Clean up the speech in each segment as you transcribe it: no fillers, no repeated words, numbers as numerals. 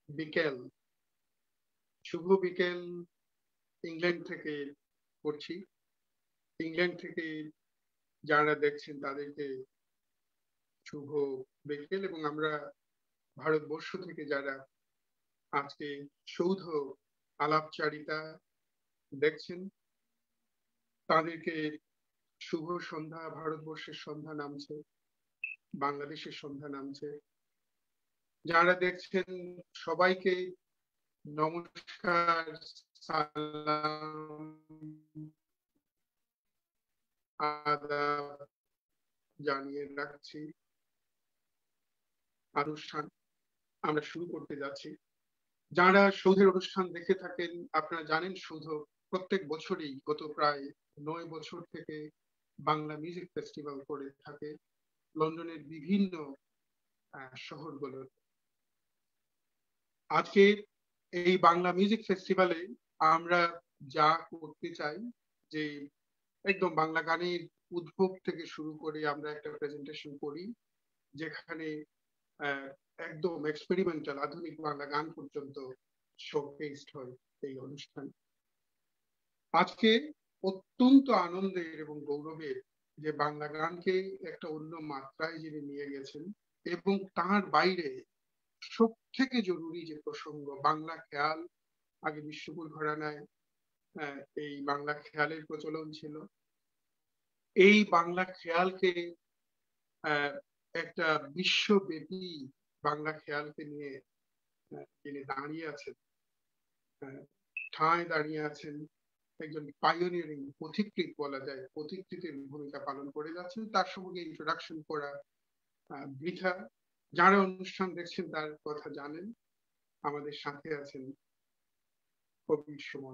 বিকেল, শুভ বিকেল। ইংল্যান্ড থেকে করছি। ইংল্যান্ড থেকে যারা দেখছেন তাদেরকে শুভ বিকেল, এবং আমরা ভারতবর্ষ থেকে যারা আজকে সৌধ আলাপচারিতা দেখছেন তাদেরকে শুভ সন্ধ্যা। ভারতবর্ষের সন্ধ্যা নামছে, বাংলাদেশের সন্ধ্যা নামছে। যারা দেখছেন সবাইকে নমস্কার, সালাম, আদাব জানিয়ে রাখছি। অনুষ্ঠান আমরা শুরু করতে যাচ্ছি। যারা সৌধের অনুষ্ঠান দেখে থাকেন আপনারা জানেন সৌধ প্রত্যেক বছরই গত প্রায় 9 বছর থেকে বাংলা মিউজিক ফেস্টিভ্যাল করে থাকে লন্ডনের বিভিন্ন শহরগুলো। আজকে এই বাংলা মিউজিক ফেস্টিভ্যালে আমরা যা করতে চাই, যে একদম বাংলা গানের উদ্ভব থেকে শুরু করে আমরা একটা প্রেজেন্টেশন করি যেখানে আহ, একদম এক্সপেরিমেন্টাল আধুনিক বাংলা গান পর্যন্ত শোকেসড হয় এই অনুষ্ঠান। আজকে অত্যন্ত আনন্দের এবং গৌরবের যে বাংলা গানকে একটা অন্য মাত্রায় যিনি নিয়ে গেছেন, এবং তার বাইরে সব থেকে জরুরি যে প্রসঙ্গ বাংলা খেয়াল। আগে বিশ্বপুর ঘরানায় এই বাংলা খেয়ালের প্রচলন ছিল। এই বাংলা খেয়ালকে আহ, একটা বিশ্বব্যাপী বাংলা খেয়ালকে নিয়ে তিনি দাঁড়িয়ে আছেন, ঠাঁই দাঁড়িয়ে আছেন। একজন পাইওনিয়ারিং পথিকৃৎ বলা যায়, পথিকৃতের ভূমিকা পালন করে যাচ্ছেন। তার সঙ্গে ইন্ট্রোডাকশন করা বৃথা। যারা অনুষ্ঠান দেখছেন তার কথা জানেন। আমাদের সাথে আছেন কবির সুমন।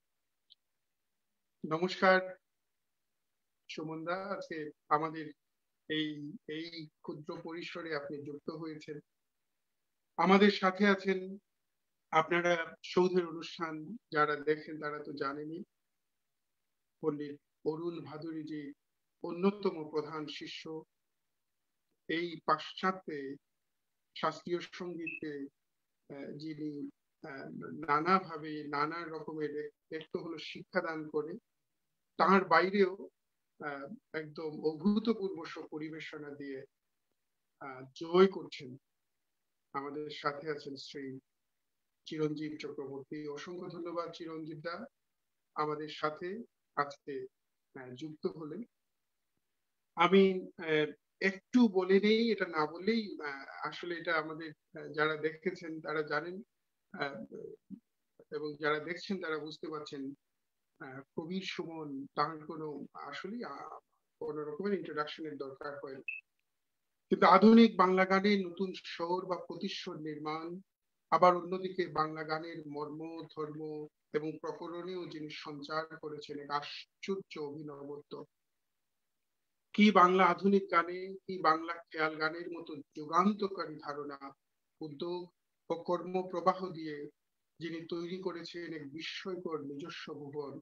নমস্কার সুমন দা, আজকে আমাদের এই এই ক্ষুদ্র পরিসরে আপনি যুক্ত হয়েছেন। আমাদের সাথে আছেন, আপনারা সৌধের অনুষ্ঠান যারা দেখেন তারা তো জানেনই, পণ্ডিত অরুণ ভাদুরীজি অন্যতম প্রধান শিষ্য। এই পাশ্চাত্যে শাস্ত্রীয় সঙ্গীতে যিনি নানাভাবে নানা রকমের একটু হলো শিক্ষাদান করে, তার বাইরেও একদম অভূতপূর্ব সব পরিবেশনা দিয়ে জয় করছেন। আমাদের সাথে আছেন শ্রী চিরঞ্জীব চক্রবর্তী। অসংখ্য ধন্যবাদ চিরঞ্জীব দা আমাদের সাথে আজকে যুক্ত হলেন। আমি একটু বলে নেই, এটা না বললেই আসলে এটা আমাদের যারা দেখেছেন তারা জানেন, আহ, এবং যারা দেখছেন তারা বুঝতে পারছেন কবির সুমন তার কোনো আসলে কোন রকমের ইন্ট্রোডাকশনের দরকার হয় না। কিন্তু আধুনিক বাংলা গানে নতুন স্বর বা প্রতিস্বর নির্মাণ, আবার অন্যদিকে বাংলা গানের মর্ম, ধর্ম এবং প্রকরণেও যিনি সঞ্চার করেছেন এক আশ্চর্য অভিনবত্ব। কি বাংলা আধুনিক গানে, কি বাংলা খেয়াল গানের মতো যুগান্তকারী ধারণা, উদ্যোগ ও কর্মপ্রবাহ দিয়ে যিনি তৈরি করেছেন এক বিস্ময়কর নিজস্ব ভুবন,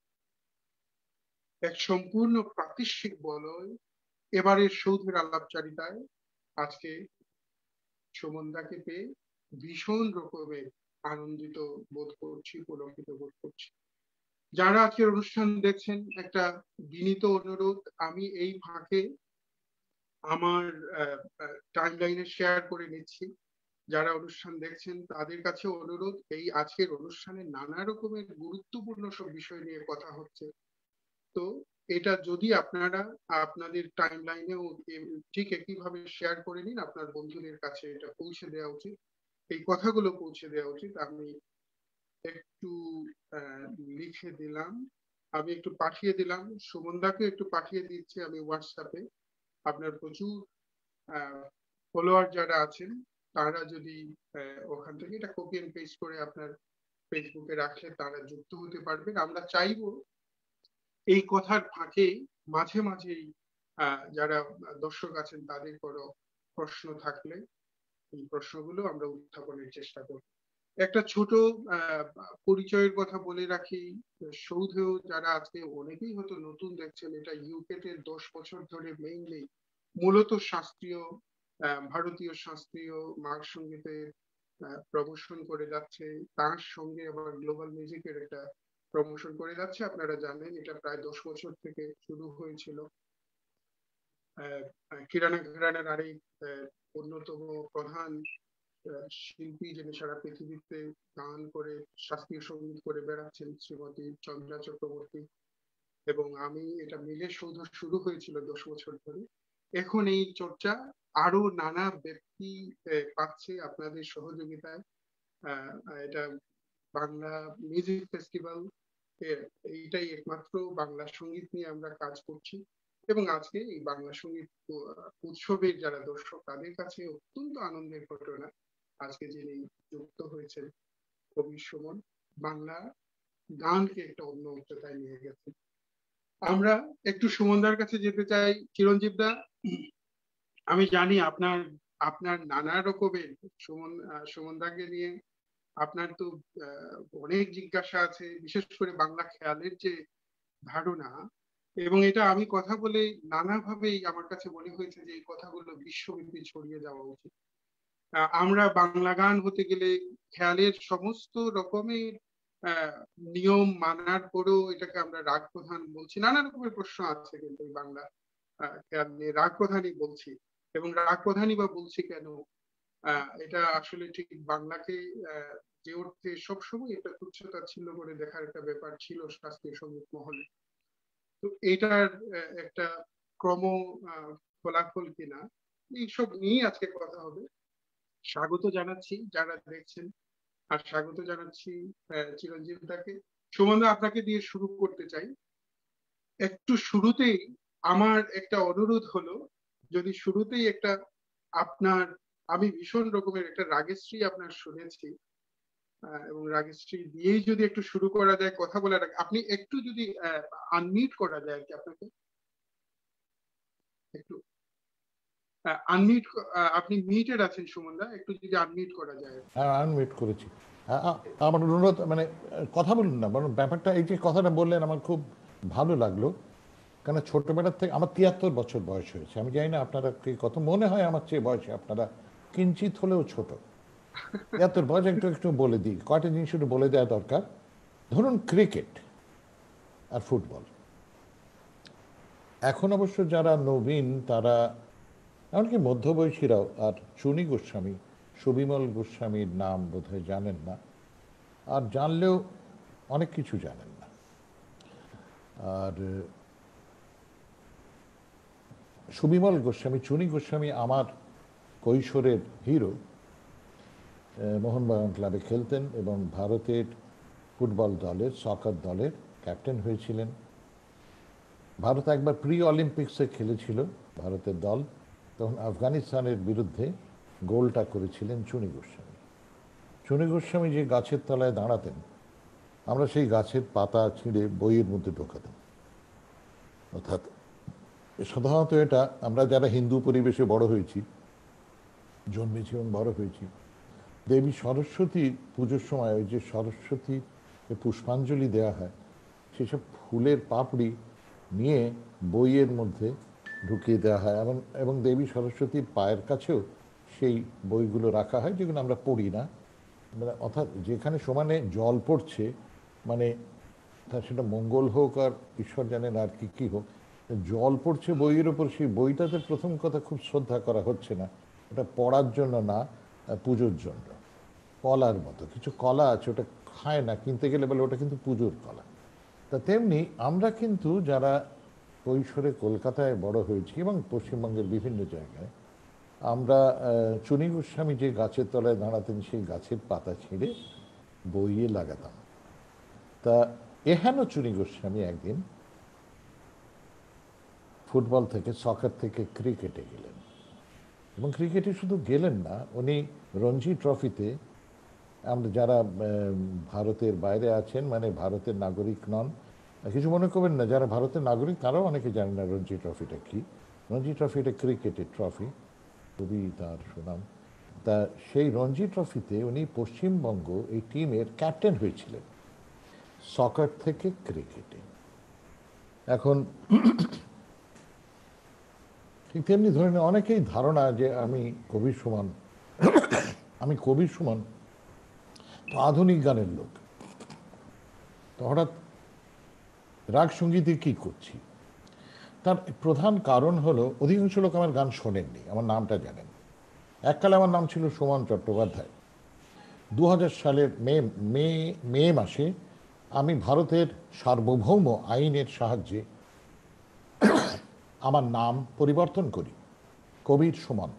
এক সম্পূর্ণ প্রাতিষ্ঠানিক বলয়। এবারের সৌধের আলাপচারিতায় আজকে সুমনদাকে পেয়ে ভীষণ রকমের আনন্দিত বোধ করছি, পুলকিত বোধ করছি। যারা আজকের অনুষ্ঠান দেখছেন, একটা বিনীত অনুরোধ, আমি এই ফাঁকে আমার টাইম লাইনে শেয়ার করে নিচ্ছি। যারা অনুষ্ঠান দেখছেন তাদের কাছে অনুরোধ, এই আজকের অনুষ্ঠানে নানা রকমের গুরুত্বপূর্ণ সব বিষয় নিয়ে কথা হচ্ছে। তো এটা যদি আপনারা আপনাদের টাইম লাইনেও ঠিক একইভাবে শেয়ার করে নিন, আপনার বন্ধুদের কাছে এটা পৌঁছে দেওয়া উচিত, এই কথাগুলো পৌঁছে দেওয়া উচিত। আমি একটু লিখে দিলাম, আমি একটু পাঠিয়ে দিলাম, সুমনদাকে একটু পাঠিয়ে দিচ্ছি আমি হোয়াটসঅ্যাপে। আপনার প্রচুর ফলোয়ার যারা আছেন তারা যদি ওখান থেকে এটা কপি এন্ড পেস্ট করে আপনার ফেসবুকে রাখলে তারা যুক্ত হতে পারবেন। আমরা চাইবো এই কথার ফাঁকে মাঝে মাঝেই যারা দর্শক আছেন তাদের কোনো প্রশ্ন থাকলে এই প্রশ্নগুলো আমরা উত্থাপনের চেষ্টা করব। একটা ছোট পরিচয়ের কথা বলে রাখি। সৌধেও যারা আজকে অনেকেই হয়তো নতুন দেখছেন, এটা ইউকে তে 10 বছর ধরে মূলত শাস্ত্রীয় ভারতীয় শাস্ত্রীয় মার্গ সঙ্গীতের প্রমোশন করে যাচ্ছে, তার সঙ্গে আবার গ্লোবাল মিউজিকের একটা প্রমোশন করে যাচ্ছে। আপনারা জানেন এটা প্রায় 10 বছর থেকে শুরু হয়েছিল। কিরানা ঘরানার আরেক অন্যতম প্রধান শিল্পী, যিনি সারা পৃথিবীতে গান করে শাস্ত্রীয় সঙ্গীত করে বেড়াচ্ছেন, শ্রীমতী চন্দ্রা চক্রবর্তী এবং আমি, এটা মিলে শুরু হয়েছিল 10 বছর ধরে। এখন এই চর্চা আরো নানা ব্যক্তি পাচ্ছে আপনাদের সহযোগিতায়। এটা বাংলা মিউজিক ফেস্টিভ্যাল, এইটাই একমাত্র বাংলা সঙ্গীত নিয়ে আমরা কাজ করছি। এবং আজকে এই বাংলা সঙ্গীত উৎসবের যারা দর্শক, তাদের কাছে অত্যন্ত আনন্দের ঘটনা আজকে যিনি যুক্ত হয়েছেন কবি সুমন, বাংলা গানকে একটা অন্য উচ্চতায় নিয়ে গেছে। আমরা একটু সুমনদার কাছে যেতে চাই। চিরঞ্জীব দা, আমি জানি আপনার আপনার নানা রকমের সুমনদাকে নিয়ে আপনার তো অনেক জিজ্ঞাসা আছে, বিশেষ করে বাংলা খেয়ালের যে ধারণা, এবং এটা আমি কথা বলে নানাভাবেই আমার কাছে মনে হয়েছে যে এই কথাগুলো বিশ্বব্যাপী ছড়িয়ে যাওয়া উচিত। আমরা বাংলা গান হতে গেলে খেয়ালের সমস্ত রকমের নিয়ম মানার পরেও এটাকে আমরা রাগ প্রধান বলছি। নানা রকমের প্রশ্ন আছে কিন্তু এই বাংলা খেয়াল নিয়ে রাগ প্রধানই বলছি, এবং রাগ প্রধানই বা বলছি কেন? এটা আসলে ঠিক বাংলাকে যে অর্থে সবসময় এটা তুচ্ছ-তাচ্ছিল্য করে দেখার একটা ব্যাপার ছিল শাস্ত্রীয় সঙ্গীত মহলে। তো এটার একটা ক্রম ফলাফল কিনা, এইসব নিয়ে আজকে কথা হবে। স্বাগত জানাচ্ছি যারা দেখছেন, আর স্বাগত জানাচ্ছি চিরঞ্জীব দাকে। সুমন দা, আপনাকে দিয়ে শুরু করতে চাই। একটু শুরুতেই আমার একটা অনুরোধ হলো, যদি শুরুতেই একটা আপনার, আমি ভীষণ রকমের একটা রাগেশ্রী আপনার শুনেছি, এবং রাগেশ্রী দিয়েই যদি একটু শুরু করা যায় কথা বলার আগে, আপনি একটু যদি আনমিউট করা যায় আর কি, আপনাকে একটু আনমিউট, আপনি মিউটেড আছেন সুমন দা, একটু যদি আনমিউট করা যায়। হ্যাঁ, আনমিউট করেছি। আমার অনুরোধ, মানে কথা বলুন না, বরং ব্যাপারটা, এই যে কথাটা বললেন আমার খুব ভালো লাগলো। কেন ছোটবেলার থেকে আমার 73 বছর বয়স হয়েছে। আমি জানি না আপনারা কি, কত মনে হয় আমার চেয়ে বয়সে আপনারা কিঞ্চিত হলেও ছোট। 73 বয়স, একটু একটু বলে দিই, কয়টা জিনিস একটু বলে দেওয়া দরকার। ধরুন ক্রিকেট আর ফুটবল, এখন অবশ্য যারা নবীন তারা, এমনকি মধ্যবয়সীরাও আর চুনি গোস্বামী, সুবিমল গোস্বামীর নাম বোধহয় জানেন না, আর জানলেও অনেক কিছু জানেন না। আর সুবিমল গোস্বামী, চুনি গোস্বামী আমার কৈশোরের হিরো। মোহনবাগান ক্লাবে খেলতেন এবং ভারতের ফুটবল দলের, সকার দলের ক্যাপ্টেন হয়েছিলেন। ভারত একবার প্রি অলিম্পিক্সে খেলেছিল ভারতের দল, তখন আফগানিস্তানের বিরুদ্ধে গোলটা করেছিলেন চুনি গোস্বামী। চুনি গোস্বামী যে গাছের তলায় দাঁড়াতেন, আমরা সেই গাছের পাতা ছিঁড়ে বইয়ের মধ্যে ঢোকাতাম। অর্থাৎ সাধারণত এটা আমরা যারা হিন্দু পরিবেশে বড় হয়েছি, জন্মেছি এবং বড় হয়েছি, দেবী সরস্বতী পুজোর সময় ওই যে সরস্বতী পুষ্পাঞ্জলি দেওয়া হয়, সেসব ফুলের পাপড়ি নিয়ে বইয়ের মধ্যে ঢুকিয়ে দেওয়া হয়, এবং দেবী সরস্বতীর পায়ের কাছেও সেই বইগুলো রাখা হয়, যেগুলো আমরা পড়ি না। মানে অর্থাৎ যেখানে সমানে জল পড়ছে, মানে তা সেটা মঙ্গল হোক আর ঈশ্বর জানেন আর কি কী হোক, জল পড়ছে বইয়ের ওপর, সেই বইটাতে প্রথম কথা খুব শ্রদ্ধা করা হচ্ছে না, ওটা পড়ার জন্য না, পুজোর জন্য। কলার মতো কিছু কলা আছে, ওটা খায় না, কিনতে গেলে বলে ওটা কিন্তু পুজোর কলা। তা তেমনি আমরা কিন্তু যারা কৈশোরে কলকাতায় বড় হয়েছি এবং পশ্চিমবঙ্গের বিভিন্ন জায়গায়, আমরা চুনি গোস্বামী যে গাছের তলায় দাঁড়াতেন সেই গাছের পাতা ছিঁড়ে বইয়ে লাগাতাম। তা এহেন চুনি গোস্বামী একদিন ফুটবল থেকে, সকার থেকে ক্রিকেটে গেলেন, এবং ক্রিকেটে শুধু গেলেন না, উনি রঞ্জি ট্রফিতে, আমরা যারা ভারতের বাইরে আছেন, মানে ভারতের নাগরিক নন, কিছু মনে করবেন না, যারা ভারতের নাগরিক তারাও অনেকে জানেন না রঞ্জি ট্রফিটা কি। রঞ্জি ট্রফি এটা ক্রিকেটের ট্রফি, খুবই তার সুনাম। তা সেই রঞ্জি ট্রফিতে উনি পশ্চিমবঙ্গ এই টিমের ক্যাপ্টেন হয়েছিলেন, সকার থেকে ক্রিকেটে। এখন ঠিক তেমনি ধরনের অনেকেই ধারণা যে আমি কবি সুমন আমি কবির সুমন তো আধুনিক গানের লোক, তো হঠাৎ রাগ সঙ্গীতে কি করছি। তার প্রধান কারণ হলো অধিকাংশ লোক আমার গান শোনেননি, আমার নামটা জানেন। এককালে আমার নাম ছিল সুমন চট্টোপাধ্যায়। 2000 সালের মে মে মাসে আমি ভারতের সার্বভৌম আইনের সাহায্যে আমার নাম পরিবর্তন করি, কবির সুমন।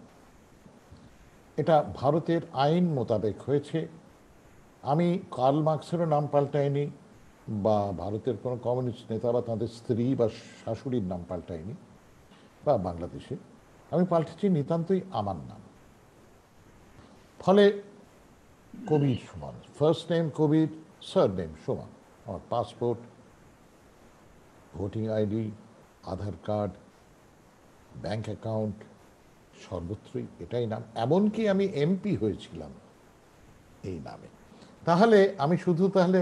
এটা ভারতের আইন মোতাবেক হয়েছে। আমি কার্ল মার্কসেরও নাম পাল্টাইনি, বা ভারতের কোনো কমিউনিস্ট নেতা বা তাদের স্ত্রী বা শাশুড়ির নাম পাল্টাইনি, বা বাংলাদেশে আমি পাল্টেছি নিতান্তই আমার নাম। ফলে Kabir Suman, first name Kabir, surname Suman. আমার passport, voting ID, Aadhaar card, bank account, সর্বত্রই এটাই নাম। এমনকি আমি এমপি হয়েছিলাম এই নামে। তাহলে আমি শুধু তাহলে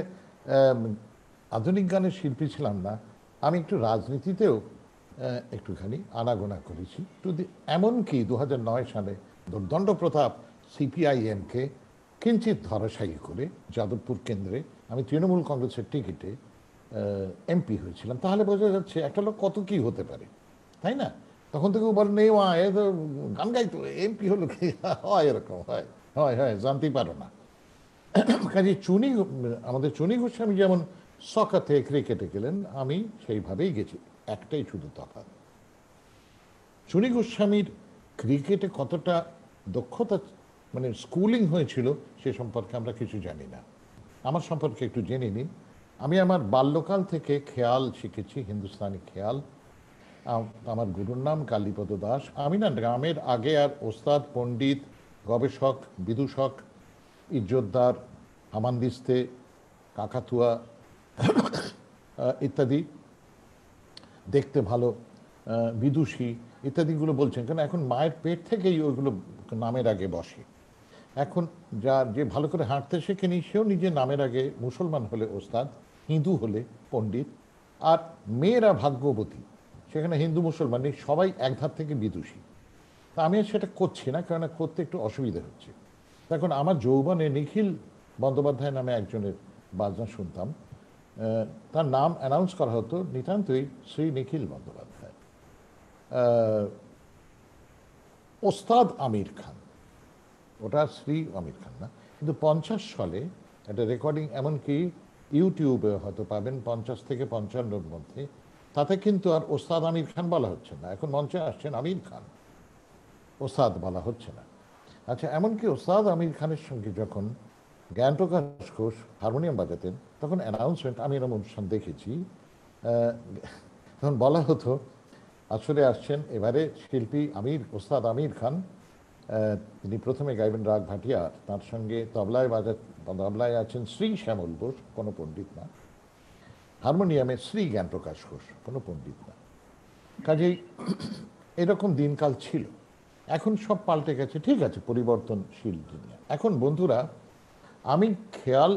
আধুনিক গানের শিল্পী ছিলাম না, আমি একটু রাজনীতিতেও একটুখানি আনাগোনা করেছি। এমনকি 2009 সালে দুর্দণ্ড প্রতাপ সিপিআইএমকে কিঞ্চিত ধরাশায়ী করে যাদবপুর কেন্দ্রে আমি তৃণমূল কংগ্রেসের টিকিটে এমপি হয়েছিলাম। তাহলে বোঝা যাচ্ছে একটা লোক কত কি হতে পারে, তাই না? তখন থেকে বলেন এই এ তো গান গাইতো, এমপি হলো কি হয়, এরকম হয় হয় হয় জানতেই পারো না। কাজে আমাদের চুনি গোস্বামী যেমন সকাতে ক্রিকেটে গেলেন, আমি সেইভাবেই গেছি। একটাই শুধু তফাৎ, চুনি গোস্বামীর ক্রিকেটে কতটা দক্ষতা মানে স্কুলিং হয়েছিল সে সম্পর্কে আমরা কিছু জানি না। আমার সম্পর্কে একটু জেনে নিন। আমি আমার বাল্যকাল থেকে খেয়াল শিখেছি, হিন্দুস্তানি খেয়াল। আমার গুরুর নাম কালীপদ দাস। আমি না গ্রামের আগে আর ওস্তাদ, পণ্ডিত, গবেষক, বিদূষক, ইজ্জতদার, হামানদিস্তে, কাকাতুয়া ইত্যাদি, দেখতে ভালো, বিদুষী ইত্যাদিগুলো বলছেন কেন এখন মায়ের পেট থেকেই ওইগুলো নামের আগে বসে। এখন যে ভালো করে হাঁটতে শেখেনি সেও নিজের নামের আগে, মুসলমান হলে ওস্তাদ, হিন্দু হলে পণ্ডিত, আর মেয়েরা ভাগ্যবতী, সেখানে হিন্দু মুসলমান নেই, সবাই এক ধার থেকে বিদুষী। তা আমি সেটা করছি না, কেননা করতে একটু অসুবিধা হচ্ছে। এখন আমার যৌবনে নিখিল বন্দ্যোপাধ্যায় নামে একজনের বাজনা শুনতাম, তার নাম অ্যানাউন্স করা হতো নিতান্তই শ্রী নিখিল বন্দ্যোপাধ্যায়। ওস্তাদ আমির খান, ওটা শ্রী আমির খান না, কিন্তু 50 সালে একটা রেকর্ডিং, এমনকি ইউটিউবে হয়তো পাবেন, 50 থেকে 55-র মধ্যে, তাতে কিন্তু আর ওস্তাদ আমির খান বলা হচ্ছে না, এখন মঞ্চে আসছেন আমির খান, ওস্তাদ বলা হচ্ছে না। আচ্ছা, এমনকি ওস্তাদ আমির খানের সঙ্গে যখন জ্ঞানপ্রকাশ ঘোষ হারমোনিয়াম বাজাতেন, তখন অ্যানাউন্সমেন্ট, আমি এরকম অনুষ্ঠান দেখেছি, তখন বলা হতো আসলে আসছেন এবারে শিল্পী ওস্তাদ আমির খান। তিনি প্রথমে গাইবেন রাগ ভাটিয়া, তার সঙ্গে তবলায় আছেন শ্রী শ্যামল বোস, কোনো পণ্ডিত না, হারমোনিয়ামে শ্রী জ্ঞানপ্রকাশ ঘোষ, কোনো পণ্ডিত না। কাজেই এরকম দিনকাল ছিল। এখন সব পাল্টে গেছে, ঠিক আছে, পরিবর্তনশীল দুনিয়া। এখন বন্ধুরা, আমি খেয়াল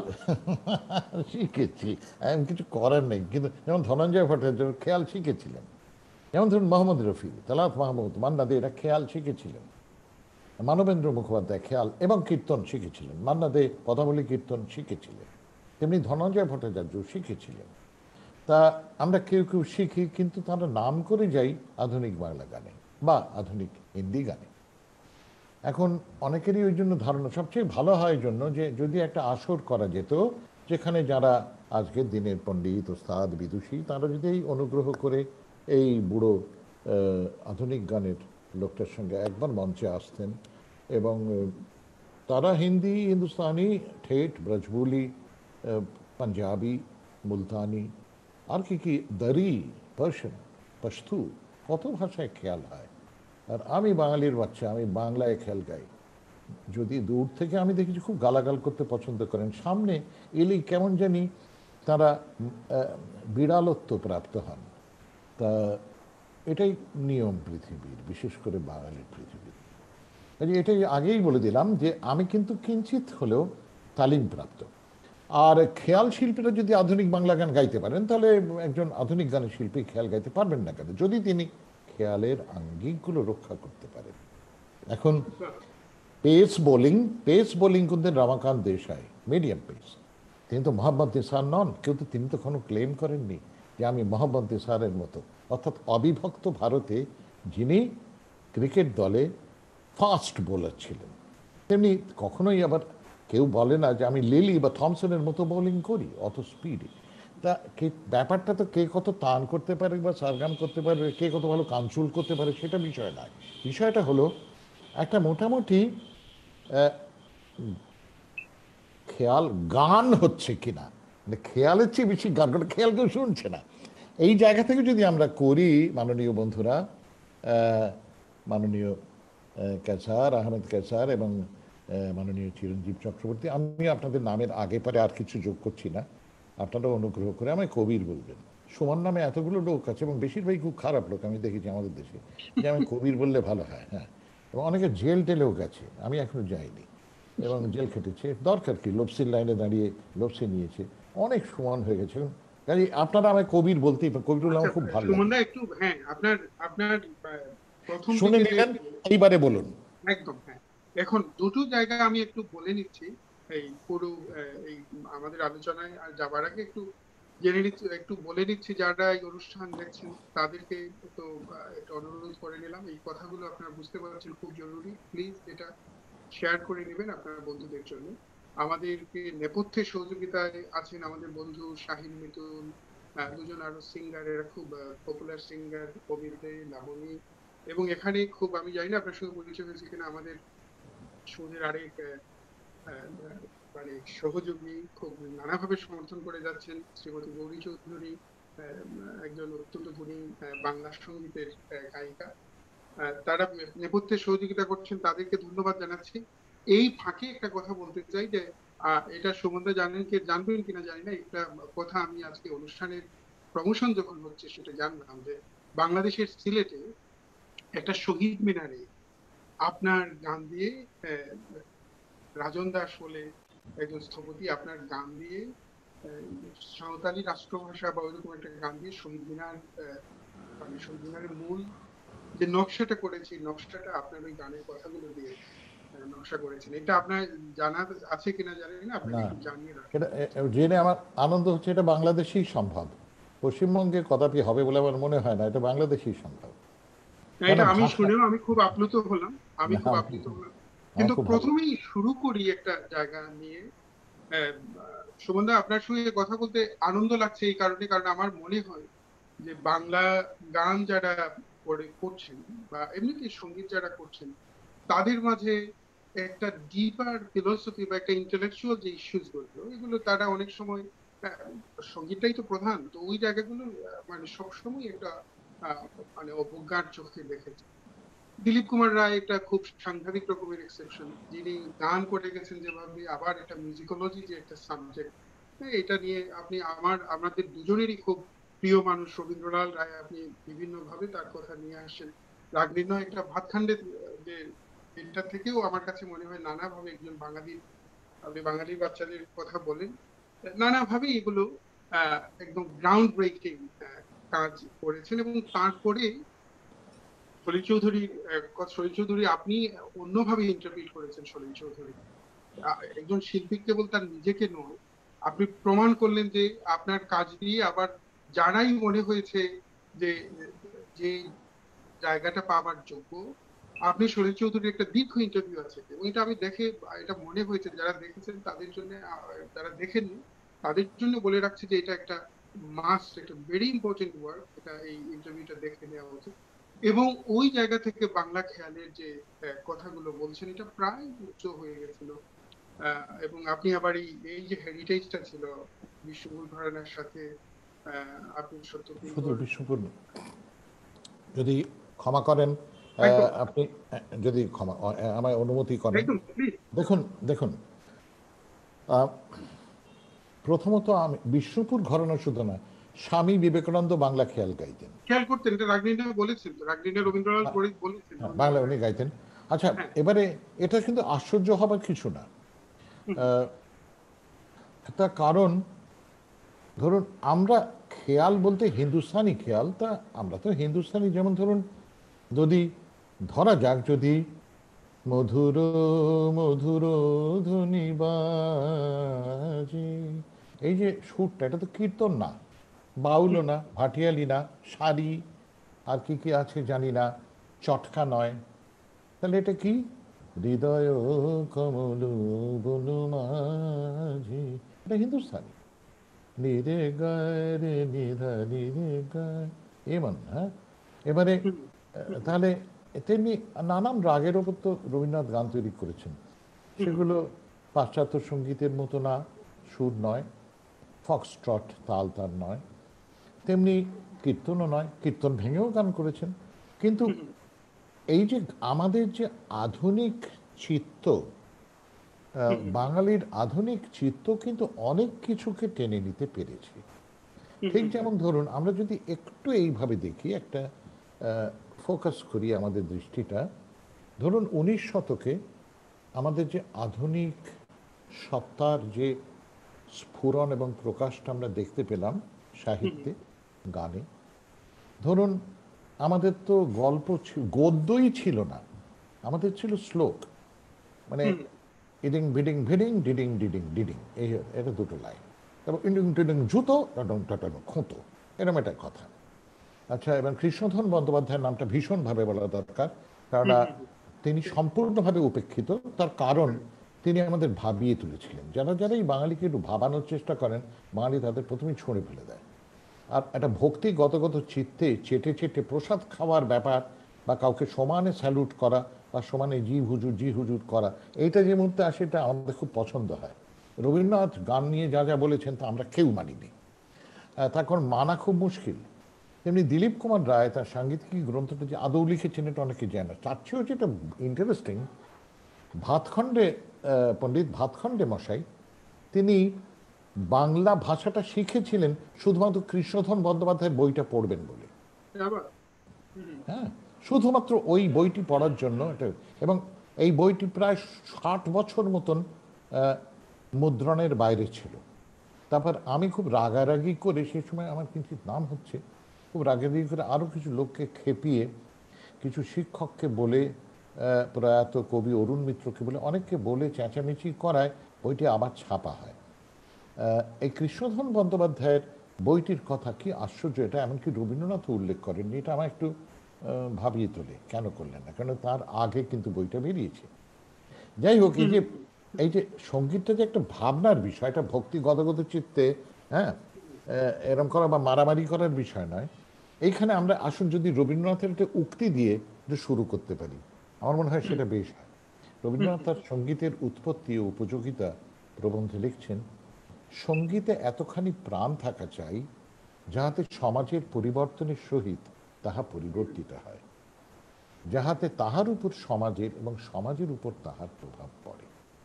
শিখেছি, এখন কিছু করার নেই, কিন্তু যেমন ধনঞ্জয় ভট্টাচার্য খেয়াল শিখেছিলেন, যেমন ধরুন মোহাম্মদ রফি, তালাত মাহমুদ, মান্না দে, এরা খেয়াল শিখেছিলেন। মানবেন্দ্র মুখোপাধ্যায় খেয়াল এবং কীর্তন শিখেছিলেন, মান্না দে পদাবলী কীর্তন শিখেছিলেন, তেমনি ধনঞ্জয় ভট্টাচার্য শিখেছিলেন। তা আমরা কেউ কেউ শিখি, কিন্তু তারা নাম করে যাই আধুনিক বাংলা গানে বা আধুনিক হিন্দি গানে। এখন অনেকেরই ওই জন্য ধারণা সবচেয়ে ভালো হয় জন্য যে যদি একটা আসর করা যেত, যেখানে যারা আজকের দিনের পণ্ডিত, ওস্তাদ, বিদুষী, তারা যদি অনুগ্রহ করে এই বুড়ো আধুনিক গানের লোকটার সঙ্গে একবার মঞ্চে আসতেন, এবং তারা হিন্দি, হিন্দুস্তানি, ঠেঠ, ব্রজবুলি, পাঞ্জাবি, মুলতানি, আর কি দরি, পার্সিয়ান, পশতু, কত ভাষায় খেয়াল হয়। আর আমি বাঙালির বাচ্চা, আমি বাংলায় খেয়াল গাই। যদি দূর থেকে আমি দেখেছি খুব গালাগাল করতে পছন্দ করেন, সামনে এলেই কেমন জানি তারা বিড়ালত্ব প্রাপ্ত হন। তা এটাই নিয়ম পৃথিবীর, বিশেষ করে বাঙালির পৃথিবীর। কাজে এটাই আগেই বলে দিলাম যে আমি কিন্তু কিঞ্চিত হলেও তালিমপ্রাপ্ত। আর খেয়াল শিল্পীরা যদি আধুনিক বাংলা গান গাইতে পারেন, তাহলে একজন আধুনিক গানের শিল্পী খেয়াল গাইতে পারবেন না কেন, যদি তিনি খেয়ালের আঙ্গিকগুলো রক্ষা করতে পারেন। এখন পেস বোলিং করতেন রমাকান্ত দেশাই, মিডিয়াম পেস। তিনি তো মোহাম্মদ নিসার নন, কিন্তু তিনি তো কোনো ক্লেম করেননি যে আমি মোহাম্মদ নিসারের মতো। অর্থাৎ অবিভক্ত ভারতে যিনি ক্রিকেট দলে ফাস্ট বোলার ছিলেন, তেমনি কখনোই আবার কেউ বলে না যে আমি লিলি বা থমসনের মতো বোলিং করি অত স্পিডে। তা ব্যাপারটা তো কে কত টান করতে পারে বা সারগাম করতে পারে, কে কত ভালো কানচুল করতে পারে সেটা বিষয় নয়। বিষয়টা হলো একটা মোটামুটি খেয়াল গান হচ্ছে কিনা, মানে খেয়ালের চেয়ে বেশি গান, কারণ খেয়াল কেউ শুনছে না। এই জায়গা থেকে যদি আমরা করি মাননীয় বন্ধুরা, মাননীয় কেসার আহমেদ কেসার এবং মাননীয় চিরঞ্জীব চক্রবর্তী, আমি আপনাদের নামের আগে পরে আর কিছু যোগ করছি না, আপনারা অনুগ্রহ করে আমায় কবির বলবেন। সুমন নামে এতগুলো লোক আছে এবং বেশিরভাগই খুব খারাপ লোক আমি দেখেছি আমাদের দেশে, যে আমি কবির বললে ভালো হয়। হ্যাঁ, এবং অনেকে জেল টেলেও গেছে, আমি এখনো যাইনি, এবং জেল খেটেছে। দরকার কি, লোপসির লাইনে দাঁড়িয়ে লোপসি নিয়েছে, অনেক সমান হয়ে গেছে। কাজে আপনারা আমায় কবির বলতেই, কবিরুল আমার খুব ভালো লাগে। সুমনদা একটু, হ্যাঁ, আপনার আপনার প্রথম শুনে দিকে যে নিলেন, এইবারে বলুন। একদম, হ্যাঁ, এখন দুটো জায়গায় আমি একটু বলে নিচ্ছি এই পুরো এই আমাদের আলোচনায় আর যাবার আগে একটু জেনে নিচ্ছি, একটু বলে নিচ্ছি যারা এই অনুষ্ঠান দেখছেন তাদেরকে তো একটু অনুরোধ করে নিলাম, এই কথাগুলো আপনারা বুঝতে পারছেন খুব জরুরি, প্লিজ এটা শেয়ার করে নেবেন আপনার বন্ধুদের জন্য। আমাদেরকে নেপথ্যে সহযোগিতায় আছেন আমাদের বন্ধু শাহিন মিতুল, দুজন আরো সিঙ্গার, এরা খুব পপুলার সিঙ্গার, কবির দে, লাবণী, এবং এখানে খুব, আমি জানি না আপনার সঙ্গে পরিচয় হয়েছে কিনা, আমাদের সুদের আরেক মানে সহযোগী, খুব নানাভাবে সমর্থন করে যাচ্ছেন শ্রীমতী গৌরী চৌধুরী, একজন অত্যন্ত গুণী বাংলা সঙ্গীতের গায়িকা। তারা নেপথ্যে সহযোগিতা করছেন, তাদেরকে ধন্যবাদ জানাচ্ছি। এই ফাঁকে একটা কথা বলতে চাই যে এটা সুমনদা জানবেন কিনা জানি না, একটা কথা আমি আজকে অনুষ্ঠানের প্রমোশন যখন হচ্ছে সেটা জানলাম যে বাংলাদেশের সিলেটে একটা শহীদ মিনারে আপনার গান দিয়ে, আহ, রাজন দাস বলে একজন স্থপতি আপনার গান দিয়ে, আহ, সাঁওতালি রাষ্ট্রভাষা বা ওইরকম একটা গান দিয়ে শহীদ মিনার, মানে শহীদ মিনারের মূল যে নকশাটা করেছি, নকশাটা আপনার ওই গানের কথাগুলো দিয়ে নকশা করেছেন। এটা আপনার জানা আছে কিনা জানি না, আপনাকে না, একটু জানিয়ে রাখি। এটা জেনে আমার আনন্দ হচ্ছে, এটা বাংলাদেশেই সম্ভব, পশ্চিমবঙ্গে কদাপি হবে বলে আমার মনে হয় না, এটা বাংলাদেশেই সম্ভব। কেন এটা আমি ভাষা, শুনেও আমি খুব আপ্লুত হলাম, আমি খুব আপ্লুত হলাম। আমার কিন্তু খুব ভালো। প্রথমেই শুরু করি একটা জায়গা নিয়ে। আহ, সুমনদা, আপনার সঙ্গে কথা বলতে আনন্দ লাগছে এই কারণে, কারণ আমার মনে হয় যে বাংলা গান যারা করছেন বা এমনিতে সঙ্গীত যারা করছেন, তাদের মাঝে একটা ডিপার ফিলোসফি বা একটা ইন্টেলেকচুয়াল যে ইস্যুস গুলো, এগুলো তারা অনেক সময়, আহ, সঙ্গীতটাই তো প্রধান, তো ওই জায়গাগুলো মানে সবসময় একটা আহ, মানে অবজ্ঞার চোখে দেখেছে। দিলীপ কুমার রায় একটা খুব সাংঘাতিক রকমের এক্সেপশন, যিনি গান করে গেছেন যেভাবে, আবার এটা মিউজিকোলজি যে একটা সাবজেক্ট, এটা নিয়ে আপনি আমাদের দুজনেরই খুব প্রিয় মানুষ রবীন্দ্রলাল রায়, আপনি বিভিন্ন ভাবে তার কথা নিয়ে আসেন। রাগনির্ণয় একটা ভাতখান্ডের যে দিনটা থেকেও আমার কাছে মনে হয় নানাভাবে একজন বাঙালি, আপনি বাঙালির বাচ্চাদের কথা বলেন, নানাভাবে এগুলো একদম গ্রাউন্ড ব্রেকিং কাজ করেছেন। এবং তারপরে সলিল চৌধুরী, সলিল চৌধুরী আপনি অন্যভাবে ইন্টারপ্রিট করেছেন সলিল চৌধুরী, একজন শিল্পী কেবল তার নিজেকে নয়, আপনি প্রমাণ করলেন যে আপনার কাজ দিয়ে আবার যারাই মনে হয়েছে যে যে জায়গাটা পাবার যোগ্য, আপনি সলিল চৌধুরীর একটা দীর্ঘ ইন্টারভিউ আছে এবং এটা আমি দেখে, এটা মনে হয়েছে, যারা দেখেছেন তাদের জন্য, যারা দেখেননি তাদের জন্য বলে রাখছি যে এটা একটা মাস্ট, একটা ভেরি ইম্পর্টেন্ট ওয়ার্ক, এটা এই ইন্টারভিউটা দেখে নেওয়া উচিত। এবং ওই জায়গা থেকে বাংলা খেয়ালের যে কথাগুলো বলছেন, এটা প্রায় উচ্চ হয়ে গেছিল। এবং আপনি আবার এই যে হেরিটেজটা ছিল বিশ্বভূল ঘরানার সাথে, আপনি শুধু সত্যপিন্দর, বিষ্ণুপুর, যদি ক্ষমা করেন, একদম আপনি যদি ক্ষমা আমায় অনুমতি করেন, একদম প্লিজ। দেখুন দেখুন, আহ, প্রথমত আমি বিষ্ণুপুর ঘরানা শুধু না, স্বামী বিবেকানন্দ বাংলা খেয়াল গাইতেন। খেয়াল করতেন, এটা রাগনিনা বলেছেন, তো রাগনিনা রবীন্দ্রলাল বলেছেন, হ্যাঁ, বাংলা রবীন্দ্রনাথ। উনি গাইতেন। আচ্ছা, হ্যাঁ। এবারে এটা কিন্তু আশ্চর্য হবার কিছু না। হুম, আহ, তার কারণ, ধরুন আমরা খেয়াল বলতে হিন্দুস্তানি খেয়াল, তা আমরা তো হিন্দুস্তানি, যেমন ধরুন যদি ধরা যাক, যদি মধুর মধুর ধ্বনি বাজে। এই যে সুরটা, এটা তো কীর্তন না, বাউলও না, ভাটিয়ালি না, সারি আর কি কি আছে জানি না, চটকা নয়। তাহলে এটা কি? হৃদয় কমল বনু মাঝি, এটা হিন্দুস্তানি। নিরে গায় রে নিধা নিরে গায়, এমন। হ্যাঁ, এবারে তাহলে তেমনি নানান রাগের ওপর তো রবীন্দ্রনাথ গান তৈরি করেছেন। সেগুলো পাশ্চাত্য সঙ্গীতের মতো না, সুর নয়, ফক্সট্রট তাল তার নয়, তেমনি কীর্তনও নয়, কীর্তন ভেঙেও গান করেছেন। কিন্তু এই যে আমাদের যে আধুনিক চিত্ত, বাঙালির আধুনিক চিত্ত কিন্তু অনেক কিছুকে টেনে নিতে পেরেছে। ঠিক যেমন ধরুন, আমরা যদি একটু এইভাবে দেখি, একটা ফোকাস করি আমাদের দৃষ্টিটা, ধরুন 19 শতকে আমাদের যে আধুনিক সত্তার যে স্ফুরণ এবং প্রকাশটা আমরা দেখতে পেলাম সাহিত্যে, গানে। ধরুন, আমাদের তো গল্প গদ্যই ছিল না, আমাদের ছিল শ্লোক, মানে ইডিং বিডিং ভিডিং ডিডিং ডিডিং ডিডিং, এই এটা দুটো লাইন। তারপর ইডিং টিডিং জুতো টাটং টাটানো খুঁতো, এরকম একটা কথা। আচ্ছা, এবার কৃষ্ণধন বন্দ্যোপাধ্যায়ের নামটা ভীষণভাবে বলা দরকার, কেননা তিনি সম্পূর্ণভাবে উপেক্ষিত। তার কারণ, তিনি আমাদের ভাবিয়ে তুলেছিলেন। যারা যারা এই বাঙালিকে একটু ভাবানোর চেষ্টা করেন, বাঙালি তাদের প্রথমেই ছুঁড়ে ফেলে দেয়। আর একটা ভক্তি গতগত চিত্তে চেটে চেটে প্রসাদ খাওয়ার ব্যাপার, বা কাউকে সমানে স্যালুট করা, বা সমানে জি হুজুর করা, এইটা যে মুহূর্তে আসে, এটা আমাদের খুব পছন্দ হয়। রবীন্দ্রনাথ গান নিয়ে যা যা বলেছেন তা আমরা কেউ মানিনি, তার কারণ মানা খুব মুশকিল। তেমনি দিলীপ কুমার রায় তার সাংগীতিক গ্রন্থটা যে আদৌ লিখেছেন, এটা অনেকে জানে না। তার চেয়েও যেটা ইন্টারেস্টিং, ভাতখণ্ডে, পণ্ডিত ভাতখণ্ডে মশাই, তিনি বাংলা ভাষাটা শিখেছিলেন শুধুমাত্র কৃষ্ণধন বন্দ্যোপাধ্যায়ের বইটা পড়বেন বলে। হ্যাঁ, শুধুমাত্র ওই বইটি পড়ার জন্য এটা। এবং এই বইটি প্রায় 60 বছর মতন মুদ্রণের বাইরে ছিল। তারপর আমি খুব রাগারাগি করে, সে সময় আমার কিঞ্চিত নাম হচ্ছে, খুব রাগারাগি করে আরও কিছু লোককে খেপিয়ে, কিছু শিক্ষককে বলে, প্রয়াত কবি অরুণ মিত্রকে বলে, অনেককে বলে চেঁচামেচি করায় বইটি আবার ছাপা হয়। এই কৃষ্ণধন বন্দ্যোপাধ্যায়ের বইটির কথা কি আশ্চর্য, এটা এমনকি রবীন্দ্রনাথও উল্লেখ করেননি। এটা আমার একটু ভাবিয়ে তোলে, কেন করলেন না, কারণ তার আগে কিন্তু বইটা বেরিয়েছে। যাই হোক, এই যে সঙ্গীতটা যে একটা ভাবনার বিষয়, এটা ভক্তি গদগদ চিত্তে, হ্যাঁ, এরম করা বা মারামারি করার বিষয় নয়। এইখানে আমরা আসুন যদি রবীন্দ্রনাথের একটা উক্তি দিয়ে যে শুরু করতে পারি, আমার মনে হয় সেটা বেশ হয়। রবীন্দ্রনাথ তার সঙ্গীতের উৎপত্তি ও উপযোগিতা প্রবন্ধে লিখছেন, সঙ্গীতে এতখানি প্রাণ থাকা চাই, যাহাতে সমাজের পরিবর্তনের সহিত তাহা পরিবর্তিত হয়, যাহাতে তাহার উপর সমাজের এবং সমাজের উপর তাহার প্রভাব পড়ে,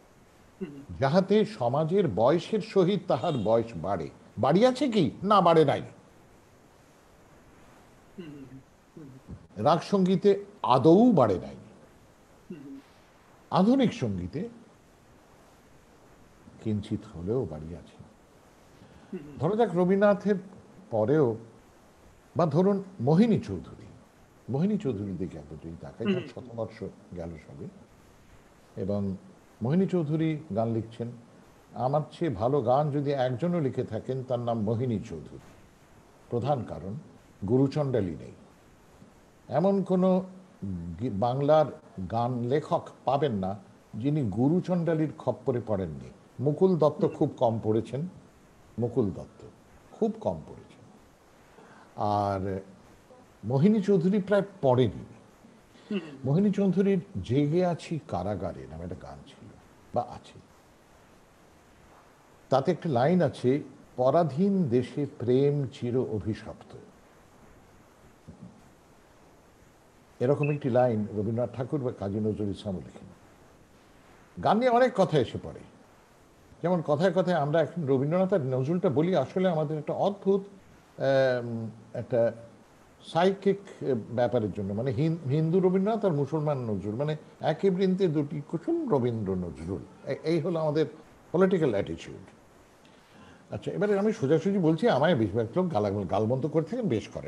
যাহাতে সমাজের বয়সের সহিত তাহার বয়স বাড়ে। বাড়িয়াছে কি না, বাড়ে নাই। রাগ সঙ্গীতে আদৌ বাড়ে নাই, আধুনিক সঙ্গীতে কিঞ্চিত হলেও বাড়িয়াছে। ধরা যাক রবীন্দ্রনাথের পরেও, বা ধরুন মোহিনী চৌধুরী, মোহিনী চৌধুরীর দিকে একবার যদি তাকাই, তার শতবর্ষ গেল সবে, এবং মোহিনী চৌধুরী গান লিখছেন। আমার চেয়ে ভালো গান যদি একজনও লিখে থাকেন, তার নাম মোহিনী চৌধুরী। প্রধান কারণ, গুরুচণ্ডালী নেই। এমন কোনো বাংলার গান লেখক পাবেন না যিনি গুরুচণ্ডালীর খপ্পরে পড়েননি। মুকুল দত্ত খুব কম পড়েছেন, মুকুল দত্ত খুব কম পড়েছেন, আর মোহিনী চৌধুরী প্রায় পড়েনি। মোহিনী চৌধুরীর জেগে আছি কারাগারে নামে একটা গান ছিল, বা আছে। তাতে একটা লাইন আছে, পরাধীন দেশে প্রেম চির অভিশপ্ত। এরকম একটি লাইন রবীন্দ্রনাথ ঠাকুর বা কাজী নজরুল ইসলামও লেখেন। গান নিয়ে অনেক কথা এসে পড়ে, যেমন কথায় কথায় আমরা এখন রবীন্দ্রনাথ আর নজরুলটা বলি, আসলে আমাদের একটা অদ্ভুত একটা সাইকিক ব্যাপারের জন্য, মানে হিন্দু রবীন্দ্রনাথ আর মুসলমান নজরুল, মানে একই বৃন্তে দুটি কুসুম রবীন্দ্র নজরুল, এই হলো আমাদের পলিটিক্যাল অ্যাটিটিউড। আচ্ছা, এবারে আমি সোজাসুজি বলছি, আমায় বেশিরভাগ লোক গালমন্দ করে থাকেন, বেশ করেন।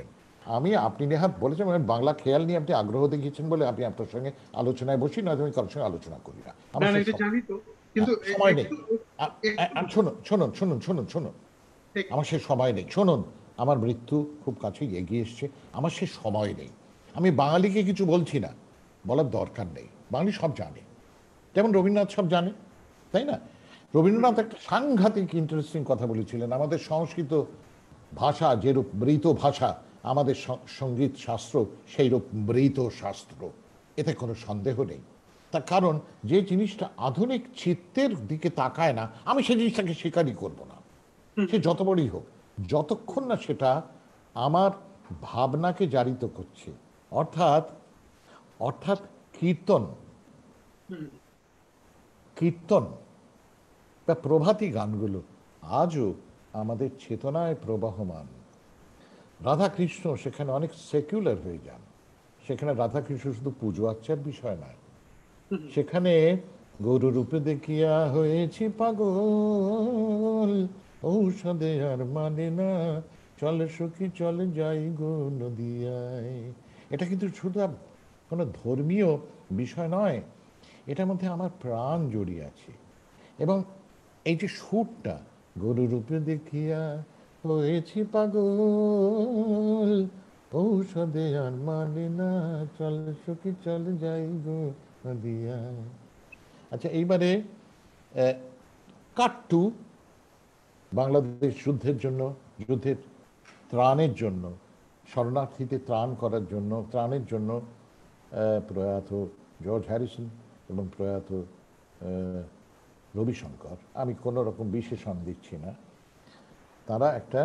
আপনি নেহাত বলেছেন মানে বাংলা খেয়াল নিয়ে আপনি আগ্রহ দেখিয়েছেন বলে আপনি আপনার সঙ্গে আলোচনায় বসি, না আমি কারোর সঙ্গে আলোচনা করি না। না আমার না, সে এটা জানি তো, কিন্তু সময় নেই। একটু একটু শুনুন শুনুন শুনুন শুনুন শুনুন, ঠিক। আমার সে সময় নেই। শুনুন, আমার মৃত্যু খুব কাছেই এগিয়ে এসছে, আমার সে সময় নেই। আমি বাঙালিকে কিছু বলছি না, বলার দরকার নেই, বাঙালি সব জানে, যেমন রবীন্দ্রনাথ সব জানে, তাই না? হুম, রবীন্দ্রনাথ একটা সাংঘাতিক ইন্টারেস্টিং কথা বলেছিলেন, আমাদের সংস্কৃত ভাষা যেরূপ মৃত ভাষা, আমাদের সঙ্গীত শাস্ত্র সেইরূপ মৃত শাস্ত্র, এতে কোনো সন্দেহ নেই। তার কারণ যে জিনিসটা আধুনিক চিত্তের দিকে তাকায় না, আমি সেই জিনিসটাকে স্বীকারই করব না, হুম, সে যত বড়ই হোক, যতক্ষণ না সেটা আমার ভাবনাকে জারিত করছে। অর্থাৎ অর্থাৎ কীর্তন, হুম, কীর্তন বা প্রভাতী গানগুলো আজও আমাদের চেতনায় প্রবাহমান। রাধাকৃষ্ণ সেখানে অনেক সেকুলার হয়ে যান, সেখানে রাধাকৃষ্ণ শুধু পুজো আচ্চার বিষয় নয়, হুম, সেখানে গরু রূপে দেখিয়া হয়েছি পাগল, ঔষধে আর মানে না, চলে সখী চলে যাই গো নদিয়ায়। এটা কিন্তু শুধু কোনো ধর্মীয় বিষয় নয়, এটার মধ্যে আমার প্রাণ জড়িয়ে আছে। এবং এই যে সুরটা, গরু রূপে দেখিয়া হয়েছি পাগল, ঔষধে আর মানে না, চলে সখী চলে যাই গো নদিয়ায়। আচ্ছা, এইবারে কাট টু বাংলাদেশ যুদ্ধের জন্য, যুদ্ধের ত্রাণের জন্য, শরণার্থীদের ত্রাণ করার জন্য, ত্রাণের জন্য প্রয়াত জর্জ হ্যারিসন এবং প্রয়াত রবিশঙ্কর, আমি কোনো রকম বিশেষণ দিচ্ছি না, তারা একটা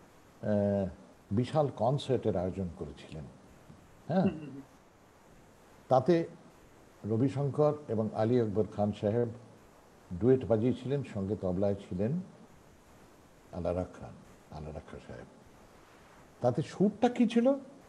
বিশাল কনসার্টের আয়োজন করেছিলেন। হ্যাঁ, হুম, হুম, তাতে রবিশঙ্কর এবং আলী আকবর খান সাহেব ডুয়েট বাজিয়েছিলেন, সঙ্গে তবলায় ছিলেন আলারাক্ষা সাহেব। তাতে সুরটা কি ছিল?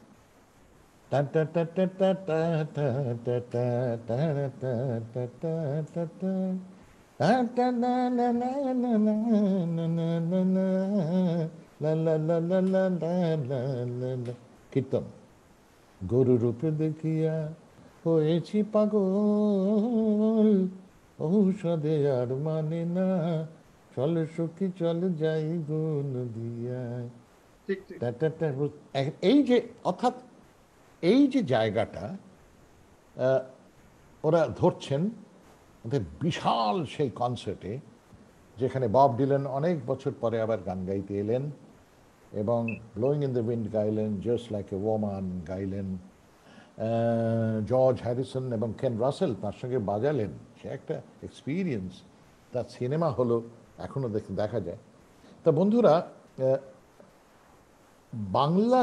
কীর্তন, গরু রূপে দেখিয়া হয়েছি পাগল, ঔষধে আর মানে না, চলে সখী চলে যাই গো নদিয়ায়। ঠিক ঠিক। এই যে, অর্থাৎ এই যে জায়গাটা ওরা ধরছেন ওদের বিশাল সেই কনসার্টে, যেখানে বব ডিলান অনেক বছর পরে আবার গান গাইতে এলেন এবং ব্লোয়িং ইন দ্য উইন্ড গাইলেন, জাস্ট লাইক এ ওম্যান গাইলেন, জর্জ হ্যারিসন এবং কেন রাসেল তার সঙ্গে বাজালেন, সে একটা এক্সপিরিয়েন্স। তার সিনেমা হলো, এখনও দেখা যায়। তা বন্ধুরা, বাংলা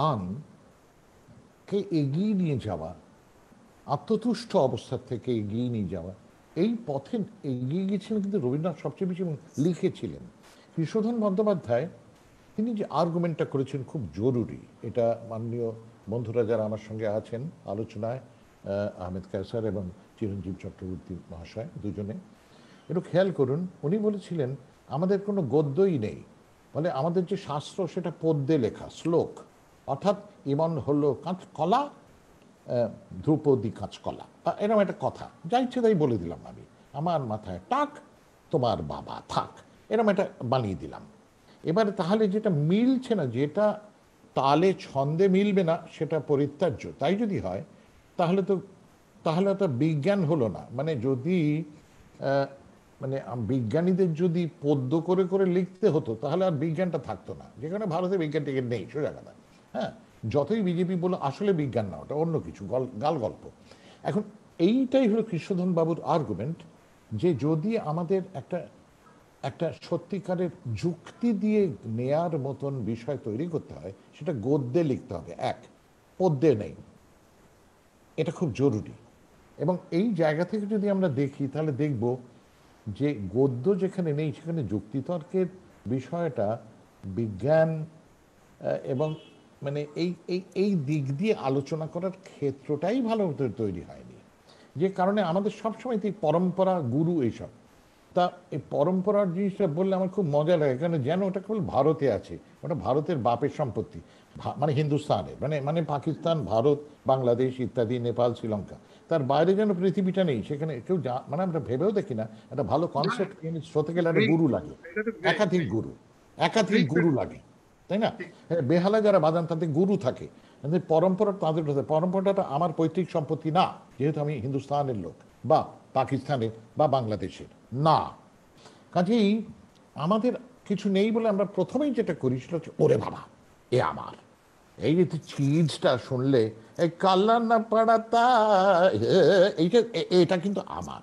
গানকে এগিয়ে নিয়ে যাওয়া, আত্মতুষ্ট অবস্থা থেকে এগিয়ে নিয়ে যাওয়া, এই পথে এগিয়ে গিয়েছিলেন কিন্তু রবীন্দ্রনাথ সবচেয়ে বেশি, এবং লিখেছিলেন। কৃষ্ণধন বন্দ্যোপাধ্যায় তিনি যে আর্গুমেন্টটা করেছেন খুব জরুরি, এটা মাননীয় বন্ধুরা যারা আমার সঙ্গে আছেন আলোচনায়, আহমেদ কায়সার এবং চিরঞ্জীব চক্রবর্তী মহাশয় দুজনে, একটু খেয়াল করুন, উনি বলেছিলেন আমাদের কোনো গদ্যই নেই, বলে আমাদের যে শাস্ত্র সেটা পদ্যে লেখা, শ্লোক। অর্থাৎ ইমন হলো কাঁচকলা, ধ্রুপদী কাঁচকলা, এরকম একটা কথা, যা ইচ্ছে তাই বলে দিলাম আমি, আমার মাথায় টাক, তোমার বাবা থাক, এরকম একটা বানিয়ে দিলাম। এবারে তাহলে যেটা মিলছে না, যেটা তালে ছন্দে মিলবে না, সেটা পরিত্যাজ্য। তাই যদি হয় তাহলে তো বিজ্ঞান হলো না। মানে যদি মানে বিজ্ঞানীদের যদি পদ্য করে করে লিখতে হতো তাহলে আর বিজ্ঞানটা থাকতো না, যেখানে ভারতে বিজ্ঞান টিকে নেই সোজা কথা। হ্যাঁ, যতই বিজেপি বলে আসলে বিজ্ঞান না, ওটা অন্য কিছু, গাল গল্প। এখন এইটাই হলো কৃষ্ণধন বাবুর আর্গুমেন্ট, যে যদি আমাদের একটা একটা সত্যিকারের যুক্তি দিয়ে নেয়ার মতন বিষয় তৈরি করতে হয়, সেটা গদ্যে লিখতে হবে, এক, পদ্যে নেই, এটা খুব জরুরি। এবং এই জায়গা থেকে যদি আমরা দেখি তাহলে দেখব যে গদ্য যেখানে নেই সেখানে যুক্তিতর্কের বিষয়টা বিজ্ঞান এবং মানে এই এই এই দিক দিয়ে আলোচনা করার ক্ষেত্রটাই ভালো মতো তৈরি হয়নি, যে কারণে আমাদের সবসময় এই পরম্পরা, গুরু, এইসব। তা এই পরম্পরার জিনিসটা বললে আমার খুব মজা লাগে, কারণ যেন ওটা কেবল ভারতে আছে, ওটা ভারতের বাপের সম্পত্তি, মানে হিন্দুস্তানের, মানে মানে পাকিস্তান, ভারত, বাংলাদেশ ইত্যাদি, নেপাল, শ্রীলঙ্কা, তার বাইরে যেন পৃথিবীটা নেই, সেখানে কেউ মানে আমরা ভেবেও দেখি না। একটা ভালো না, কনসেপ্ট হতে গেলে একটা গ্রেট, গুরু লাগে, এটা তো গ্রেট, একাধিক গুরু, একাধিক গ্রেট। গুরু লাগে, তাই না? ঠিক। হ্যাঁ, বেহালা যারা বাজান তাদের গুরু থাকে, কিন্তু পরম্পরা তাদের কাছে, পরম্পরাটা আমার পৈতৃক সম্পত্তি না, যেহেতু আমি হিন্দুস্তানের লোক বা পাকিস্তানের বা বাংলাদেশের না। কাজেই আমাদের কিছু নেই বলে আমরা প্রথমেই যেটা করি সেটা হচ্ছে, ওরে বাবা এ আমার, এই যে চিজটা শুনলে এই কাল্লা না পাড়াতা, এইটা এটা কিন্তু আমার।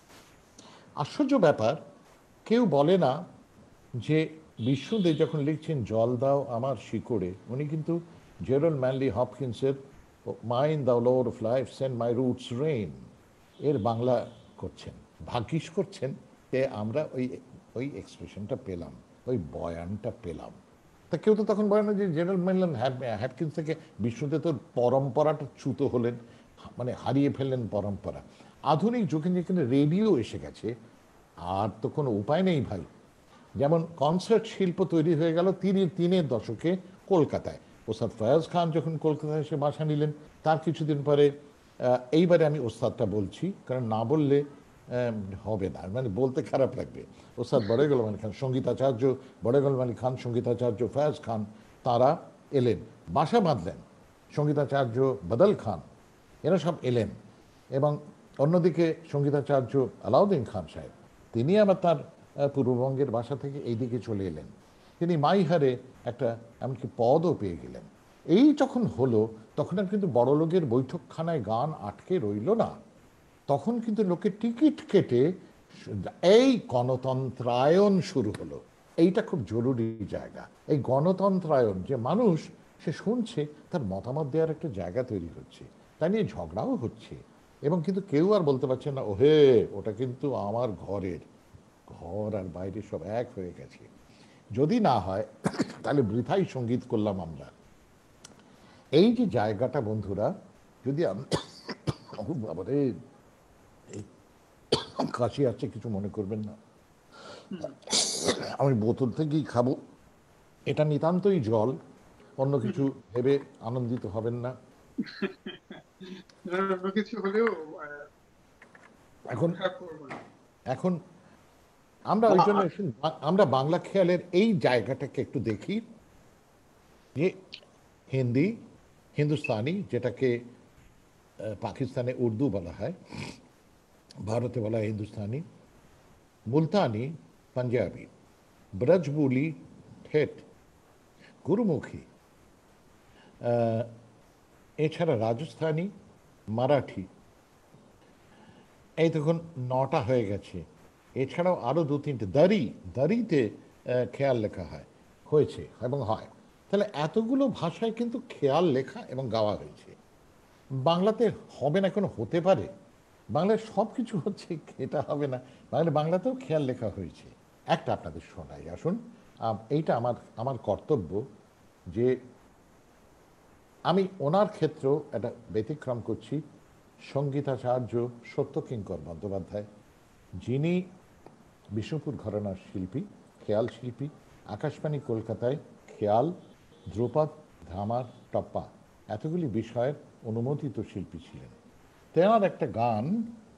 আশ্চর্য ব্যাপার, কেউ বলে না যে বিষ্ণুদেব যখন লিখছেন জল দাও আমার শিকড়ে, উনি কিন্তু জেরাল্ড ম্যানলি হপকিন্সের mine thou lord of life send my roots rain এর বাংলা করছেন, ভাগ্যিস করছেন যে আমরা ওই ওই এক্সপ্রেশনটা পেলাম, ওই বয়ানটা পেলাম। তা কেউ তো তখন বলে না যে জেনারেল ম্যানলি হ্যাপকিন্স থেকে বিষ্ণুদেব তো পরম্পরাটা চ্যুত হলেন, মানে হারিয়ে ফেললেন পরম্পরা। আধুনিক যুগে যেখানে রেডিও এসে গেছে, আর তো কোনো উপায় নেই ভাই। যেমন কনসার্ট শিল্প তৈরি হয়ে গেল তিনের দশকে কলকাতায়, ওস্তাদ ফয়াজ খান যখন কলকাতায় এসে বাসা নিলেন, তার কিছুদিন পরে, এইবারে আমি ওস্তাদটা বলছি কারণ না বললে হবে না, মানে বলতে খারাপ লাগবে, ওস্তাদ বড়েগোলাম আলী খান, সঙ্গীতাচার্য বড়েগোলাম আলী খান, সঙ্গীতাচার্য ফয়াজ খান, তারা এলেন, বাসা বাঁধলেন। সঙ্গীতাচার্য বদল খান, এরা সব এলেন। এবং অন্যদিকে সঙ্গীতাচার্য আলাউদ্দিন খান সাহেব, তিনি আবার তার পূর্ববঙ্গের বাসা থেকে এইদিকে চলে এলেন। তিনি মাইহারে একটা এমনকি পদও পেয়ে গেলেন। এই যখন হলো, তখন আর কিন্তু বড়লোকের বৈঠকখানায় গান আটকে রইল না, তখন কিন্তু লোকে টিকিট কেটে এই গণতন্ত্রায়ন শুরু হলো। এইটা খুব জরুরি জায়গা, এই গণতন্ত্রায়ন, যে মানুষ সে শুনছে, তার মতামত দেওয়ার একটা জায়গা তৈরি হচ্ছে, তাই নিয়ে ঝগড়াও হচ্ছে, এবং কিন্তু কেউ আর বলতে পারছে না ওহে ওটা কিন্তু আমার ঘরের, ঘর আর বাইরে সব এক হয়ে গেছে। যদি না হয় তাহলে বৃথাই সঙ্গীত করলাম আমরা। এই যে জায়গাটা বন্ধুরা, যদি বাবারে এই কাশি আসছে, কিছু মনে করবেন না, আমি বোতল থেকেই খাবো, এটা নিতান্তই জল, অন্য কিছু ভেবে আনন্দিত হবেন না। অন্য কিছু হলেও এখন খারাপ করবো না। এখন আমরা ওই জন্য আমরা বাংলা খেয়ালের এই জায়গাটাকে একটু দেখি, যে হিন্দি, হিন্দুস্তানি, যেটাকে পাকিস্তানে উর্দু বলা হয়, ভারতে বলা হয় হিন্দুস্তানি, মুলতানি পাঞ্জাবি, ব্রজবুলি ঠেট, গুরুমুখী, এছাড়া রাজস্থানি, মারাঠি, এই তখন 9টা হয়ে গেছে। এছাড়াও আরও 2-3টে, দারিতে খেয়াল লেখা হয়েছে এবং হয়। তাহলে এতগুলো ভাষায় কিন্তু খেয়াল লেখা এবং গাওয়া হয়েছে। বাংলাতে হবে না, কোনো হতে পারে? বাংলায় সব কিছু হচ্ছে, এটা হবে না? বাংলাতেও খেয়াল লেখা হয়েছে। একটা আপনাদের শোনাই, আসুন। এইটা আমার আমার কর্তব্য যে আমি ওনার ক্ষেত্রেও একটা ব্যতিক্রম করছি। সঙ্গীতাচার্য সত্যকিঙ্কর বন্দ্যোপাধ্যায়, যিনি বিষ্ণুপুর ঘরানার শিল্পী, খেয়াল শিল্পী, আকাশবাণী কলকাতায় খেয়াল, ধ্রুপদ, ধামার, টপ্পা এতগুলি বিষয়ের অনুমোদিত শিল্পী ছিলেন। তেনার একটা গান,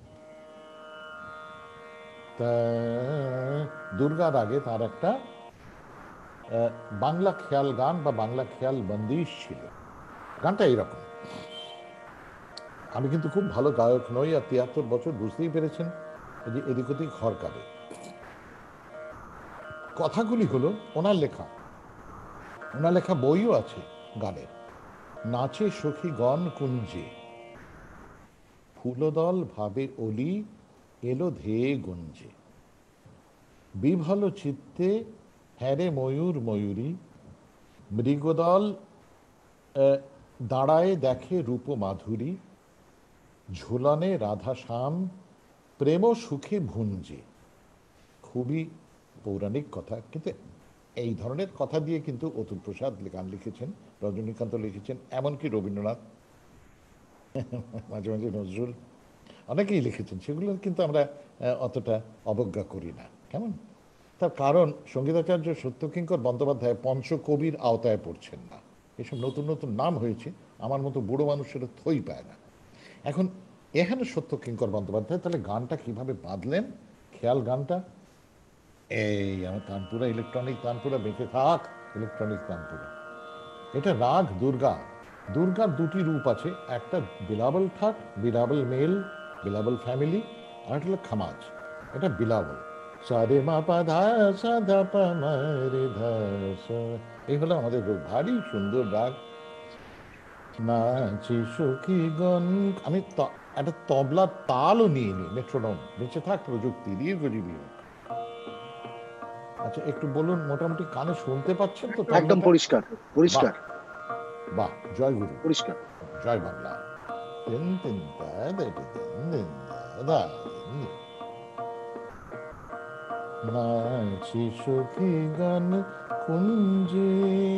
তা দুর্গার আগে তার একটা বাংলা খেয়াল গান বা বাংলা খেয়াল বন্দিশ ছিল। গানটা এইরকম, আমি কিন্তু খুব ভালো গায়ক নই, আর 73 বছর, বুঝতেই পেরেছেন যে এদিক ওদিক হরকাবে। কথাগুলি হলো ওনার লেখা, ওনার লেখা বইও আছে গানের। নাচে সখী গণ কুঞ্জে, ফুলদল ভাবে অলি, এলো ধেয়ে গুঞ্জে, বিভল চিত্তে হ্যারে ময়ূর ময়ূরী, মৃগদল দাঁড়ায় দেখে রূপ মাধুরী, ঝুলনে রাধা শ্যাম প্রেম সুখে ভুঞ্জে। খুবই পৌরাণিক কথা, কিন্তু এই ধরনের কথা দিয়ে কিন্তু অতুল প্রসাদ গান লিখেছেন, রজনীকান্ত লিখেছেন, এমনকি রবীন্দ্রনাথ, মাঝে মাঝে নজরুল, অনেকেই লিখেছেন, সেগুলো কিন্তু আমরা অতটা অবজ্ঞা করি না। কেমন? তার কারণ সঙ্গীতাচার্য সত্যকিঙ্কর বন্দ্যোপাধ্যায় পঞ্চকবির আওতায় পড়ছেন না। এসব নতুন নতুন নাম হয়েছে, আমার মতো বুড়ো মানুষেরা থই পায় না। এখন এখানে সত্যকিঙ্কর বন্দ্যোপাধ্যায় তাহলে গানটা কিভাবে বাঁধলেন, খেয়াল গানটা এই আমার তানপুরা, ইলেকট্রনিক তানপুরা, বেঁকে থাক ইলেকট্রনিক তানপুরা। এটা রাগ দুর্গা। দুর্গার দুটি রূপ আছে, একটা বিলাবল থাট, বিলাবল মেল, বিলাবল ফ্যামিলি, আর একটা হলো খামাজ। এটা বিলাবল। সারে মা পা ধা সা ধা পা মা রে ধা সা। এই হলো আমাদের রূপ, ভারী সুন্দর রাগ। নাচি সখী গণ, আমি একটা তবলার তালও নিয়ে নিই, মেট্রোনম, বেঁচে থাক প্রযুক্তি, দিয়ে গরিবি হোক। আচ্ছা একটু বলুন, মোটামুটি কানে শুনতে পাচ্ছেন তো একদম তবলাটা? পরিষ্কার, বাহ পরিষ্কার, বাহ, জয় গুরু, পরিষ্কার। জয় বাংলা। তিন তিন দা দা দা তিন তিন দা দা তিন। নাচি সখী গান কুঞ্জে,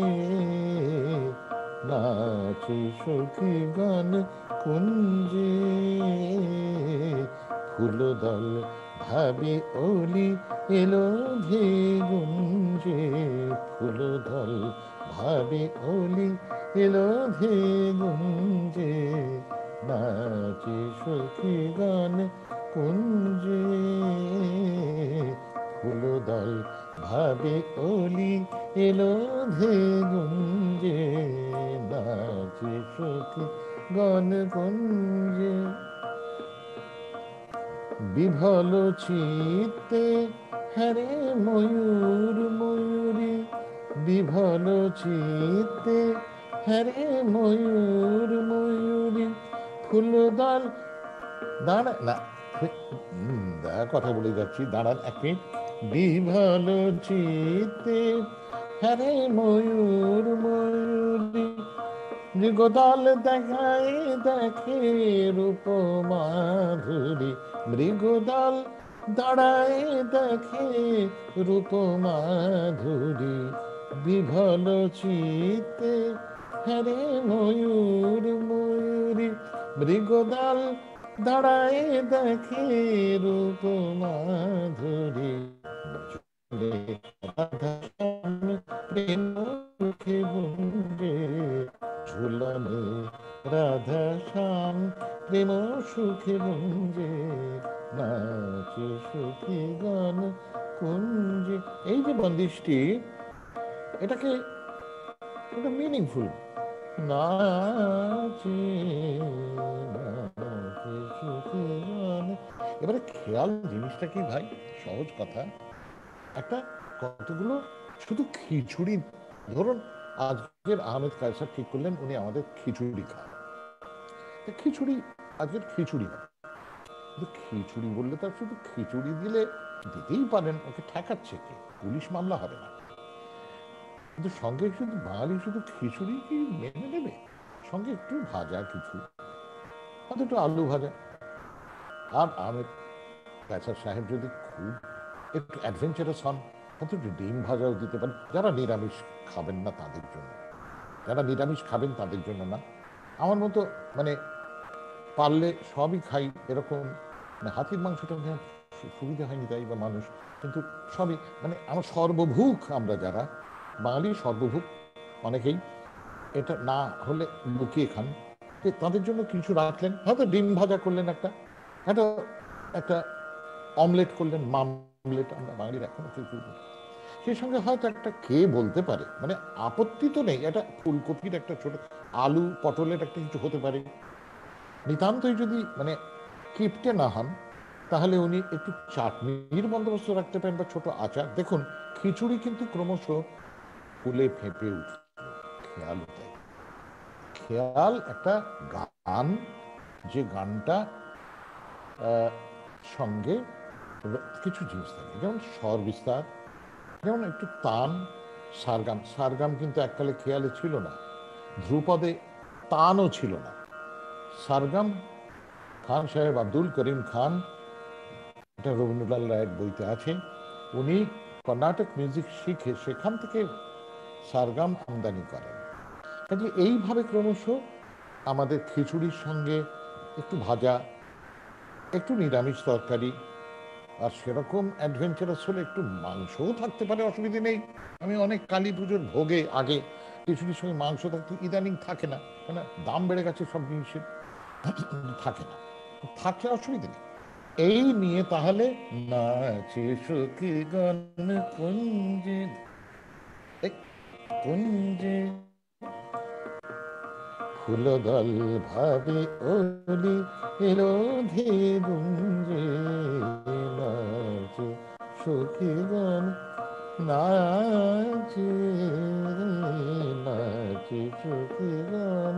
নাচি সখী গান কুঞ্জে, ফুলদল ভাবি ওলি এলো ধে গুঞ্জে, ফুলদল ভাবি ওলি এলো ধে গুঞ্জে, নাচি সখী গান কুঞ্জে, ফুলদল ভাবে ওলি এলো ধে গুঞ্জে, নাচে সখী গণ কুঞ্জে। বিভল চিত্তে হরে ময়ূর ময়ূরী, বিভল চিত্তে হরে ময়ূর ময়ূরী, ফুলদল দাঁড়া না, কথা বলে যাচ্ছি, দাঁড়ান এক মিনিট। বিভল চিত্তে হরে ময়ূর ময়ূরী, মৃগদল দেখায় দেখে রূপ মাধুরী, মৃগদল দাঁড়ায় দেখে রূপ মাধুরী, বিভল চিত্তে হরে ময়ূর ময়ূরী, মৃগদল দাঁড়ায় দেখে রূপ মাধুরী, প্রেম সুখে গুঞ্জে, ঝুলনে রাধা শ্যাম প্রেম সুখে গুঞ্জে, নাচে সুখী গান কুঞ্জে। এই যে বন্দিশটি, এটাকে একটা মিনিংফুল, নাচে নাচে সুখী গান। এবারে খেয়াল জিনিসটা কি ভাই, সহজ কথা, একটা কতগুলো শুধু খিচুড়ি, ধরুন আজকের আহমেদ কায়সার ঠিক করলেন উনি আমাদের খিচুড়ি খান, খিচুড়ি আজকের খিচুড়ি হবে, কিন্তু খিচুড়ি বললে তার শুধু খিচুড়ি দিলে দিতেই পারেন, ওকে ঠেকাচ্ছে কি, পুলিশ মামলা হবে না, কিন্তু সঙ্গে শুধু বাঙালি শুধু খিচুড়ি কি মেনে নেবে? সঙ্গে একটু ভাজা কিছু, হয়তো একটু আলু ভাজা। আর আহমেদ কায়সার সাহেব যদি খুব একটু অ্যাডভেঞ্চারাস হন, হয়তো একটু ডিম ভাজাও দিতে পারেন, যারা নিরামিষ খাবেন না তাদের জন্য, যারা নিরামিষ খাবেন তাদের জন্য না। আমার মতো মানে পারলে সবই খাই এরকম, মানে হাতির মাংসটা সুবিধা হয়নি তাই বা মানুষ, কিন্তু সবই মানে আমার সর্বভুক, আমরা যারা বাঙালি সর্বভুক অনেকেই, এটা না হলে লুকিয়ে খান, তাদের জন্য কিছু রাখলেন, হয়তো ডিম ভাজা করলেন, একটা একটা একটা অমলেট করলেন, মামলেট আমরা বাঙালির এখনো কেউ কেউ, সেই সঙ্গে হয়তো একটা কে বলতে পারে, মানে আপত্তি তো নেই, এটা ফুলকপির একটা ছোট, আলু পটলের একটা কিছু হতে পারে। নিতান্তই যদি মানে কিপটে না হন, তাহলে উনি একটু চাটনির বন্দোবস্ত রাখতে পারেন বা ছোট আচার। দেখুন খিচুড়ি কিন্তু ক্রমশ ফুলে ফেঁপে উঠল, খেয়াল তাই, খেয়াল একটা গান, যে গানটা সঙ্গে কিছু জিনিস থাকে, যেমন স্বর বিস্তার, যেমন একটু তান, সারগাম। সারগাম কিন্তু এককালে খেয়ালে ছিল না, ধ্রুপদে তানও ছিল না। সারগাম খান সাহেব, আব্দুল করিম খান, এটা রবীন্দ্রলাল রায়ের বইতে আছে, উনি কর্ণাটক মিউজিক শিখে সেখান থেকে সারগাম আমদানি করেন। কাজে এইভাবে ক্রমশ আমাদের খিচুড়ির সঙ্গে একটু ভাজা, একটু নিরামিষ তরকারি, আর সেরকম অ্যাডভেঞ্চারাস হলে একটু মাংসও থাকতে পারে, অসুবিধে নেই। আমি অনেক কালী পুজোর ভোগে আগে কিছুটির সঙ্গে মাংস থাকতো, ইদানিং থাকে না, কেন দাম বেড়ে গেছে সব জিনিসের, থাকে না, থাকলে অসুবিধে নেই। এই নিয়ে তাহলে নাচে সখী গান কুঞ্জে, কুঞ্জে ফুলদল ভাবে ওলি এলো ধে গুঞ্জে, নাচে সখী গান, নাচে নাচে সখী গান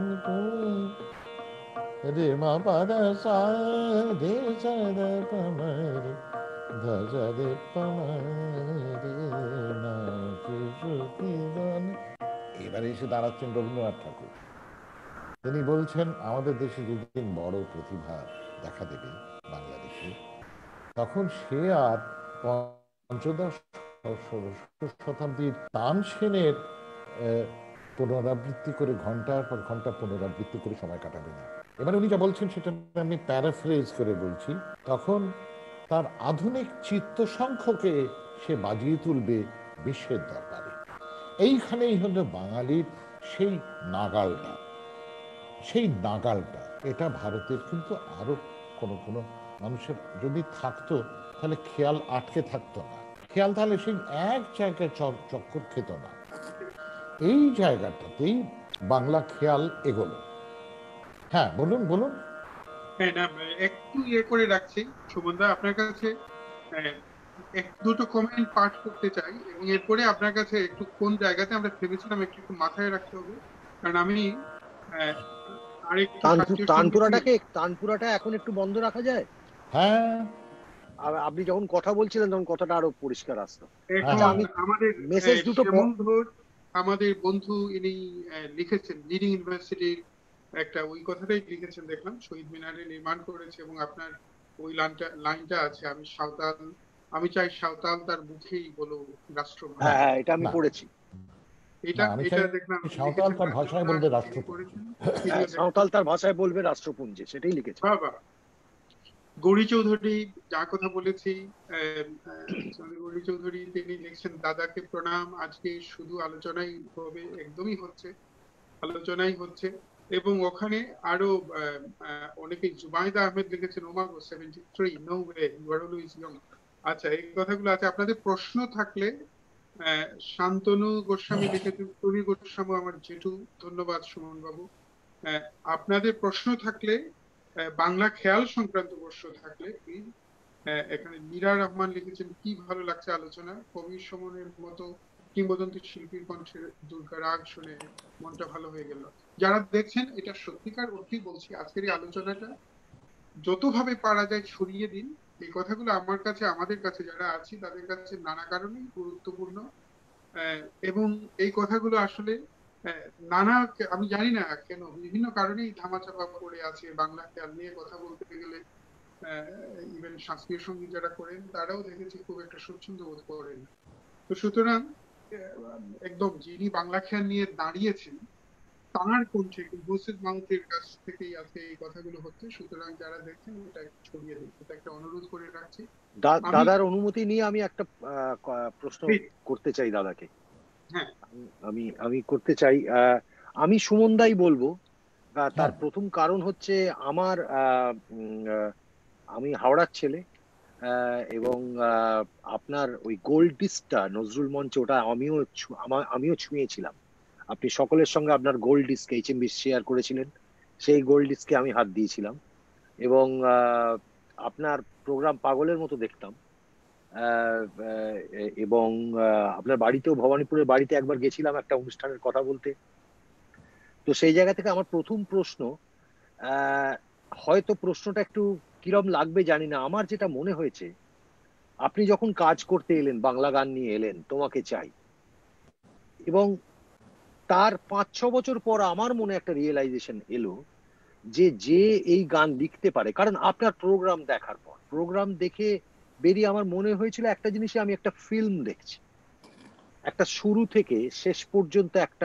রে মা পাদ সা রে সা দ প ম রে ধ স রে প ম রে, নাচে সখী গান। এবারে এসে দাঁড়াচ্ছেন রবীন্দ্রনাথ ঠাকুর। তিনি বলছেন আমাদের দেশে যেদিন বড় প্রতিভা দেখা দেবে বাংলাদেশে, তখন সে আর পঞ্চদশ ষোড়শ শতাব্দীর তানসেনের পুনরাবৃত্তি করে, ঘন্টার পর ঘন্টা পুনরাবৃত্তি করে সময় কাটাবে না। এবার উনি যা বলছেন সেটা আমি প্যারাফ্রেজ করে বলছি, তখন তার আধুনিক চিত্তশঙ্খকে সে বাজিয়ে তুলবে বিশ্বের দরবারে। এইখানেই হলো বাঙালির সেই নাগালটা, সেই নাগালটা। এটা ভারতের কিন্তু আরো কোনো কোনো মানুষের যদি থাকতো তাহলে খেয়াল আটকে থাকতো না, খেয়াল তাহলে সেই এক জায়গায় চক্কর খেত না। এই জায়গাটাতেই বাংলা খেয়াল এগোলো। হ্যাঁ বলুন বলুন। হ্যাঁ, না, একটু করে রাখছি সুমনদা, আপনার কাছে এক দুটো কমেন্ট পাঠ করতে চাই, এবং এরপরে আপনার কাছে একটু কোন জায়গাতে আমরা থেমেছিলাম একটু একটু মাথায় রাখতে হবে, কারণ আমি আহ, আরেকটু শাস্ত্রীয় সঙ্গীত নিয়ে। তানপুরাটা এখন একটু বন্ধ রাখা যায়? হ্যাঁ, আপনি যখন কথা বলছিলেন তখন কথাটা আরো পরিষ্কার আসতো। এখন আমি আমাদের মেসেজ দুটো শ্যামল ঘোষ, আমাদের বন্ধু, ইনি লিখেছেন লিডিং ইউনিভার্সিটির একটা ওই কথাটাই লিখেছেন, দেখলাম শহীদ মিনারে নির্মাণ করেছে, এবং আপনার ওই লাইনটা আছে, আমি সাঁওতাল, আমি চাই সাঁওতাল তার মুখেই বলো রাষ্ট্রভাষা। হ্যাঁ, এটা আমি পড়েছি। এটা আমি এটা চাই দেখলাম সাঁওতাল লিখেছেন তার ভাষায় বলবে রাজেন্দ্রনাথ, তিনি রাষ্ট্রপুঞ্জ। করেছেন। সাঁওতাল তার ভাষায় বলবে রাষ্ট্রপুঞ্জে, সেটাই লিখেছে। বাবা, গৌরী চৌধুরী যার কথা বলেছি, গৌরী চৌধুরী তিনি লিখছেন, দাদাকে প্রণাম, আজকে শুধু আলোচনাই হবে, একদমই হচ্ছে, আলোচনাই হচ্ছে। এবং ওখানে আরো অনেকে, জুবাইদা আহমেদ লিখেছেন, ওমাগো 73, no way, you are always young. আচ্ছা, এই কথাগুলো আছে। আপনাদের প্রশ্ন থাকলে, শান্তনু গোস্বামী লিখেছেন, টনি গোস্বামী আমার জেঠু, ধন্যবাদ সুমন বাবু। আপনাদের প্রশ্ন থাকলে, বাংলা খেয়াল সংক্রান্ত প্রশ্ন থাকলে প্লিজ। এখানে মীরা রহমান লিখেছেন, কি ভালো লাগছে আলোচনা, কবি সুমনের মতো কিংবদন্তি শিল্পীর কণ্ঠের দুর্গা রাগ শুনে মনটা ভালো হয়ে গেল। যারা দেখছেন, এটা সত্যিকার অর্থেই বলছি, আজকের এই আলোচনাটা যতভাবে পারা যায় ছড়িয়ে দিন। এই কথাগুলো আমার কাছে, আমাদের কাছে যারা আছি তাদের কাছে নানা কারণেই গুরুত্বপূর্ণ, এবং এই কথাগুলো আসলে নানা, আমি জানি না কেন বিভিন্ন কারণেই ধামাচাপা পড়ে আছে বাংলা খেয়াল নিয়ে কথা বলতে গেলে। ইভেন শাস্ত্রীয় সঙ্গীত যারা করেন তারাও দেখেছি খুব একটা স্বচ্ছন্দ বোধ করেন। তো সুতরাং একদম যিনি বাংলা খেয়াল নিয়ে দাঁড়িয়েছেন তাঁর কণ্ঠে হোসেন মাহমুদের কাছ থেকেই আছে এই কথাগুলো হচ্ছে। সুতরাং যারা দেখছেন এটা একটু ছড়িয়ে দিন, এটা একটা অনুরোধ করে রাখছি। দাদার অনুমতি নিয়ে আমি একটা প্রশ্ন করতে চাই দাদাকে। হ্যাঁ, আমি করতে চাই। আমি সুমনদাই বলবো। তার প্রথম কারণ হচ্ছে আমার আমি হাওড়ার ছেলে, এবং আপনার ওই গোল্ড ডিস্কটা নজরুল মঞ্চে, ওটা আমিও ছুঁয়েছিলাম। আপনি সকলের সঙ্গে আপনার গোল্ড ডিস্ক HMV শেয়ার করেছিলেন, সেই গোল্ড ডিস্কে আমি হাত দিয়েছিলাম, এবং আপনার প্রোগ্রাম পাগলের মতো দেখতাম। এবং আপনার বাড়িতেও, ভবানীপুরের বাড়িতে একবার গেছিলাম একটা অনুষ্ঠানের কথা বলতে। তো সেই জায়গা থেকে আমার প্রথম প্রশ্ন, হয়তো প্রশ্নটা একটু কিরম লাগবে জানি না, আমার যেটা মনে হয়েছে, আপনি যখন কাজ করতে এলেন, বাংলা গান নিয়ে এলেন তোমাকে চাই, এবং তার 5-6 বছর পর আমার মনে একটা রিয়েলাইজেশন এলো যে এই গান লিখতে পারে। কারণ আপনার প্রোগ্রাম দেখার পর, প্রোগ্রাম দেখে বেরিয়ে আমার মনে হয়েছিল একটা জিনিসই, আমি একটা ফিল্ম দেখছি, একটা শুরু থেকে শেষ পর্যন্ত একটা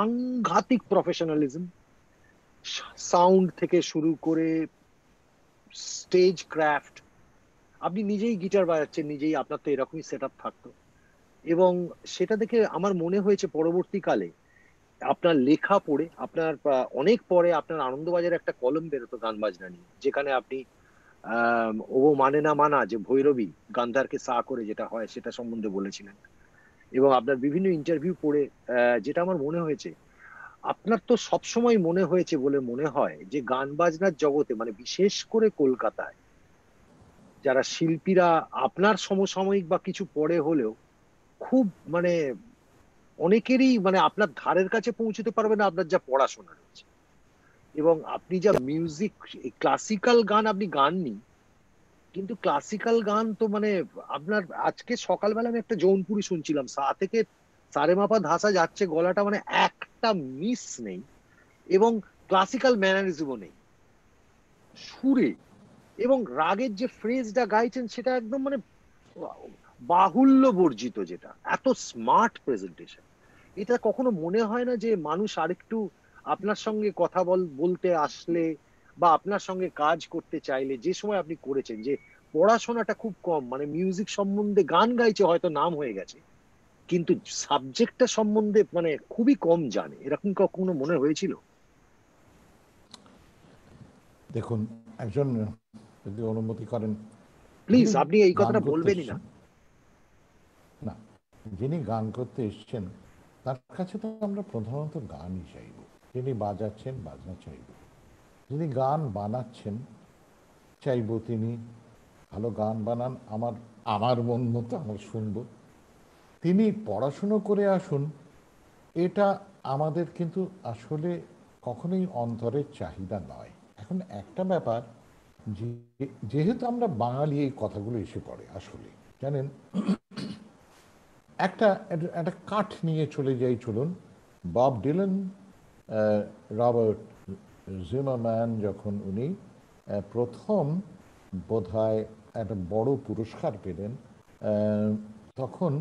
সাংঘাতিক প্রফেশনালিজম, সাউন্ড থেকে শুরু করে স্টেজ ক্রাফট, আপনি নিজেই গিটার বাজাচ্ছেন নিজেই, আপনার তো এরকমই সেট আপ থাকতো। এবং সেটা দেখে আমার মনে হয়েছে পরবর্তীকালে আপনার লেখা পড়ে, আপনার অনেক পরে আপনার আনন্দবাজারে একটা কলম বেরোতো গান বাজনা নিয়ে, যেখানে আপনি ও মানে না মানা যে ভৈরবী গান্ধারকে সা করে যেটা হয় সেটা সম্বন্ধে বলেছিলেন। এবং আপনার বিভিন্ন ইন্টারভিউ পড়ে যেটা আমার মনে হয়েছে, আপনার তো সবসময় মনে হয়েছে বলে মনে হয় যে গান বাজনার জগতে, মানে বিশেষ করে কলকাতায় যারা শিল্পীরা আপনার সমসাময়িক বা কিছু পরে হলেও খুব মানে অনেকেরই মানে আপনার ধারের কাছে পৌঁছতে পারবে না আপনার যা পড়াশোনা রয়েছে। এবং আপনি যা মিউজিক, ক্লাসিক্যাল গান আপনি গাননি, কিন্তু ক্লাসিক্যাল গান তো মানে আপনার, আজকে সকালবেলা আমি একটা জৌনপুরি শুনছিলাম, সা থেকে সারেমাপা ধাসা যাচ্ছে গলাটা, মানে একটা মিস নেই। এবং ক্লাসিক্যাল ম্যানারিজমও নেই সুরে। এবং রাগের যে ফ্রেজটা গাইছেন সেটা একদম মানে বাহুল্য বর্জিত, যেটা এত স্মার্ট প্রেজেন্টেশন। এটা কখনো মনে হয় না যে মানুষ আরেকটু আপনার সঙ্গে কথা বলতে আসলে বা আপনার সঙ্গে কাজ করতে চাইলে, যে সময় আপনি করেছেন, যে পড়াশোনাটা খুব কম, মানে মিউজিক সম্বন্ধে গান গাইছে হয়তো নাম হয়ে গেছে, কিন্তু সাবজেক্টটা সম্বন্ধে মানে খুবই কম জানে, এরকম কখনো মনে হয়েছিল? দেখুন, একজন যদি অনুমতি করেন, প্লিজ, যিনি আপনি এই গান কথাটা করতে বলবেনই না। এসছেন, না, যিনি গান করতে এসছেন তার কাছে তো আমরা প্রধানত গানই চাইব। যিনি বাজাচ্ছেন বাজনা চাইব, যিনি গান বানাচ্ছেন চাইব তিনি ভালো গান বানান, আমার আমার মন মতো আমরা শুনব। তিনি পড়াশুনো করে আসুন, এটা আমাদের কিন্তু আসলে কখনোই অন্তরের চাহিদা নয়। এখন একটা ব্যাপার, যেহেতু আমরা বাঙালি, এই কথাগুলো এসে পড়ে আসলে, জানেন, একটা একটা কাঠ নিয়ে চলে যাই, চলুন। বব ডিলান, রবার্ট জিমারম্যান, যখন উনি প্রথম বোধহয় একটা বড় পুরস্কার পেলেন, তখন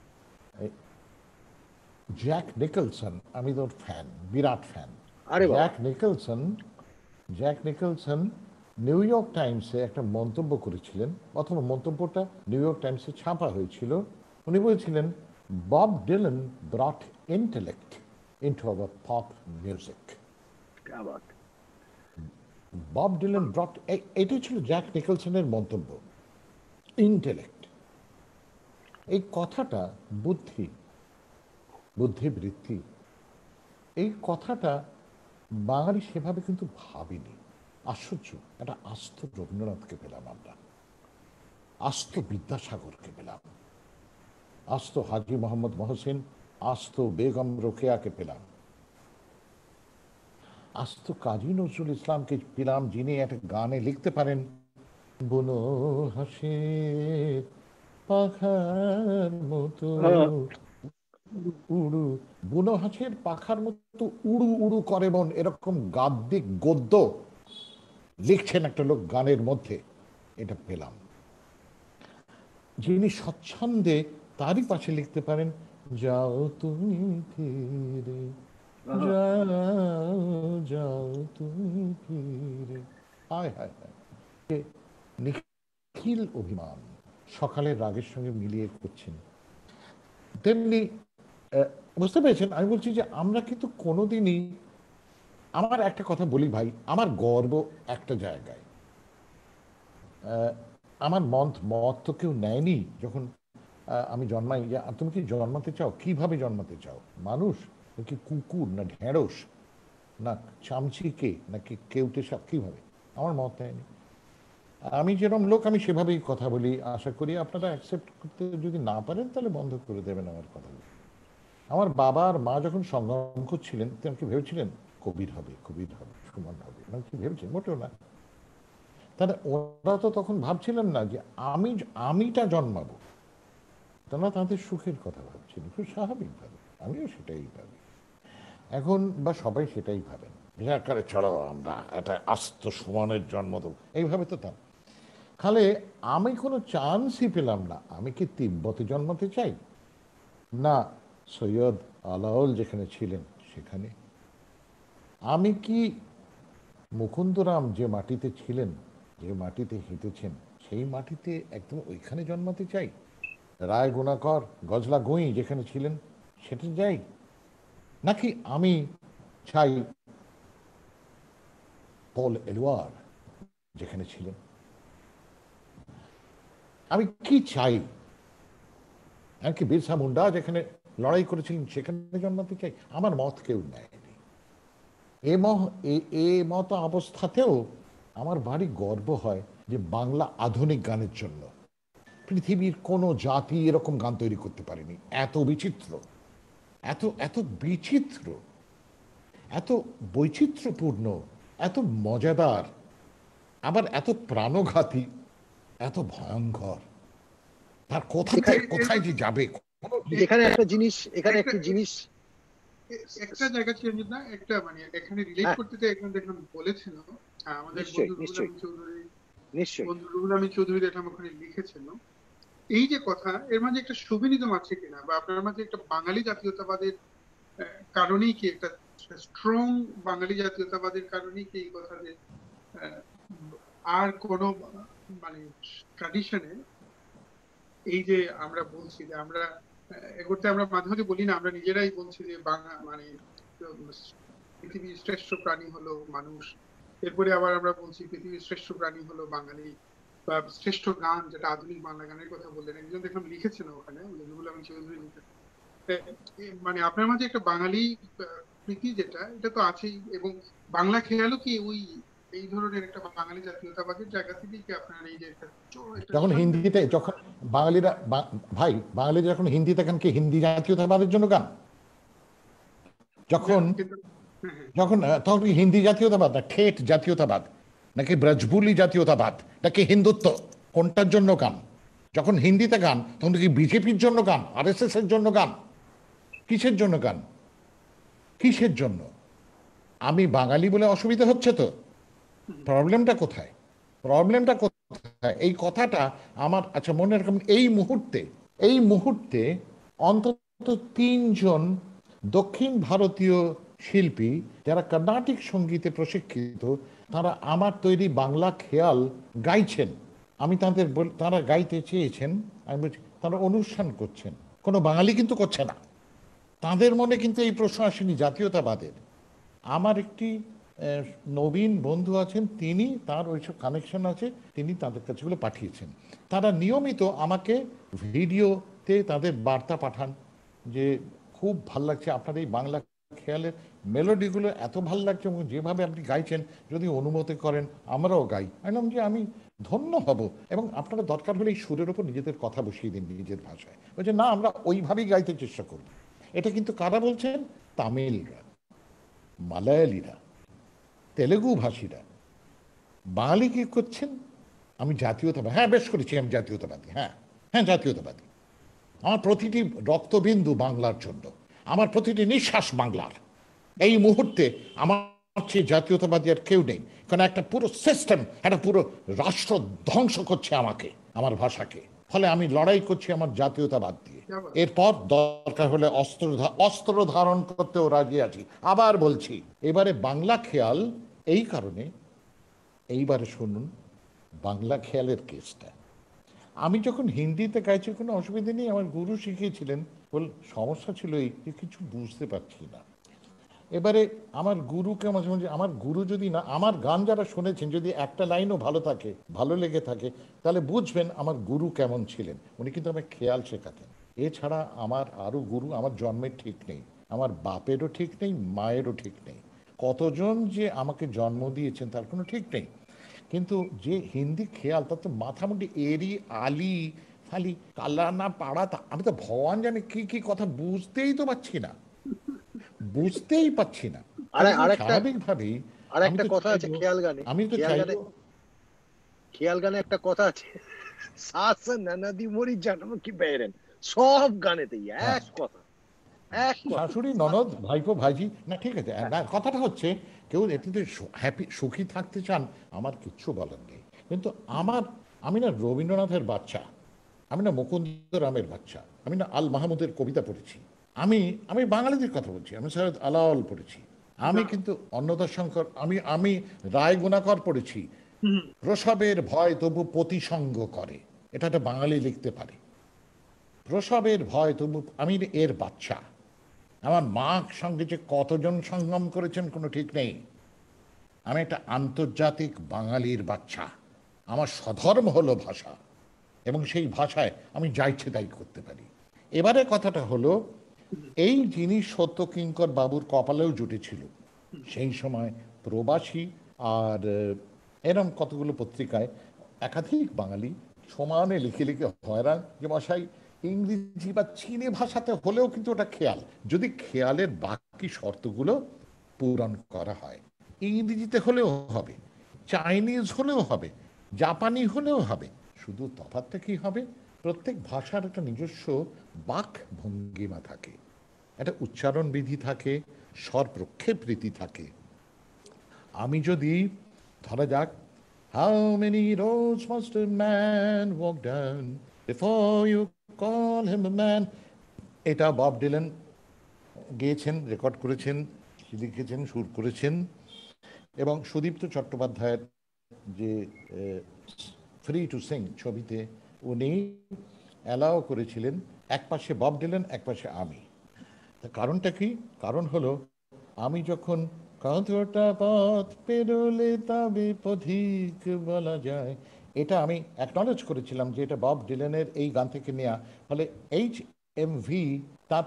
জ্যাক নিকলসন, আমি তোর ফ্যান, বিরাট ফ্যান। আরে বাবা। জ্যাক নিকলসন নিউ ইয়র্ক টাইমসে একটা মন্তব্য করেছিলেন, অথবা মন্তব্যটা নিউ ইয়র্ক টাইমসে ছাপা হয়েছিল। উনি বলছিলেন, Bob Dylan brought intellect into our pop music. Bob Dylan brought, এটাই ছিল জ্যাক নিকলসনের মন্তব্য, ইন্টেলেক্ট। এই কথাটা বুদ্ধিবৃত্তি, এই কথাটা বাঙালি সেভাবে কিন্তু ভাবিনি। আশ্চর্য, একটা আস্ত রবীন্দ্রনাথকে পেলাম আমরা, আস্ত বিদ্যাসাগরকে পেলাম, আস্ত হাজী মোহাম্মদ মহসিন, আস্ত বেগম রোকেয়াকে পেলাম, আস্ত কাজী নজরুল ইসলামকে পেলাম, যিনি একটা গানে লিখতে পারেন, বুনো হাসে পাখার মতো উড়ু, বুনো হাসির পাখার মতো উড়ু উড়ু করে মন, এরকম গাদ্যিক গদ্য লিখছেন একটা লোক গানের মধ্যে, এটা পেলাম। যিনি স্বচ্ছন্দে তারই পাশে লিখতে পারেন, যাও তুমি ফিরে, যাও যাও তুমি ফিরে, হায় হায় হায়, নিখিল অভিমান সকালের রাগের সঙ্গে মিলিয়ে করছেন। তেমনি বুঝতে পেরেছেন, আমি বলছি যে আমরা কিন্তু কোনোদিনই, আমার একটা কথা বলি ভাই, আমার গর্ব একটা জায়গায়, আমার মত তো কেউ নেয়নি যখন আমি জন্মাই, যে তুমি কি জন্মাতে চাও, কিভাবে জন্মাতে চাও, মানুষ নাকি কুকুর, না ঢেঁড়স, না চামচিকে, নাকি কেউটে সাপ, কিভাবে, আমার মত নেয়নি। আমি যেরকম লোক আমি সেভাবেই কথা বলি, আশা করি আপনারা অ্যাকসেপ্ট করতে যদি না পারেন তাহলে বন্ধ করে দেবেন আমার কথা। আমার বাবা আর মা যখন সংগ্রাম করছিলেন, তিনি কি ভেবেছিলেন কবির হবে, সুমন হবে, মানে কি ভেবেছেন? মোটেও না। তাহলে ওরা তো তখন ভাবছিলেন না যে আমিটা জন্মাবো, তারা তাদের সুখের কথা ভাবছিলেন, খুব স্বাভাবিকভাবে। আমিও সেটাই ভাবি এখন, বা সবাই সেটাই ভাবেন, আকারে চলো আমরা একটা আস্ত সুমনের জন্ম দেবো, এইভাবে তো তা। তাহলে আমি কোনো চান্সই পেলাম না। আমি কি তিব্বতে জন্মাতে চাই, না সৈয়দ আলাওল যেখানে ছিলেন সেখানে? আমি কি মুকুন্দরাম যে মাটিতে ছিলেন যে মাটিতে হেঁটেছেন সেই মাটিতে একদম ওইখানে জন্মাতে চাই? রায় গুণাকর গজলা গুঁই যেখানে ছিলেন সেটা যাই, নাকি আমি চাই পল এলওয়ার যেখানে ছিলেন? আমি কি চাই? এমনকি বিরসা মুন্ডা যেখানে লড়াই করেছিলেন সেখানে জন্মাতে চাই? আমার মত কেউ নেয়নি। এ মত অবস্থাতেও আমার ভারী গর্ব হয় যে বাংলা আধুনিক গানের জন্য পৃথিবীর কোনো জাতি এরকম গান তৈরি করতে পারেনি। এত বিচিত্র, এত এত বিচিত্র, এত বৈচিত্র্যপূর্ণ, এত মজাদার, আবার এত প্রাণঘাতী, এত ভয়ঙ্কর। তার কোথায় কোথায় যে যাবে। এখানে একটা জিনিস একটা জায়গা চিরঞ্জিত না, একটা মানে এখানে রিলেট করতে চাই। এখানে দেখলাম বলেছিল আমাদের বন্ধু রুহুল আমিন চৌধুরী দেখলাম ওখানে লিখেছিল এই যে কথা, এর মাঝে একটা সুবিনিতম আছে কিনা, বা আপনার মাঝে একটা বাঙালি জাতীয়তাবাদের কারণেই কি, একটা স্ট্রং বাঙালি জাতীয়তাবাদের কারণেই কি এই কথা যে আর কোন মানে ট্র্যাডিশনে এই যে আমরা বলছি যে আমরা এগোতে, আমরা মাঝে মাঝে বলি না, আমরা নিজেরাই বলছি যে বাংলা মানে পৃথিবীর শ্রেষ্ঠ প্রাণী হলো মানুষ, এরপরে আবার আমরা বলছি পৃথিবীর শ্রেষ্ঠ প্রাণী হলো বাঙালি, বা শ্রেষ্ঠ গান যেটা আধুনিক বাংলা গানের কথা বললেন, একজন দেখলাম লিখেছেন ওখানে, রুহুল আমিন চৌধুরী লিখেছেন। মানে আপনার মাঝে একটা বাঙালি প্রীতি যেটা, এটা তো আছেই, এবং বাংলা খেয়ালও কি ওই এই ধরনের একটা বাঙালি জাতীয়তাবাদের জায়গা থেকেই কি আপনার এই যে যখন হিন্দিতে, যখন বাঙালিরা, ভাই বাঙালিরা যখন হিন্দিতে গান, কি হিন্দি জাতীয়তাবাদের জন্য গান? যখন যখন তখন কি হিন্দি জাতীয়তাবাদ, না ঠেট জাতীয়তাবাদ, নাকি ব্রজবুলি জাতীয়তাবাদ, নাকি হিন্দুত্ব, কোনটার জন্য গান? যখন হিন্দিতে গান তখন কি বিজেপির জন্য গান, আরএসএস এর জন্য গান? কিসের জন্য গান? কিসের জন্য? আমি বাঙালি বলে অসুবিধা হচ্ছে তো? প্রবলেমটা কোথায়? প্রবলেমটা কোথায়? এই কথাটা আমার আচ্ছা মনে রাখুন, এই মুহূর্তে অন্তত 3 জন দক্ষিণ ভারতীয় শিল্পী যারা কর্ণাটিক সঙ্গীতে প্রশিক্ষিত, তারা আমার তৈরি বাংলা খেয়াল গাইছেন। আমি তারা গাইতে চেয়েছেন, আমি বলছি তারা অনুষ্ঠান করছেন, কোনো বাঙালি কিন্তু করছে না। তাদের মনে কিন্তু এই প্রশ্ন আসেনি জাতীয়তাবাদের। আমার একটি নবীন বন্ধু আছেন, তিনি তার ওইসব কানেকশন আছে, তিনি তাদের কাছে গুলো পাঠিয়েছেন। তারা নিয়মিত আমাকে ভিডিওতে তাদের বার্তা পাঠান যে খুব ভাল লাগছে আপনার এই বাংলা খেয়ালের মেলোডিগুলো, এত ভাল লাগছে, এবং যেভাবে আপনি গাইছেন যদি অনুমতি করেন আমরাও গাই। বললাম যে আমি ধন্য হব, এবং আপনারা দরকার হলে এই সুরের ওপর নিজেদের কথা বসিয়ে দিন নিজের ভাষায়। বলছে না, আমরা ওইভাবেই গাইতে চেষ্টা করব। এটা কিন্তু কারা বলছেন? তামিলরা, মালায়ালিরা, তেলেগু ভাষীরা। বাঙালি কি করছেন? আমি জাতীয়তাবাদী, হ্যাঁ বেশ করেছি, আমি জাতীয়তাবাদী, হ্যাঁ হ্যাঁ জাতীয়তাবাদী। আমার প্রতিটি রক্তবিন্দু বাংলার জন্য, আমার প্রতিটি নিঃশ্বাস বাংলার। এই মুহূর্তে আমার চেয়ে জাতীয়তাবাদী আর কেউ নেই, কারণ একটা পুরো সিস্টেম, একটা পুরো রাষ্ট্র ধ্বংস করছে আমাকে, আমার ভাষাকে। ফলে আমি লড়াই করছি আমার জাতীয়তাবাদ দিয়ে। এরপর দরকার হলে অস্ত্র ধারণ করতেও রাজি আছি। আবার বলছি, এবারে বাংলা খেয়াল এই কারণে, এইবারে শুনুন বাংলা খেয়ালের কেসটা। আমি যখন হিন্দিতে গাইছি কোনো অসুবিধা নেই, আমার গুরু শিখিয়েছিলেন, সমস্যা ছিল এই যে কিছু বুঝতে পারছি না। এবারে আমার গুরুকে মাঝে মাঝে, আমার গুরু যদি না, আমার গান যারা শুনেছেন যদি একটা লাইনও ভালো থাকে, ভালো লেগে থাকে, তাহলে বুঝবেন আমার গুরু কেমন ছিলেন। উনি কিন্তু আমাকে খেয়াল শেখাতেন। এছাড়া আমার আরও গুরু আমার জন্মের ঠিক নেই, আমার বাপেরও ঠিক নেই, মায়েরও ঠিক নেই। কতজন যে আমাকে জন্ম দিয়েছেন তার কোনো ঠিক নেই। কিন্তু যে হিন্দি খেয়াল, তার তো মাথামুটি এরি আলি ফালি কালানা পাড়া, আমি তো ভগবান জানে কি কি কথা বুঝতেই তো পারছি না, বুঝতেই পারছি না। স্বাভাবিকভাবেই আর একটা কথা আছে খেয়াল গানে, আমি তো চাইবো, খেয়াল গানে একটা কথা আছে, সাস ননদি মরি জন্ম কি বেরেন, সব গানেতেই এক কথা, শাশুড়ি ননদ ভাইপো ভাইজি, না ঠিক আছে, না কথাটা হচ্ছে কেউ এটিতে হ্যাপি সুখী থাকতে চান, আমার কিচ্ছু বলার নেই। কিন্তু আমি না রবীন্দ্রনাথের বাচ্চা, আমি না মুকুন্দ রামের বাচ্চা, আমি না আল মাহমুদের কবিতা পড়েছি, আমি বাঙালিদের কথা বলছি, আমি সৈয়দ আলাওল পড়েছি, আমি কিন্তু অন্নদাশঙ্কর, আমি রায় গুণাকর পড়েছি, হুম। প্রসবের ভয় তবু প্রতিসঙ্গ করে, এটা একটা বাঙালি লিখতে পারে। প্রসবের ভয় তবু, আমি এর বাচ্চা, আমার মার সঙ্গে যে কতজন সঙ্গম করেছেন কোনো ঠিক নেই। আমি একটা আন্তর্জাতিক বাঙালির বাচ্চা, আমার স্বধর্ম হলো ভাষা, এবং সেই ভাষায় আমি যা ইচ্ছে তাই করতে পারি। এবারে কথাটা হলো, এই জিনিস সত্য কিঙ্কর বাবুর কপালেও জুটেছিল। সেই সময় প্রবাসী আর এরম কতগুলো পত্রিকায় একাধিক বাঙালি সমানে লিখে লিখে হয়রান যে মশাই ইংরেজি বা চীনে ভাষাতে হলেও কিন্তু ওটা খেয়াল, যদি খেয়ালের বাকি শর্তগুলো পূরণ করা হয়। ইংরেজিতে হলেও হবে, চাইনিজ হলেও হবে, জাপানি হলেও হবে, শুধু তফাৎটা কি হবে, প্রত্যেক ভাষার একটা নিজস্ব বাক ভঙ্গিমা থাকে, একটা উচ্চারণ বিধি থাকে, স্বর প্রক্ষেপ রীতি থাকে। আমি যদি ধরা যাক, how many roads must a man walk down before you call him a man, এটা বব ডিলান গেয়েছেন, রেকর্ড করেছেন, লিখেছেন, সুর করেছেন। এবং সুদীপ্ত চট্টোপাধ্যায়ের যে ফ্রি টু সিং ছবিতে উনি অ্যালাও করেছিলেন, এক পাশে বব ডিলান, এক পাশে আমি। কারণটা কি? কারণ হলো, আমি যখন কতটা পথ পেরোলে তবে পথিক বলা যায়, এটা আমি অ্যাকনলেজ করেছিলাম যে এটা বব ডিলানের এই গান থেকে নেওয়া। ফলে HMV তার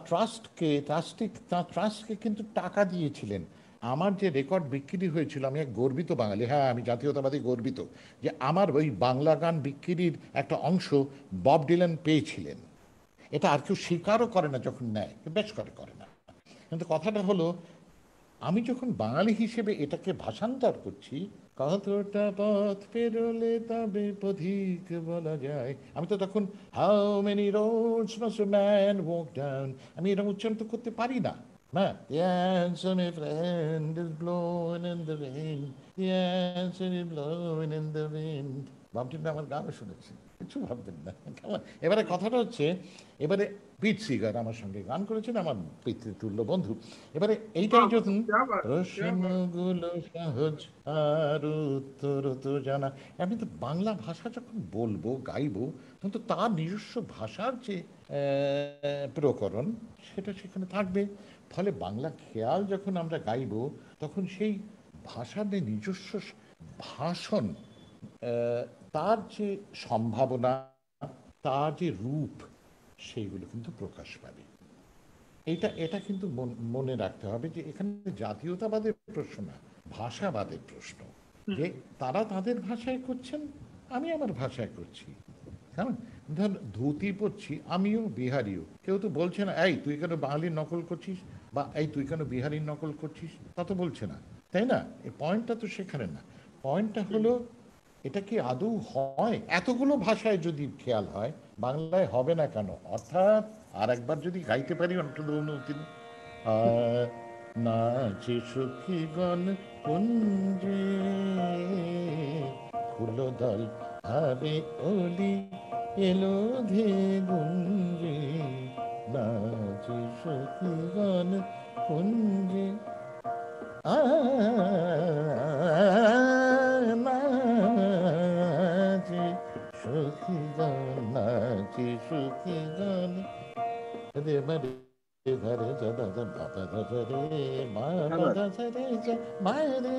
ট্রাস্টকে কিন্তু টাকা দিয়েছিলেন। আমার যে রেকর্ড বিক্রি হয়েছিল, আমি এক গর্বিত বাঙালি, হ্যাঁ আমি জাতীয়তাবাদী গর্বিত, যে আমার ওই বাংলা গান বিক্রির একটা অংশ বব ডিলান পেয়েছিলেন। এটা আর কেউ স্বীকারও করে না, যখন নেয় বেশ করে না। কিন্তু কথাটা হলো, আমি যখন বাঙালি হিসেবে এটাকে ভাষান্তর করছি, কতটা পথ পেরোলে তবে পথিক বলা যায়, আমি তো তখন how many roads must a man walk down, আমি এরকম উচ্চারণ তো করতে পারি না। না, the answer my friend is blowing in the wind, the answer is blowing in the wind। ভাবছেন না আমার গানও শুনেছি, কিছু ভাববেন না। এবারে কথাটা হচ্ছে, এবারে পিট সিগার আমার সঙ্গে গান করেছেন, আমার পিতৃতুল্য বন্ধু। এবারে এইটাই বাহ! যখন क्या बात है, क्या बात है। প্রশ্নগুলো সহজ আর উত্তর তো জানা, আমি তো বাংলা ভাষা যখন বলবো গাইবো, তখন তো তার নিজস্ব ভাষার যে প্রকরণ সেটা সেখানে থাকবে। ফলে বাংলা খেয়াল যখন আমরা গাইবো, তখন সেই ভাষার যে নিজস্ব ভাষণ, আহ, তার যে সম্ভাবনা, তার যে রূপ, সেইগুলো কিন্তু প্রকাশ পাবে। এটা এটা কিন্তু মনে রাখতে হবে যে এখানে জাতীয়তাবাদের প্রশ্ন না, ভাষাবাদের প্রশ্ন। যে তারা তাদের ভাষায় করছেন, আমি আমার ভাষায় করছি। কেমন? ধর ধুতি পরছি, আমিও বিহারিও, কেউ তো বলছে না এই তুই কেন বাঙালির নকল করছিস, বা এই তুই কেন বিহারির নকল করছিস, তা তো বলছে না, তাই না? এই পয়েন্টটা তো সেখানে না। পয়েন্টটা হলো, এটা কি আদৌ হয়? এতগুলো ভাষায় যদি খেয়াল হয়, বাংলায় হবে না কেন? অর্থাৎ আর একবার যদি গাইতে পারি অন্তত অনুমতি, নাচে সখীগণ কুঞ্জে, ফুলদল হারে অলি এলো ধে গুঞ্জে, নাচে সখীগণ কুঞ্জে, নাচে সখীগণ, নাচে সখীগণ, রে মরে ধরে যদা বাবা ধরে মা क्या बात পদা ধরে মারে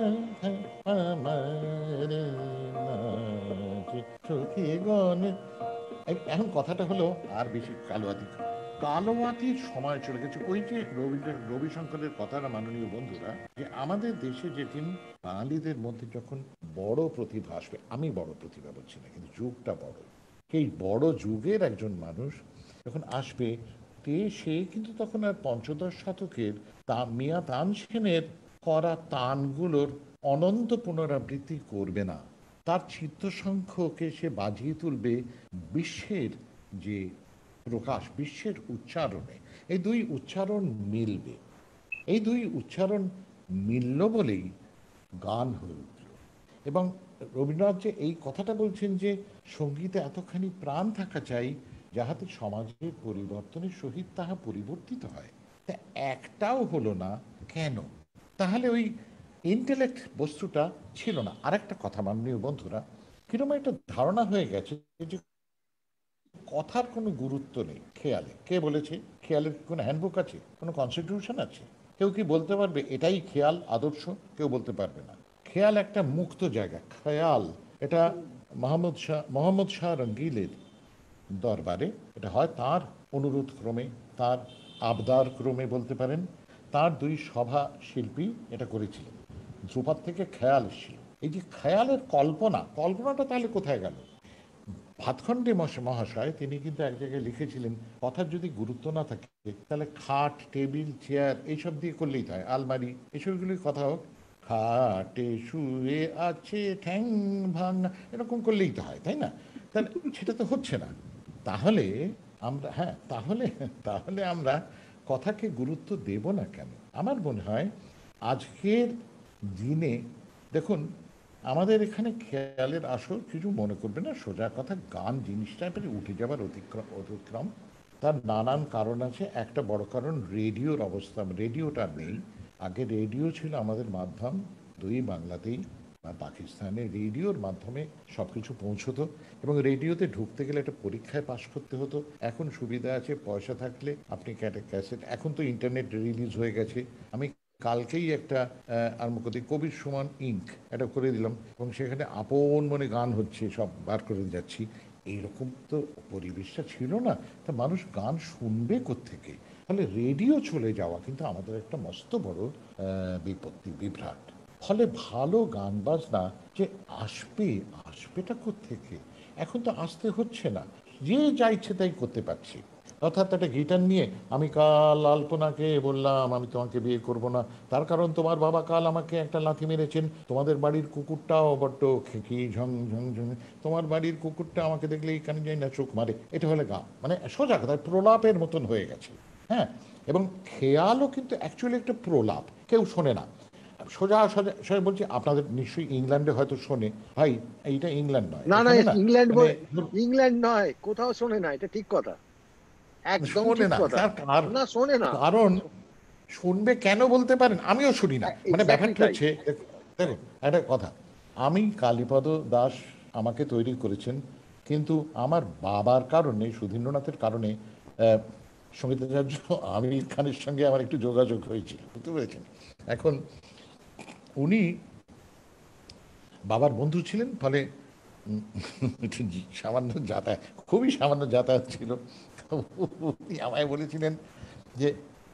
মারে নাচে সখীগণ। এখন কথাটা হলো, আর বেশি কালোয়াতির সময় চলে গেছে। ওই যে রবিশঙ্করের কথাটা, মাননীয় বন্ধুরা, যে আমাদের দেশে যেদিন বাঙালিদের মধ্যে যখন বড় প্রতিভা আসবে, আমি বড় প্রতিভা বলছি না, কিন্তু যুগটা বড়, সেই বড় যুগের একজন মানুষ যখন আসবে, সে কিন্তু তখন আর পঞ্চদশ শতকের মিয়া তানসেনের করা তানগুলোর অনন্ত পুনরাবৃত্তি করবে না। তার চিত্তশঙ্খকে সে বাজিয়ে তুলবে বিশ্বের যে প্রকাশ, বিশ্বের উচ্চারণে। এই দুই উচ্চারণ মিলবে, এই দুই উচ্চারণ মিলল বলেই গান হয়ে উঠল। এবং রবীন্দ্রনাথ যে এই কথাটা বলছেন যে সঙ্গীতে এতখানি প্রাণ থাকা চাই, যাহাতে সমাজের পরিবর্তনের সহিত তাহা পরিবর্তিত হয়, তা একটাও হলো না কেন? তাহলে ওই ইন্টেলেক্ট বস্তুটা ছিল না। আরেকটা কথা মাননীয় বন্ধুরা, কিরকম একটা ধারণা হয়ে গেছে যে কথার কোনো গুরুত্ব নেই খেয়ালে। কে বলেছে? খেয়ালের কোনো হ্যান্ডবুক আছে, কোনো কনস্টিটিউশন আছে? কেউ কি বলতে পারবে এটাই খেয়াল আদর্শ? কেউ বলতে পারবে না। খেয়াল একটা মুক্ত জায়গা। খেয়াল এটা মোহাম্মদ শাহ রঙ্গিলের দরবারে এটা হয় তার অনুরোধ ক্রমে, তার আবদার ক্রমে বলতে পারেন, তার দুই সভা শিল্পী এটা করেছিলেন। ধ্রুপদ থেকে খেয়াল এসেছিল। এই যে খেয়ালের কল্পনাটা তাহলে কোথায় গেল? ভাতখণ্ডে মহাশয় তিনি কিন্তু এক জায়গায় লিখেছিলেন, কথার যদি গুরুত্ব না থাকে তাহলে খাট, টেবিল, চেয়ার এইসব দিয়ে করলেই তো হয়, আলমারি এসবগুলির কথা হোক, খাটে শুয়ে আছে ঠ্যাং ভাঙা, এরকম করলেই তো হয়, তাই না? তাহলে সেটা তো হচ্ছে না। তাহলে আমরা তাহলে তাহলে আমরা কথাকে গুরুত্ব দেব না কেন? আমার মনে হয় আজকের দিনে দেখুন, আমাদের এখানে খেয়ালের আসর কিছু মনে করবে না, সোজা কথা, গান জিনিসটা এবারে উঠে যাবার অতিক্রম। তার নানান কারণ আছে। একটা বড় কারণ রেডিওর অবস্থা, রেডিওটা নেই। আগে রেডিও ছিল আমাদের মাধ্যম, দুই বাংলাতেই বা পাকিস্তানে রেডিওর মাধ্যমে সব কিছু পৌঁছতো, এবং রেডিওতে ঢুকতে গেলে একটা পরীক্ষায় পাশ করতে হতো। এখন সুবিধা আছে, পয়সা থাকলে আপনি ক্যাসেট, এখন তো ইন্টারনেট রিলিজ হয়ে গেছে। আমি কালকেই একটা আরম্ভ কবির সুমন ইঙ্ক এটা করে দিলাম, এবং সেখানে আপন মনে গান হচ্ছে, সব বার করে যাচ্ছি। এইরকম তো পরিবেশটা ছিল না। তা মানুষ গান শুনবে কোত্থেকে? ফলে রেডিও চলে যাওয়া কিন্তু আমাদের একটা মস্ত বড় বিপত্তি, বিভ্রাট। ফলে ভালো গান বাজনা যে আসবেটা কোত্থেকে? এখন তো আসতে হচ্ছে না, যে যা ইচ্ছে তাই করতে পারছি। অর্থাৎ একটা গিটার নিয়ে আমি কাল আলপনাকে বললাম আমি তোমাকে বিয়ে করব না, তার কারণ তোমার বাবা কাল আমাকে একটা লাথি মেরেছেন, তোমাদের বাড়ির কুকুরটাও বড্ড খেকি ঝং ঝং ঝং, তোমার বাড়ির কুকুরটা আমাকে দেখলে কানে যায় না চোখ মারে। এটা হলে গা, মানে সোজা কথা প্রলাপের মতন হয়ে গেছে। হ্যাঁ, এবং খেয়ালও কিন্তু অ্যাকচুয়ালি একটা প্রলাপ, কেউ শোনে না। সোজা সোজা সোজা বলছি, আপনাদের নিশ্চয়ই ইংল্যান্ডে হয়তো শোনে, ভাই এইটা ইংল্যান্ড নয়, না না, শোনে না, মানে ইংল্যান্ড নয়, কোথাও শোনে না, এটা ঠিক কথা, একদম শোনে ঠিক না। কথা। তার না, শোনে না। কারণ শুনবে কেন বলতে পারেন? আমিও শুনি না। মানে এক্স্যাক্টলি ব্যাপারটা তাই। হচ্ছে, দেখুন একটা কথা, আমি কালীপদ দাস আমাকে তৈরি করেছেন, কিন্তু আমার বাবার কারণে, সুধীন্দ্রনাথের কারণে সঙ্গীতাচার্য আমির খানের সঙ্গে আমার একটু যোগাযোগ হয়েছিল, বুঝতে পেরেছেন? এখন উনি বাবার বন্ধু ছিলেন, ফলে উম, একটু সামান্য যাতায়াত, খুবই সামান্য যাতায়াত ছিল। উনি আমায় বলেছিলেন যে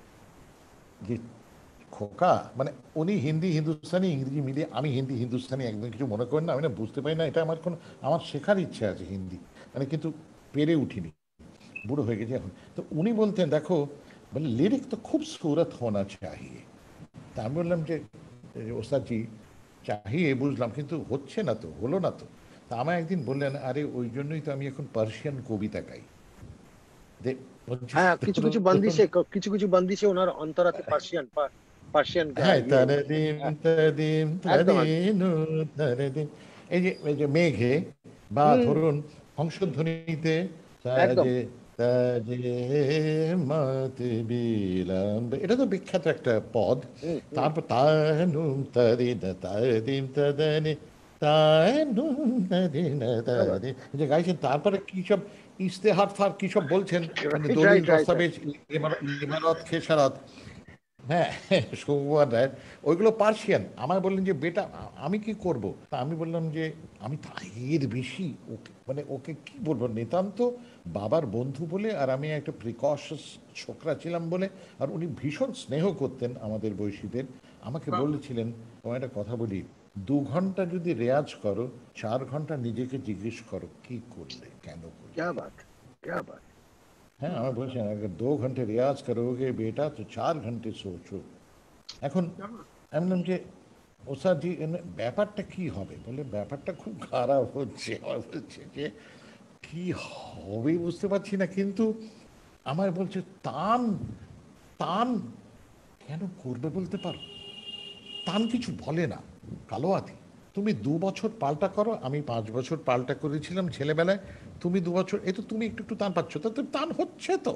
যে খোকা, মানে উনি হিন্দি হিন্দুস্তানি ইংরেজি মিলিয়ে, আমি হিন্দি হিন্দুস্তানি একদম কিছু মনে করেন না, আমি না বুঝতে পারি না, এটা আমার শেখার ইচ্ছে আছে হিন্দি, মানে কিন্তু পেরে উঠিনি, বুড়ো হয়ে গেছে এখন। তো উনি বলতেন দেখো, বলে লিরিক তো খুব সুরত হোনা চাহিয়ে। তা আমি বললাম যে ওস্তাদজি চাহিয়ে বুঝলাম, কিন্তু হচ্ছে না তো, হলো না তো। তা আমায় একদিন বললেন, আরে ওই জন্যই তো আমি এখন পার্সিয়ান কবিতা গাই। যে বলছি, হ্যাঁ, কিছু কিছু ধরুন, বান্দিশে, কিছু কিছু বান্দিশে ওনার অন্তরাতে পার্সিয়ান পার্সিয়ান হ্যাঁ, ইয়ে। তারাদিম হ্যাঁ, তারাদিম একদম একদম। তারাদিনু তারাদিম, এই যে মেঘে, বা হুম। ধরুন হংসধ্বনিতে একদম। তাজে তাজে মাত বিলম্ব, এটা তো বিখ্যাত একটা পদ। হুম হুম। তারপর তানুম তাদিন তাদিম তাদানি তানুম তাদিন রাইট তাদিম, যে গাইছেন। তারপরে কি সব ইস্তেহার ফার কি সব বলছেন, মানে দলিল রাইট রাইট। দস্তাবেজ, ইমারত খেসারত, হ্যাঁ, সুকুমার রায়, ওইগুলো পার্সিয়ান। আমায় বললেন যে বেটা আমি কি করব? তা আমি বললাম যে আমি তো এর বেশি, ওকে মানে ওকে কি বলবো, নিতান্ত বাবার বন্ধু বলে, আর আমি একটা প্রিকশাস ছোকরা ছিলাম বলে, আর উনি ভীষণ স্নেহ করতেন আমাদের বয়সীদের। আমাকে বাহ! বলেছিলেন, তোমায় একটা কথা বলি, 2 ঘন্টা যদি রেয়াজ করো, 4 ঘন্টা নিজেকে জিজ্ঞেস করো কি করলে, কেন क्या করলে। बात, क्या बात। হ্যাঁ, আমার বলছেন अगर 2 ঘন্টা রেয়াজ করোগে বেটা তো 4 ঘন্টে সোচো। এখন কেমন? আমি বললাম যে ওস্তাদজি ব্যাপারটা কি হবে? বলে ব্যাপারটা খুব খারাপ হচ্ছে, আমার বলছে যে কি হবে বুঝতে পারছি না, কিন্তু আমার বলছে তান, তান কেন করবে বলতে পারো? তান কিছু বলে না, কালোয়াতি। তুমি 2 বছর পাল্টা করো, আমি 5 বছর পাল্টা করেছিলাম ছেলেবেলায়, তুমি 2 বছর, এই তো তুমি একটু একটু টান পাচ্ছ, তো তো টান হচ্ছে তো।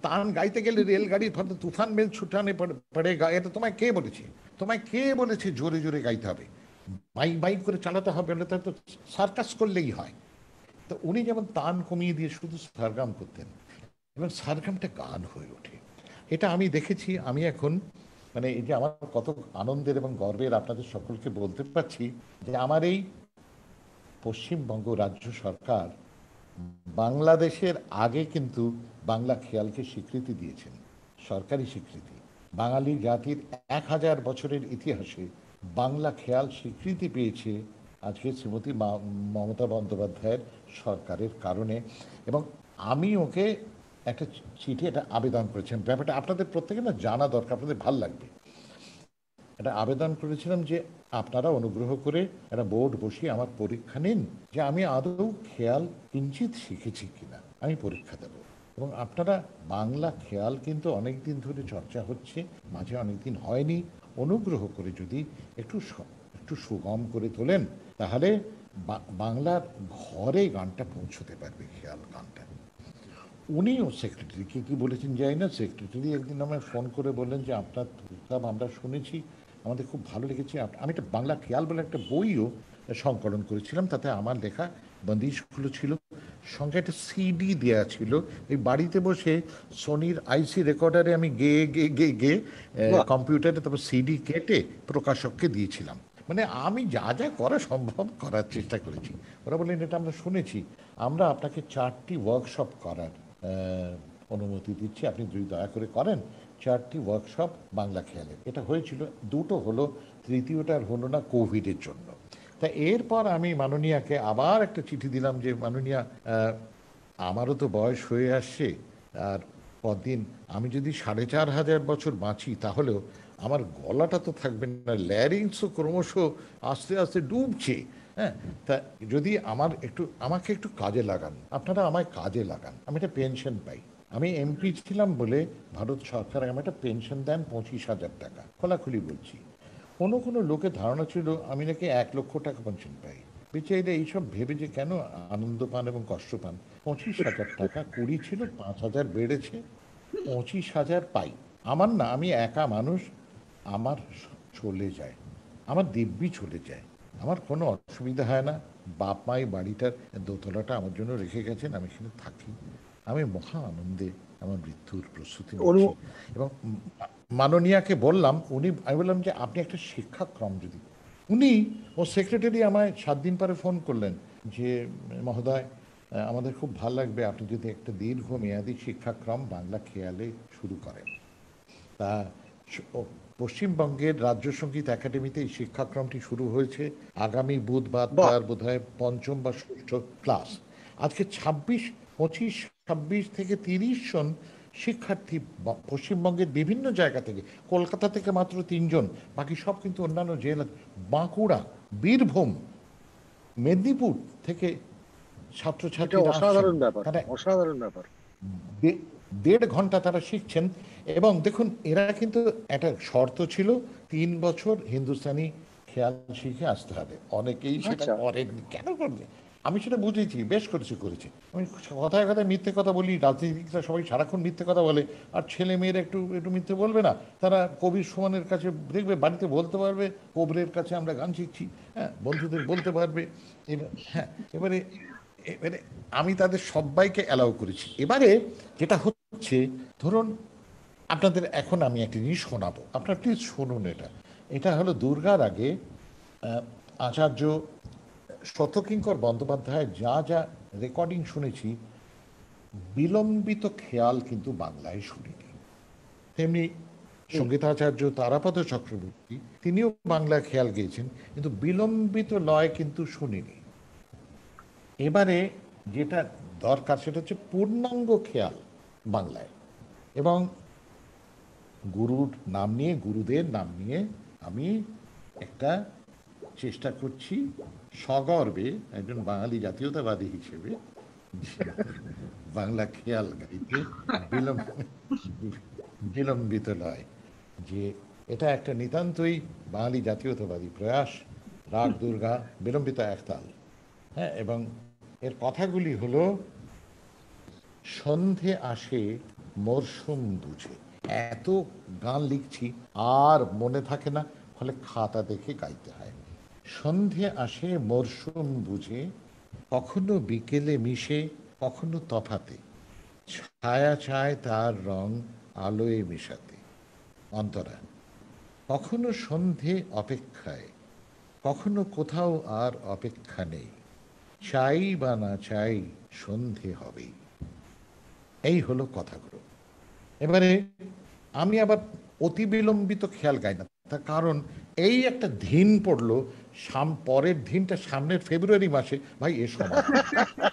তান গাইতে গেলে রেলগাড়ি হয়তো তুফান মেল ছুটানে পড়ে গায়ে, এটা তোমায় কে বলেছে? তোমায় কে বলেছে জোরে জোরে গাইতে হবে, মাইক মাইক করে চালাতে হবে? তো সার্কাস করলেই হয়। তো উনি যেমন তান কমিয়ে দিয়ে শুধু সারগাম করতেন, এবং সারগামটা গান হয়ে ওঠে। এটা আমি দেখেছি। আমি এখন মানে এই যে আমার কত আনন্দের এবং গর্বের আপনাদের সকলকে বলতে পারছি যে আমার এই পশ্চিমবঙ্গ রাজ্য সরকার বাংলাদেশের আগে কিন্তু বাংলা খেয়ালকে স্বীকৃতি দিয়েছেন, সরকারি স্বীকৃতি। বাঙালি জাতির 1000 বছরের ইতিহাসে বাংলা খেয়াল স্বীকৃতি পেয়েছে আজকে শ্রীমতী মমতা বন্দ্যোপাধ্যায়ের সরকারের কারণে। এবং আমি ওকে একটা চিঠি, একটা আবেদন করেছিলাম, ব্যাপারটা আপনাদের প্রত্যেকে না জানা দরকার, আপনাদের ভাল লাগবে। একটা আবেদন করেছিলাম যে আপনারা অনুগ্রহ করে একটা বোর্ড বসিয়ে আমার পরীক্ষা নিন, যে আমি আদৌ খেয়াল কিঞ্চিত শিখেছি কিনা, আমি পরীক্ষা দেব। এবং আপনারা বাংলা খেয়াল কিন্তু অনেক দিন ধরে চর্চা হচ্ছে, মাঝে অনেক দিন হয়নি। অনুগ্রহ করে যদি একটু সুগম করে তোলেন, তাহলে বাংলার ঘরে গানটা পৌঁছতে পারবে, খেয়াল গানটা। উনিও সেক্রেটারিকে কি বলেছেন জানি না, সেক্রেটারি একদিন আমায় ফোন করে বললেন যে আপনার প্রস্তাব আমরা শুনেছি, আমাদের খুব ভালো লেগেছে। আমি একটা বাংলা খেয়াল বলে একটা বইও সংকলন করেছিলাম, তাতে আমার লেখা বন্দিশগুলো ছিল, সঙ্গে একটা সিডি দেওয়া ছিল। এই বাড়িতে বসে সোনির আইসি রেকর্ডারে আমি গেয়ে গেয়ে গেয়ে গেয়ে কম্পিউটারে তারপর সিডি কেটে প্রকাশককে দিয়েছিলাম। মানে আমি যা যা করা সম্ভব করার চেষ্টা করেছি। ওরা বললেন এটা আমরা শুনেছি, আমরা আপনাকে 4টি ওয়ার্কশপ করার অনুমতি দিচ্ছি, আপনি যদি দয়া করে করেন 4টি ওয়ার্কশপ বাংলা খেয়ালের। এটা হয়েছিল, 2টো হলো, তৃতীয়টার হলো না কোভিডের জন্য। তা এরপর আমি মাননীয়াকে আবার একটা চিঠি দিলাম যে মাননীয়া, আমারও তো বয়স হয়ে আসছে, আর পরদিন আমি যদি 4500 বছর বাঁচি তাহলেও আমার গলাটা তো থাকবে না, ল্যারিংসও ক্রমশ আস্তে আস্তে ডুবছে। হ্যাঁ, তা যদি আমাকে একটু কাজে লাগান, আপনারা আমায় কাজে লাগান, আমি একটা পেনশন পাই। আমি এমপি ছিলাম বলে ভারত সরকার আমাকে একটা পেনশন দেন 25,000 টাকা, খোলাখুলি বলছি। কোনো কোনো লোকের ধারণা ছিল আমি নাকি 1 লক্ষ টাকা পেনশন পাই। বেচারিরা এইসব ভেবে যে কেন আনন্দ পান এবং কষ্ট পান। 25,000 টাকা, 20 ছিল, 5,000 বেড়েছে, 25,000 পাই। আমার না, আমি একা মানুষ, আমার চলে যায়, আমার দিব্যি চলে যায়, আমার কোনো অসুবিধা হয় না। বাপ মাই বাড়িটার দোতলাটা আমার জন্য রেখে গেছেন, আমি সেখানে থাকি। আমি মহা আনন্দে আমার মৃত্যুর প্রস্তুতি নিচ্ছি। এবং মাননীয়াকে বললাম, আমি বললাম যে আপনি একটা শিক্ষাক্রম যদি, উনি ও সেক্রেটারি আমায় 7 দিন পরে ফোন করলেন যে মহোদয়, আমাদের খুব ভালো লাগবে আপনি যদি একটা দীর্ঘমেয়াদী শিক্ষাক্রম বাংলা খেয়ালে শুরু করেন। তা পশ্চিমবঙ্গের রাজ্য সঙ্গীত একাডেমিতে এই শিক্ষাক্রমটি শুরু হয়েছে। আগামী বুধবার তার বোধহয় 5ম বা 6ষ্ঠ ক্লাস। আজকে 25, 26 থেকে 30 জন শিক্ষার্থী পশ্চিমবঙ্গের বিভিন্ন জায়গা থেকে, কলকাতা থেকে মাত্র 3 জন, বাকি সব কিন্তু অন্যান্য জেলা, বাঁকুড়া, বীরভূম, মেদিনীপুর থেকে ছাত্রছাত্রীরা আসছেন। অসাধারণ ব্যাপার। 1.5 ঘন্টা তারা শিখছেন। এবং দেখুন, এরা কিন্তু একটা শর্ত ছিল, 3 বছর হিন্দুস্তানি খেয়াল শিখে আসতে হবে। অনেকেই সেটা করেননি, কেন করবে? আমি সেটা বুঝেছি, বেশ করেছি। আমি কথায় কথায় মিথ্যে কথা বলি, রাজনীতিকরা সবাই সারাক্ষণ মিথ্যে কথা বলে, আর ছেলে মেয়েরা একটু মিথ্যে বলবে না? তারা কবির সুমনের কাছে দেখবে, বাড়িতে বলতে পারবে কবিরের কাছে আমরা গান শিখছি, হ্যাঁ, বন্ধুদের বলতে পারবে। হ্যাঁ, এবারে আমি তাদের সবাইকে অ্যালাউ করেছি। এবারে যেটা হচ্ছে, ধরুন আপনাদের এখন আমি একটা জিনিস শোনাবো, আপনারা প্লিজ শুনুন। এটা হলো দুর্গার আগে আচার্য শতকিঙ্কর বন্দ্যোপাধ্যায়ের যা যা রেকর্ডিং শুনেছি, বিলম্বিত খেয়াল কিন্তু বাংলায় শুনিনি। তেমনি সঙ্গীতাচার্য তারাপদ চক্রবর্তী, তিনিও বাংলা খেয়াল গেয়েছেন, কিন্তু বিলম্বিত লয় কিন্তু শুনিনি। এবারে যেটা দরকার সেটা হচ্ছে পূর্ণাঙ্গ খেয়াল বাংলায়। এবং গুরুর নাম নিয়ে, গুরুদের নাম নিয়ে আমি একটা চেষ্টা করছি সগর্বে একজন বাঙালি জাতীয়তাবাদী হিসেবে বাংলা খেয়াল গাইতে বিলম্বিত নয়, যে এটা একটা নিতান্তই বাঙালি জাতীয়তাবাদী প্রয়াস। রাগ দুর্গা, বিলম্বিত একতাল। হ্যাঁ, এবং এর কথাগুলি হলো, সন্ধে আসে মরশুম বুঝে। এত গান লিখছি আর মনে থাকে না, ফলে খাতা দেখে গাইতে হয়। সন্ধে আসে মরশুম বুঝে, কখনো বিকেলে মিশে, কখনো তফাতে, ছায়া চায় তার রং আলোয় মেশাতে। অন্তরা, কখনো সন্ধে অপেক্ষায়, কখনো কোথাও আর অপেক্ষা নেই, চাই বা না চাই সন্ধে হবেই। এই হলো কথাগুলো। এবারে আমি আবার অতি বিলম্বিত খেয়াল গাই না, তার কারণ এই একটা ধিন পড়লো, পরের দিনটা সামনের ফেব্রুয়ারি মাসে, ভাই এ সময় নেই।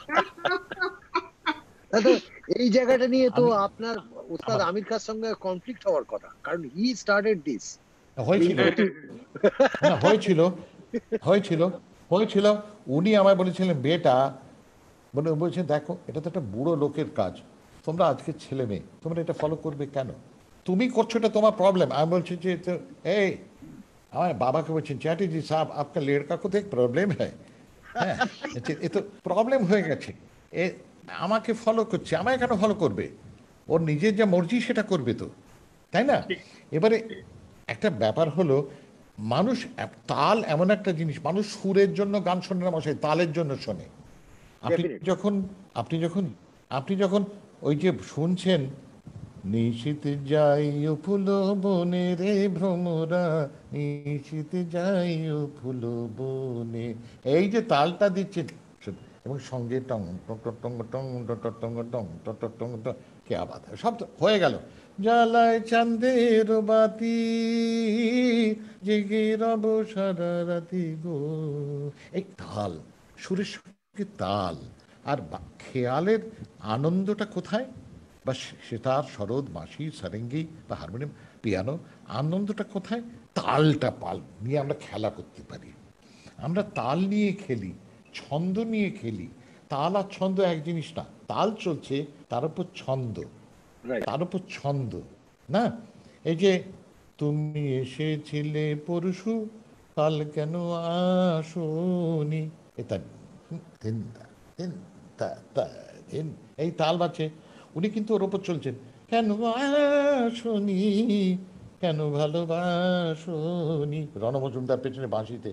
তো এই জায়গাটা নিয়ে তো আমি আপনার ওস্তাদ আমার আমির খার সঙ্গে কনফ্লিক্ট হওয়ার কথা, কারণ হি স্টার্টেড দিস। এই হয়েছিল অতি না, হয়েছিল হয়েছিল হয়েছিল উনি আমায় বলেছিলেন, বেটা বলছেন দেখো এটা তো একটা বুড়ো লোকের কাজ, তোমরা আজকে ছেলে মেয়ে তোমরা এটা ফলো করবে কেন, তুমি করছো এটা তোমার প্রবলেম। আমি বলছি যে এই আমার বাবাকে বলছেন, চ্যাটার্জি সাহেব আপনার লড়কা কো তো এক প্রবলেম হ্যাঁ। হ্যাঁ, এ তো প্রবলেম হয়ে গেছে, এ আমাকে ফলো করছে, আমায় কেন ফলো করবে, ওর নিজের যা মর্জি সেটা করবে তো, তাই না? ঠিক এবারে ঠিক। একটা ব্যাপার হলো, মানুষ তাল এমন একটা জিনিস, মানুষ সুরের জন্য গান শোনে না মশাই, তালের জন্য শোনে। আপনি ডেফিনেটলি। যখন আপনি যখন আপনি যখন ওই যে শুনছেন, নিশীত যাইও ফুল বনে রে ভ্রমরা, নিশীত যাইও ফুল বনে, এই যে তালটা দিচ্ছে এবং সঙ্গে টং টং টং টং টং টং টং টং টং টং, কে আবাদ সব তো হয়ে গেল। জ্বালায় চাঁদের বাতি, জেগে রব সারা রাতি গো, এই তাল, সুরের সঙ্গে তাল আর খেয়ালের আনন্দটা কোথায়, বা সেতার, সরোদ, বাঁশি, সারেঙ্গি বা হারমোনিয়াম, পিয়ানো, আনন্দটা কোথায়? তালটা পাল নিয়ে আমরা খেলা করতে পারি, আমরা তাল নিয়ে খেলি, ছন্দ নিয়ে খেলি। তাল আর ছন্দ এক জিনিস না, তাল চলছে তার উপর ছন্দ, রাইট। তার উপর ছন্দ, না? এই যে তুমি এসেছিলে পরশু, কাল কেন আসনি, এটা দিন দিন তা তা দিন, এই তাল বাজছে, উনি কিন্তু ওর ওপর চলছেন, কেন আসনি, কেন ভালোবাসনি, রণ মজুমদার পেছনে বাঁশিতে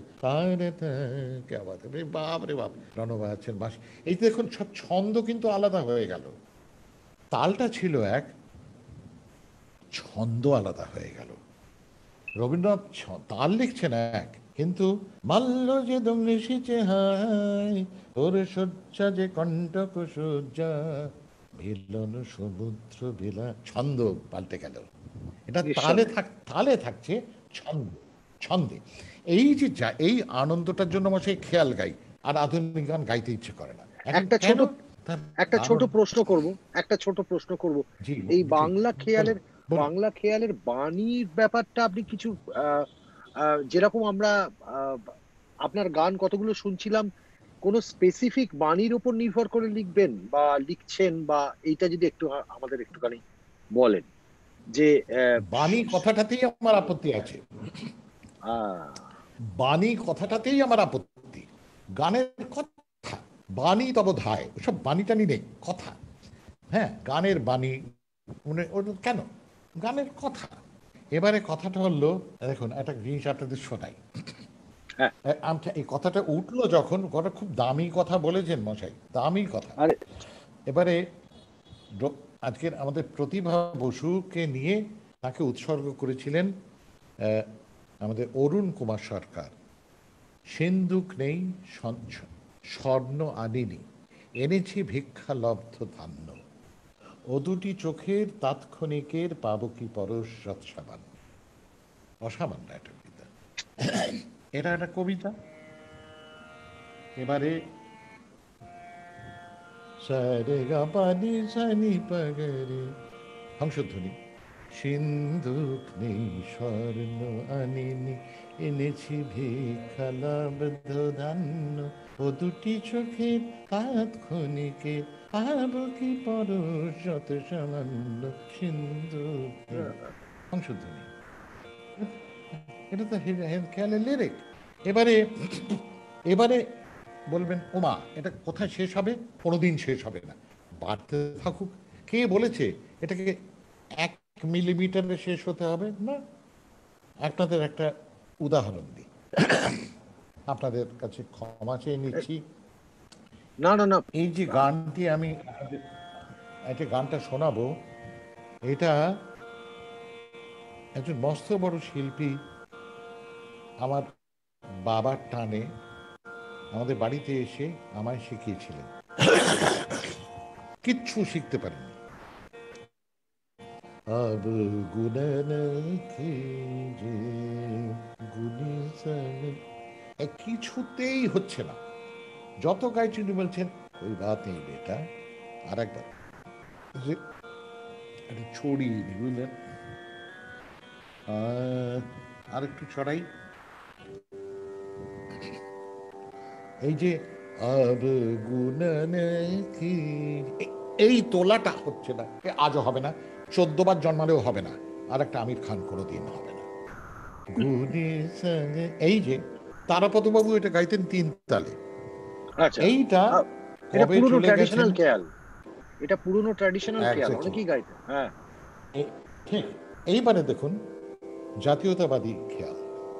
বাপ রে বাপ, রণ বাজাচ্ছেন বাঁশি, এই দেখুন সব ছন্দ কিন্তু আলাদা হয়ে গেল, তালটা ছিল এক, ছন্দ আলাদা হয়ে গেল। রবীন্দ্রনাথ তাল লিখছেন এক, কিন্তু মাল্য যে দম নিশিচে হায়, ওর শয্যা যে কণ্টক শয্যা, ভিলন সমুদ্র বেলা, ছন্দ পাল্টে গেল। এটা নিঃসন্দেহে। তালে থাকছে, ছন্দ, ছন্দে। এই যে এই আনন্দটার জন্য আমার সেই খেয়াল গাই, আর আধুনিক গান গাইতে ইচ্ছে করে না এখন একটা কেন, ছোট তার একটা ছোট কারণ, প্রশ্ন করব, একটা ছোট প্রশ্ন করব। জি এই জি বাংলা বলুন খেয়ালের, বলুন। বাংলা খেয়ালের বাণীর ব্যাপারটা আপনি কিছু আহ, যেরকম আমরা আহ, আপনার গান কতগুলো শুনছিলাম, কোন স্পেসিফিক বাণীর উপর নির্ভর করে লিখবেন বা লিখছেন, বা এইটা যদি একটু আমাদের একটুখানি বলেন যে আহ, বাণী কথাটাতেই আমার আপত্তি আছে, আহ, বাণী কথাটাতেই আমার আপত্তি। গানের কথা, বাণী তব ধায়, ওসব বাণী টানি নেই, কথা। হ্যাঁ, গানের বাণী মানে ওর কেন, গানের কথা। এবারে কথাটা হলো, দেখুন একটা জিনিস আপনাদের শোনাই। হ্যাঁ। এই কথাটা উঠলো যখন, কথা খুব দামি কথা বলেছেন মশাই, দামি কথা। আরে এবারে আজকের আমাদের প্রতিভা বসুকে নিয়ে তাকে উৎসর্গ করেছিলেন আমাদের অরুণ কুমার সরকার। সিন্দুক নেই, স্বর্ণ আনিনি, এনেছি ভিক্ষা লব্ধ ধান্য, ও দুটি চোখের তাৎক্ষণিকের পাবো কি পরশ সৎসামান্য। অসামান্য একটা কবিতা, এটা একটা কবিতা। এবারে সারে গা পানি সানি পাগরে, হংসধ্বনি, সিন্ধুক নেই, স্বর্ণ আনিনি, এনেছি ভিক্ষা লব্ধ ধান্য, ও দুটি চোখের তাৎক্ষণিকে পাবো কি পরশ যত সামান্য, সিন্ধুক নেই, হংসধ্বনি। এটা তো খেয়ালের লিরিক। এবারে এবারে বলবেন ওমা এটা কোথায় শেষ হবে, কোনোদিন শেষ হবে না। বাড়তে থাকুক। কে বলেছে এটাকে 1 মিলিমিটারে শেষ হতে হবে? না। আপনাদের একটা উদাহরণ দিই, আপনাদের কাছে ক্ষমা চেয়ে নিচ্ছি। না না না, এই যে গানটি আমি একটা গানটা শোনাবো, এটা একজন মস্ত বড় শিল্পী আমার বাবার টানে আমাদের বাড়িতে এসে আমায় শিখিয়েছিলেন, কিচ্ছু শিখতে পারিনি। अब गुने कीजे गुनी सने, কিছুতেই হচ্ছে না। যত গাইছি উনি বলছেন ওই বাত নেই বেটা, আর একবার যে একটা ছড়িয়ে নি, বুঝলেন? আর একটু ছড়াই, এই যে আব গুননে কি, এই তোলাটা হচ্ছে না, আজও হবে না, 14 বার জন্মালেও হবে না, আর একটা আমির খান কোনোদিন হবে না। গুনি সঙ্গে, এই যে তারাপদ বাবু এটা গাইতেন 3 তালে। আচ্ছা, এইটা এটা কবে পুরনো চলে গেছেন? ট্র্যাডিশনাল খেয়াল, এটা পুরনো ট্র্যাডিশনাল খেয়াল, Exactly. অনেকেই গাইতেন। হ্যাঁ, ঠিক। এইবারে দেখুন জাতীয়তাবাদী খেয়াল।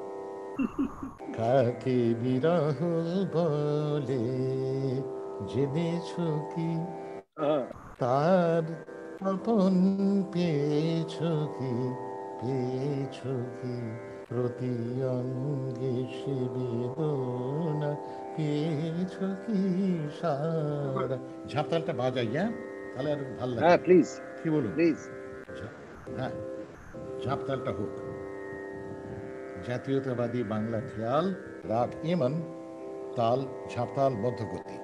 কাকে বিরহ বলে জেনেছ কি, তার আপন পেয়েছ কি, পেয়েছ কি, প্রতি অঙ্গে সে বেদনা পেয়েছ কি সারা। ঝাঁপতালটা বাজাই, হ্যাঁ, তাহলে আর ভাল লাগে। হ্যাঁ প্লিজ কি বলুন? প্লিজ। হ্যাঁ, ঝাঁপতালটা হোক। জাতীয়তাবাদী বাংলা খেয়াল, রাগ ইমন, তাল ঝাঁপতাল মধ্যগতি।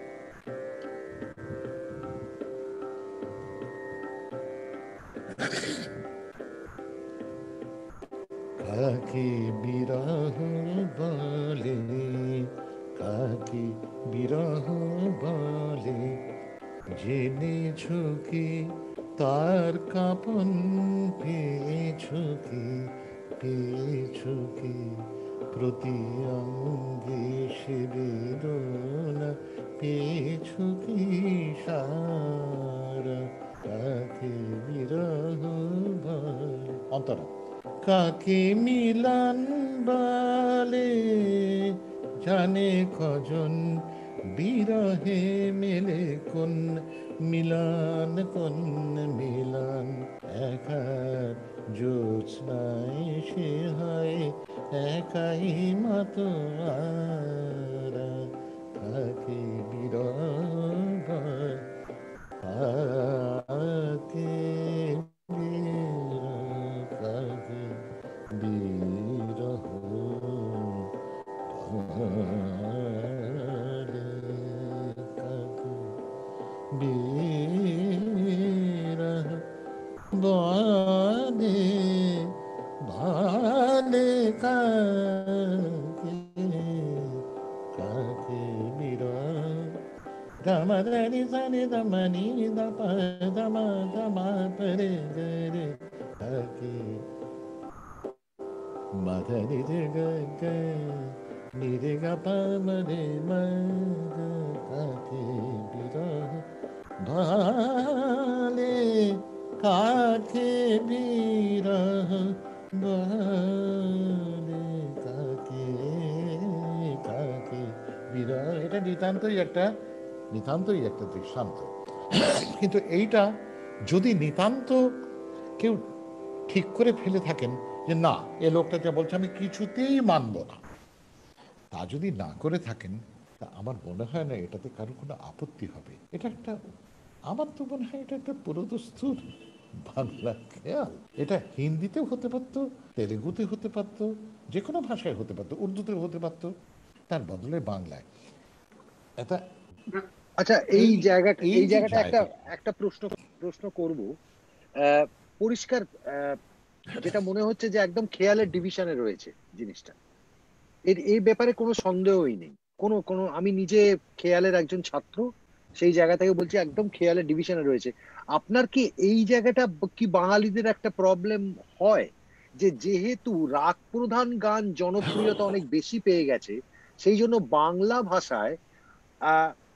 কাকে বিরহ বলে, কাকে বিরহ বলে জেনেছ কি, তার কাঁপন পেয়েছ কি, পেয়েছ কি, প্রতি অঙ্গে সে বেদনা পেয়েছ কি সারা। কাকে বিরহ বলে, অন্তরা, কাকে মিলন বলে জানে কজন, বিরহে মেলে কোন মিলন, কোন মিলন, একার জ্যোৎস্নায় সে হয় একাই মাতোয়ারা। কাকে বিরহ বলে, কাকে কাকে বিরহ বলে, কাকে বিরহ বলে, বলে কাকে, কাকে বিরহ। ধমনি সনি ধমনি ধপ ধম ধম পরে গরে, কাকে মধনি গ গ নিরে গ প মরে ম গ, কাকে বিরহ ভালে, কাকে বিরহ বলে, কাকে, কাকে বিরহ। এটা নিতান্তই একটা দৃষ্টান্ত। কিন্তু এইটা যদি নিতান্ত কেউ ঠিক করে ফেলে থাকেন যে না, এ লোকটা যা বলছে আমি কিছুতেই মানব না, তা যদি না করে থাকেন, তা আমার মনে হয় না এটাতে কারো কোনো আপত্তি হবে। এটা একটা, আমার তো মনে হয় এটা একটা পুরোদস্তুর বাংলা খেয়াল। এটা হিন্দিতেও হতে পারতো, তেলেগুতে হতে পারতো, যে কোনো ভাষায় হতে পারতো, উর্দুতেও হতে পারতো, তার বদলে বাংলায় এটা। আচ্ছা, এই জায়গাটা যে একটা জায়গা, একটা প্রশ্ন করব। পরিষ্কার, যেটা মনে হচ্ছে যে একদম খেয়ালের ডিভিশনে রয়েছে জিনিসটা, এই ব্যাপারে কোনো সন্দেহই নেই। কোনো আমি নিজে খেয়ালের একজন ছাত্র, সেই জায়গা থেকে বলছি একদম খেয়ালের ডিভিশনে রয়েছে। আপনার কি এই জায়গাটা কি বাঙালিদের একটা প্রবলেম হয় যে যেহেতু রাগ প্রধান গান জনপ্রিয়তা অনেক বেশি পেয়ে গেছে, সেই জন্য বাংলা ভাষায়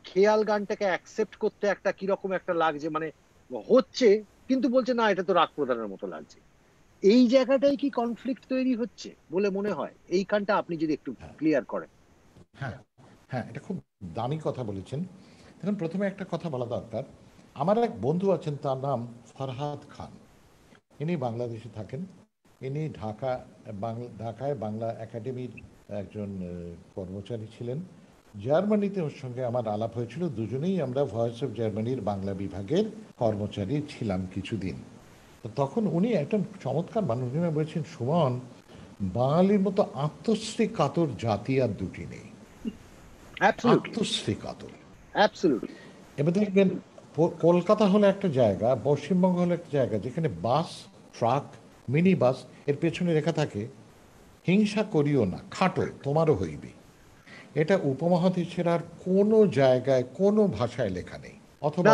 খেয়াল গানটাকে অ্যাকসেপ্ট করতে একটা কিরকম একটা লাগছে, মানে হচ্ছে কিন্তু বলছে না এটা তো রাগ প্রদানের মতো লাগছে। এই জায়গাটাই কি কনফ্লিক্ট তৈরি হচ্ছে বলে মনে হয়? এইখানটা আপনি যদি একটু ক্লিয়ার করেন। হ্যাঁ, হ্যাঁ, এটা খুব দামি কথা বলেছেন। এখন প্রথমে একটা কথা বলা দরকার। আমার এক বন্ধু আছেন, তার নাম ফরহাদ খান। ইনি বাংলাদেশে থাকেন। ইনি ঢাকায় বাংলা একাডেমির একজন কর্মচারী ছিলেন। জার্মানিতে ওর সঙ্গে আমার আলাপ হয়েছিল। দুজনেই আমরা ভয়েস অফ জার্মানির বাংলা বিভাগের কর্মচারী ছিলাম কিছুদিন। তো তখন উনি একটা চমৎকার মানুষ, উনি বলছেন, সুমন, বাঙালির মতো আত্মশ্রী কাতর জাতি আর দুটি নেই। আত্মশ্রী কাতর। এবার দেখবেন, কলকাতা হলো একটা জায়গা, পশ্চিমবঙ্গ হলো একটা জায়গা যেখানে বাস, ট্রাক, মিনি বাস এর পেছনে লেখা থাকে, হিংসা করিও না, খাটো তোমারও হইবে। এটা উপমহাদেশের আর কোনো জায়গায় কোনো ভাষায় লেখা নেই। অথবা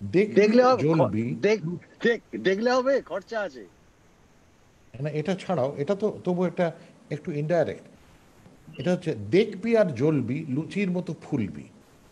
দেখলে হবে, খরচা আছে না। এটা ছাড়াও এটা তো তবু একটা একটু ইনডাইরেক্ট। এটা হচ্ছে দেখবি আর জ্বলবি, লুচির মতো ফুলবি।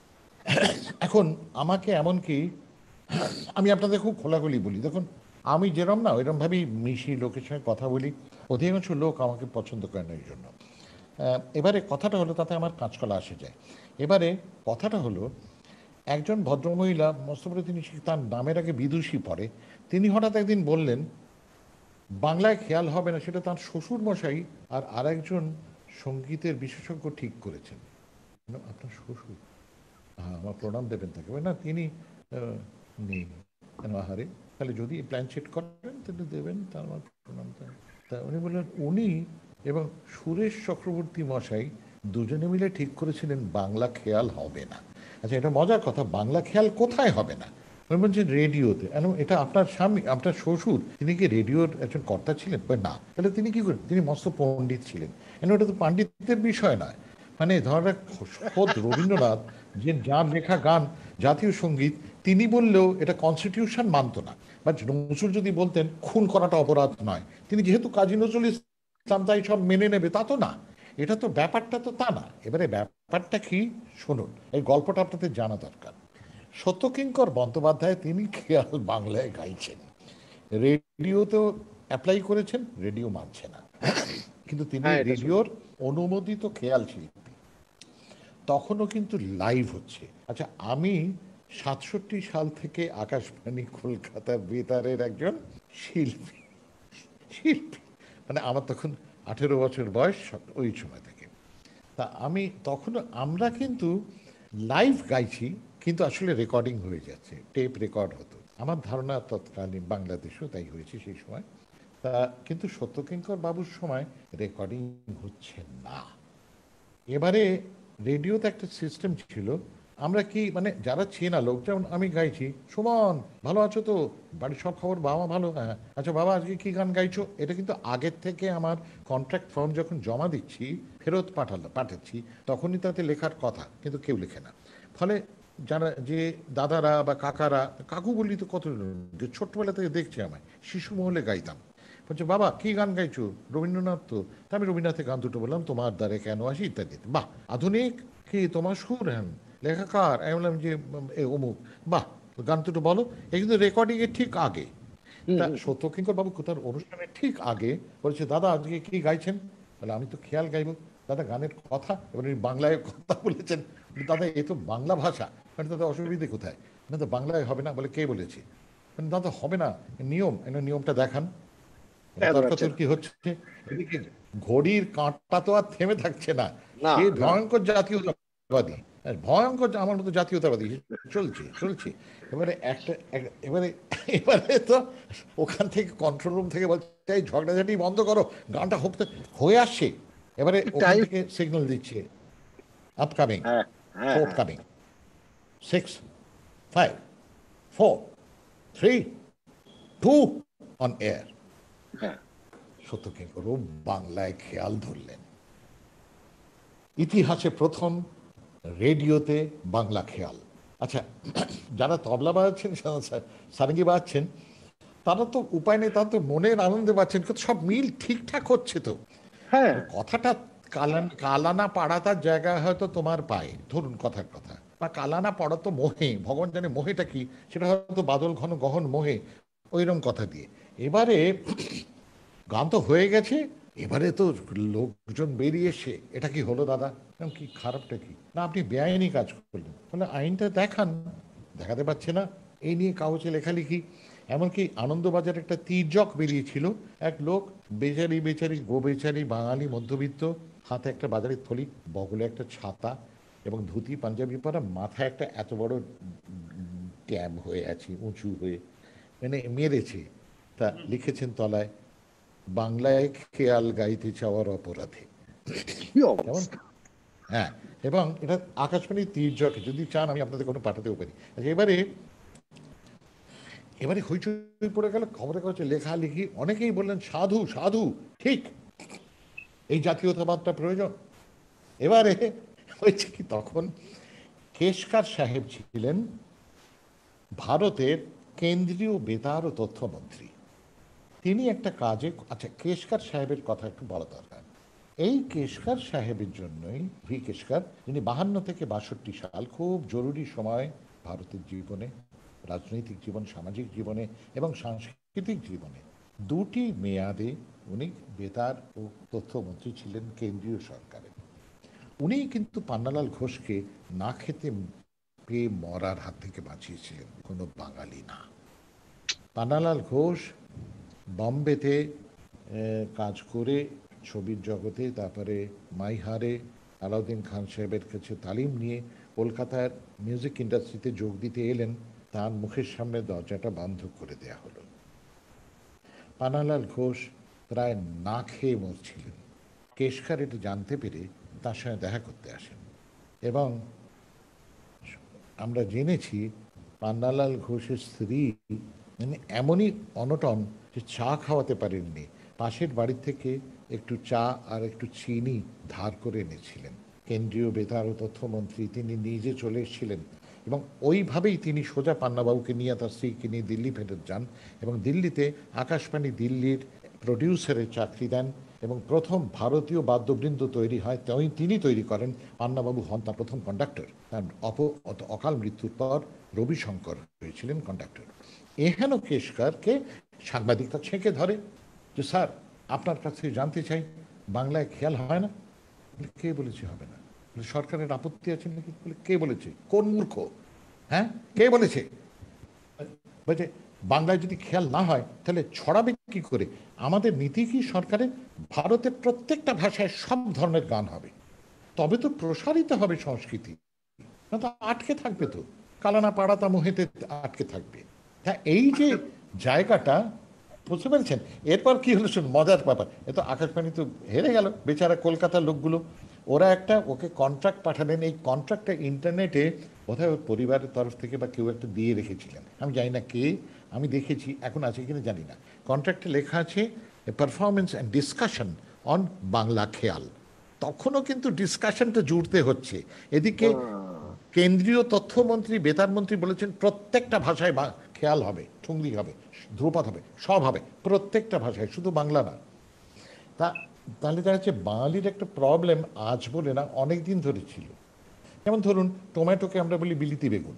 এখন আমাকে এমনকি, আমি আপনাদের খুব খোলাখুলি বলি, দেখুন আমি যেরম না ওইরমভাবেই মিশি, লোকের সঙ্গে কথা বলি। অধিকাংশ লোক আমাকে পছন্দ করে না এই জন্য। এবারে কথাটা হলো, তাতে আমার কাঁচকলা আসে যায়। এবারে কথাটা হলো, একজন ভদ্রমহিলা, মস্তবরে তিনি, তার নামের আগে বিদুষী পড়ে, তিনি হঠাৎ একদিন বললেন বাংলায় খেয়াল হবে না, সেটা তার শ্বশুর মশাই আর আরেকজন সঙ্গীতের বিশেষজ্ঞ ঠিক করেছেন। আপনার শ্বশুর? হ্যাঁ, আমার প্রণাম দেবেন তাকে। না, তিনি নেই। কেন? আহারে, তাহলে যদি প্ল্যান সেট করেন তাহলে দেবেন, তার আমার প্রণাম। তা উনি বললেন, উনি এবং সুরেশ চক্রবর্তী মশাই দুজনে মিলে ঠিক করেছিলেন বাংলা খেয়াল হবে না। আচ্ছা, এটা মজার কথা, বাংলা খেয়াল কোথায় হবে না? উনি বলছেন রেডিওতে। এটা আপনার স্বামী, আপনার শ্বশুর, তিনি কি রেডিওর একজন কর্তা ছিলেন? না। তাহলে তিনি কি করেন? তিনি মস্ত পণ্ডিত ছিলেন। ওটা তো পাণ্ডিত্যের বিষয় নয়। মানে ধরেন খোদ রবীন্দ্রনাথ, যে যার লেখা গান জাতীয় সঙ্গীত, তিনি বললেও এটা কনস্টিটিউশন মানত না। বা নজরুল যদি বলতেন খুন করাটা অপরাধ নয়, তিনি যেহেতু কাজী নজরুল ইসলাম তাই সব মেনে নেবে, তা তো না। এটা তো ব্যাপারটা তো তা না। এবারে ব্যাপারটা কি শুনুন, এই গল্পটা আপনাদের জানা দরকার। সত্যকিঙ্কর বন্দ্যোপাধ্যায় তিনি খেয়াল বাংলায় গাইছেন, রেডিওতেও অ্যাপ্লাই করেছেন, রেডিও মানছে না, কিন্তু তিনি রেডিওর অনুমোদিত খেয়াল শিল্পী। তখনও কিন্তু লাইভ হচ্ছে। আচ্ছা, আমি 67 সাল থেকে আকাশবাণী কলকাতার বেতারের একজন শিল্পী। মানে আমার তখন 18 বছর বয়স, ওই সময় থেকে। তা আমি তখনও, আমরা কিন্তু লাইভ গাইছি, কিন্তু আসলে রেকর্ডিং হয়ে যাচ্ছে, টেপ রেকর্ড হতো। আমার ধারণা তৎকালীন বাংলাদেশেও তাই হয়েছে সেই সময়। তা কিন্তু সত্যকিঙ্কর বাবুর সময় রেকর্ডিং হচ্ছে না। এবারে রেডিওতে একটা সিস্টেম ছিল, আমরা কি মানে যারা চেনা লোক, যেমন আমি গাইছি, সুমন ভালো আছো তো, বাড়ির সব খবর, বাবা ভালো, হ্যাঁ, আচ্ছা বাবা আজকে কি গান গাইছো, এটা কিন্তু আগের থেকে আমার কন্ট্রাক্ট ফর্ম যখন জমা দিচ্ছি, ফেরত পাঠাচ্ছি, তখনই তাতে লেখার কথা, কিন্তু কেউ লেখে না। ফলে যারা যে দাদারা বা কাকারা, কাকু বলি তো কত, ছোট্টবেলা থেকে দেখছে আমায়, শিশু মহলে গাইতাম, বলছে বাবা কি গান গাইছো, রবীন্দ্রনাথ তো। তা আমি রবীন্দ্রনাথের গান দুটো বললাম, তোমার দ্বারে কেন আসি ইত্যাদি। বাহ, আধুনিক কি তোমার সুর, হ্যাঁ লেখাকার, আমি বললাম যে অমুক, বাহ গান দুটো বলো। এই কিন্তু রেকর্ডিংয়ের ঠিক আগে। তা সত্যকিঙ্কর বাবু তার অনুষ্ঠানের ঠিক আগে বলছে, দাদা আজকে কি গাইছেন? বলে আমি তো খেয়াল গাইব। দাদা গানের কথা, এবার বাংলায় কথা বলেছেন। দাদা এ তো বাংলা ভাষা। মানে দাদা অসুবিধে কোথায়? না তো বাংলায় হবে না। বলে কে বলেছে? দাদা হবে না, নিয়ম, নিয়মটা দেখান। তর্কাতর্কি কি হচ্ছে, এদিকে ঘড়ির কাঁটা তো আর থেমে থাকছে না, সে ভয়ঙ্কর জাতীয়তাবাদী, ভয়ঙ্কর আমার মতো জাতীয়তাবাদী চলছে। এবারে তো ওখান থেকে কন্ট্রোল রুম থেকে বলছে, এই ঝগড়াঝাটি বন্ধ করো, গানটা হয়ে আসছে। এবারে ওখান থেকে সিগন্যাল দিচ্ছে, upcoming, forthcoming, 6, 5, 4, 3, 2 on air. Satyakinkar বাংলায় খেয়াল ধরলেন। ইতিহাসে প্রথম রেডিওতে বাংলা খেয়াল। আচ্ছা, যারা তবলা বাজাচ্ছেন, সারেঙ্গি বাজাচ্ছেন, তারা তো উপায় নেই, তারা তো মনের আনন্দে বাজছেন, কিন্তু সব মিল ঠিকঠাক হচ্ছে তো। কথাটা কালানা পাড়া তার জায়গায় হয়তো তোমার পায়ে, ধরুন কথার কথা, বা কালানা পড়া তো মোহে, ভগবান জানে মোহেটা কি, সেটা হয়তো বাদল ঘন গহন মোহে, ওইরকম কথা দিয়ে। এবারে গান তো হয়ে গেছে, এবারে তো লোকজন বেরিয়ে এসে এটা কি হলো দাদা, কি খারাপটা কি, না আপনি বেআইনি কাজ করলেন, তাহলে আইনটা দেখান, দেখাতে পারছে না, এই নিয়ে কাগজে লেখালেখি। এমনকি আনন্দবাজার একটা তির্যক বেরিয়েছিল, এক লোক বেচারি বেচারি গো বেচারি বাঙালি মধ্যবিত্ত, হাতে একটা বাজারের থলি, বগলে একটা ছাতা এবং ধুতি পাঞ্জাবি পরা, মাথায় একটা এত বড় ট্যাব হয়ে আছে উঁচু হয়ে, মানে মেরেছে। তা লিখেছেন তলায়, বাংলায় খেয়াল গাইতে চাওয়ার অপরাধে। কি কেমন? অবস্থা! হ্যাঁ, এবং এটা আকাশবাণী তির্যকে, যদি চান আমি আপনাদের কোনো পাঠাতেও পারি। আচ্ছা, এবারে এবারে হইচই পড়ে গেল, খবরের কাগজে লেখালেখি, অনেকেই বললেন সাধু সাধু, ঠিক, এই জাতীয়তাবাদটা প্রয়োজন। এবারে হয়েছে কি, তখন কেশকার সাহেব ছিলেন ভারতের কেন্দ্রীয় বেতার ও তথ্যমন্ত্রী। তিনি একটা কাজে, আচ্ছা কেশকার সাহেবের কথা একটু বলা দরকার। এই কেশকার সাহেবের জন্যই, ভি কেশকার, যিনি 52 থেকে 62 সাল, খুব জরুরি সময় ভারতের জীবনে, রাজনৈতিক জীবন, সামাজিক জীবনে এবং সাংস্কৃতিক জীবনে, দুটি মেয়াদে উনি বেতার ও তথ্যমন্ত্রী ছিলেন কেন্দ্রীয় সরকারে। উনি কিন্তু পান্নালাল ঘোষকে না খেতে পেয়ে মরার হাত থেকে বাঁচিয়েছিলেন, কোনো বাঙালি না। পান্নালাল ঘোষ বম্বেতে কাজ করে ছবির জগতে, তারপরে মাইহারে আলাউদ্দিন খান সাহেবের কাছে তালিম নিয়ে কলকাতার মিউজিক ইন্ডাস্ট্রিতে যোগ দিতে এলেন, তার মুখের সামনে দরজাটা বন্ধ করে দেয়া হলো। পান্নালাল ঘোষ প্রায় না খেয়ে মরছিলেন। কেশকার এটা জানতে পেরে তার সঙ্গে দেখা করতে আসেন, এবং আমরা জেনেছি পান্নালাল ঘোষের স্ত্রী মানে এমনই অনটন যে চা খাওয়াতে পারেননি, পাশের বাড়ি থেকে একটু চা আর একটু চিনি ধার করে এনেছিলেন। কেন্দ্রীয় বেতার ও তথ্যমন্ত্রী তিনি নিজে চলে এসেছিলেন, এবং ওইভাবেই তিনি সোজা পান্নাবাবুকে নিয়ে, তার স্ত্রীকে নিয়ে দিল্লি ফেরত যান, এবং দিল্লিতে আকাশবাণী দিল্লির প্রডিউসারের চাকরি দেন, এবং প্রথম ভারতীয় বাদ্যবৃন্দ তৈরি হয়, তিনি তৈরি করেন। পান্নাবাবু হন তার প্রথম কন্ডাক্টর, তার অকাল মৃত্যুর পর রবিশঙ্কর হয়েছিলেন কন্ডাক্টর। এহেন কেশকারকে সাংবাদিকরা ছেঁকে ধরে যে স্যার আপনার কাছে জানতে চাই, বাংলায় খেয়াল হয় না? কে বলেছে হবে না? সরকারের আপত্তি আছে নাকি? কে বলেছে? কোন মূর্খ? হ্যাঁ, কে বলেছে? বলছে বাংলায় যদি খেয়াল না হয় তাহলে ছড়াবে কি করে? আমাদের নীতি কি সরকারের, ভারতের প্রত্যেকটা ভাষায় সব ধরনের গান হবে, তবে তো প্রসারিত হবে সংস্কৃতি, না তো আটকে থাকবে, তো কালানা পাড়াতা মোহেতে আটকে থাকবে। হ্যাঁ, এই যে জায়গাটা, বুঝতে পেরেছেন? এরপর কি হলো শুনুন, মজার ব্যাপার। এ তো আকাশবাণী তো হেরে গেল, বেচারা কলকাতার লোকগুলো। ওরা একটা ওকে কন্ট্রাক্ট পাঠালেন, এই কন্ট্রাক্টটা ইন্টারনেটে বোধহয় ওর পরিবারের তরফ থেকে বা কেউ একটা দিয়ে রেখেছিলেন, আমি জানি না কে, আমি দেখেছি, এখন আছে কিনা জানি না। কন্ট্রাক্টে লেখা আছে performance and discussion on Bangla khayal. তখনও কিন্তু ডিসকাশনটা জুড়তে হচ্ছে। এদিকে কেন্দ্রীয় তথ্যমন্ত্রী বেতার মন্ত্রী বলেছেন প্রত্যেকটা ভাষায় খেয়াল হবে, ঠুংরি হবে, ধ্রুপদ হবে, সব হবে, প্রত্যেকটা ভাষায়, শুধু বাংলা না। তাহলে দেখা যাচ্ছে বাঙালির একটা প্রবলেম আজ বলে না, অনেক দিন ধরে ছিল। যেমন ধরুন টমেটোকে আমরা বলি বিলিতি বেগুন,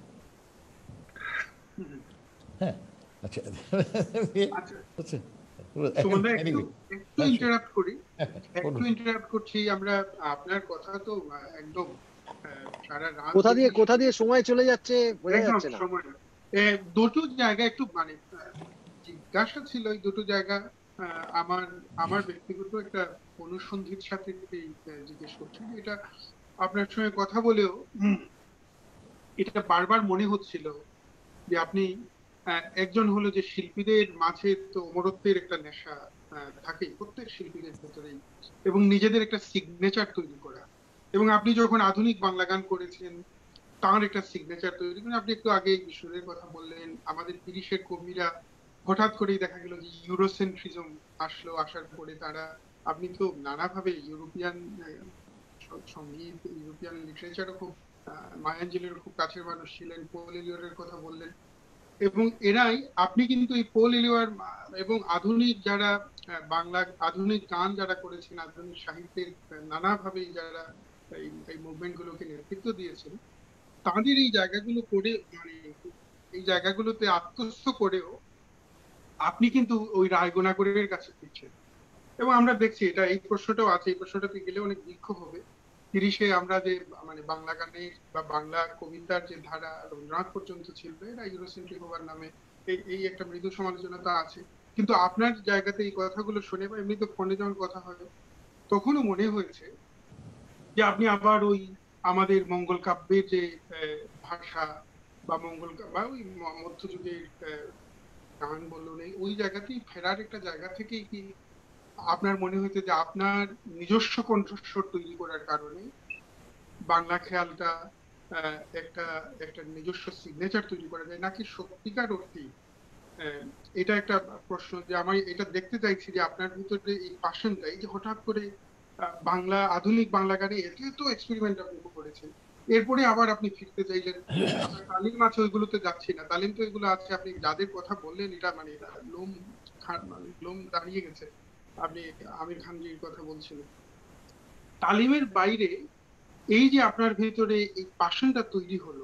হ্যাঁ, আচ্ছা আচ্ছা, সুমনদা, একটু ইন্টারাপ্ট করি, বলুন। করছি আমরা। আপনার কথা তো একদম সারা রাত কোথা দিয়ে সময় চলে যাচ্ছে বোঝা যাচ্ছে না। সময় দুটো জায়গা একটু মানে জিজ্ঞাসা ছিল, এই দুটো জায়গা আমার আমার ব্যক্তিগত একটা অনুসন্ধির সাথে জিজ্ঞেস করছি। এটা আপনার সঙ্গে কথা বলেও এটা বারবার মনে হচ্ছিল যে আপনি একজন হলো যে শিল্পীদের মাঝে তো অমরত্বের একটা নেশা থাকেই প্রত্যেক শিল্পীদের ভেতরেই, এবং নিজেদের একটা সিগনেচার তৈরি করা। এবং আপনি যখন আধুনিক বাংলা গান করেছেন তার একটা সিগনেচার তৈরি করেন। আপনি একটু আগে ঈশ্বরের কথা বললেন, আমাদের 30-এর কবিরা হঠাৎ করেই দেখা গেল যে ইউরোসেন্ট্রিজম আসার পরে তারা, আপনি তো নানাভাবে ইউরোপিয়ান সঙ্গীত, ইউরোপিয়ান লিটারেচারও খুব, মায়া অ্যাঞ্জেলোর খুব কাছের মানুষ ছিলেন, পল এলিয়টের কথা বললেন, এবং এরাই, আপনি কিন্তু এই পল এলিয়ট এবং আধুনিক যারা বাংলা আধুনিক গান যারা করেছেন, আধুনিক সাহিত্যের নানাভাবে যারা এই মুভমেন্ট গুলোকে নেতৃত্ব দিয়েছেন, তাদের এই জায়গাগুলো করে মানে এই জায়গাগুলোতে আত্মস্থ করেও আপনি কিন্তু ওই রায়গোনাগরের কাছে ফিরছেন। এবং আমরা দেখছি এটা, এই প্রশ্নটাও আছে, এই প্রশ্নটাতে গেলে অনেক বিক্ষোভ হবে। 30-এ আমরা যে মানে বাংলা গানের বা বাংলা কবিতার যে ধারা রবীন্দ্রনাথ পর্যন্ত ছিল, এরা ইউরোসেন্ট্রিক হবার নামে এই একটা মৃদু সমালোচনা তো আছে। কিন্তু আপনার জায়গাতে এই কথাগুলো শুনে বা এমনি তো ফোনে যখন কথা হয় তখনও মনে হয়েছে যে আপনি আবার ওই আমাদের মঙ্গল কাব্যের যে ভাষা বা বা ওই মধ্যযুগের গান বলুন, ওই জায়গাতেই ফেরার একটা জায়গা থেকেই কি আপনার মনে হয়েছে যে আপনার নিজস্ব কণ্ঠস্বর তৈরি করার কারণে বাংলা খেয়ালটা একটা একটা নিজস্ব সিগনেচার তৈরি করা যায়, নাকি সত্যিকার অর্থেই আহ, এটা একটা প্রশ্ন যে আমি এটা দেখতে চাইছি যে আপনার ভিতরে এই পাশনটা, এই যে হঠাৎ করে বাংলা আধুনিক বাংলা গানে এত এত এক্সপেরিমেন্ট আপনি করেছেন, এরপরে আবার আপনি ফিরতে চাইলেন। আপনার তালিম আছে, ওইগুলোতে যাচ্ছি না, তালিম তো এগুলো আছে, আপনি যাদের কথা বললেন এটা মানে লোম মানে লোম দাঁড়িয়ে গেছে। আপনি আমির খানজির কথা বলছিলেন। তালিমের বাইরে এই যে আপনার ভেতরে এই পাশনটা তৈরি হলো,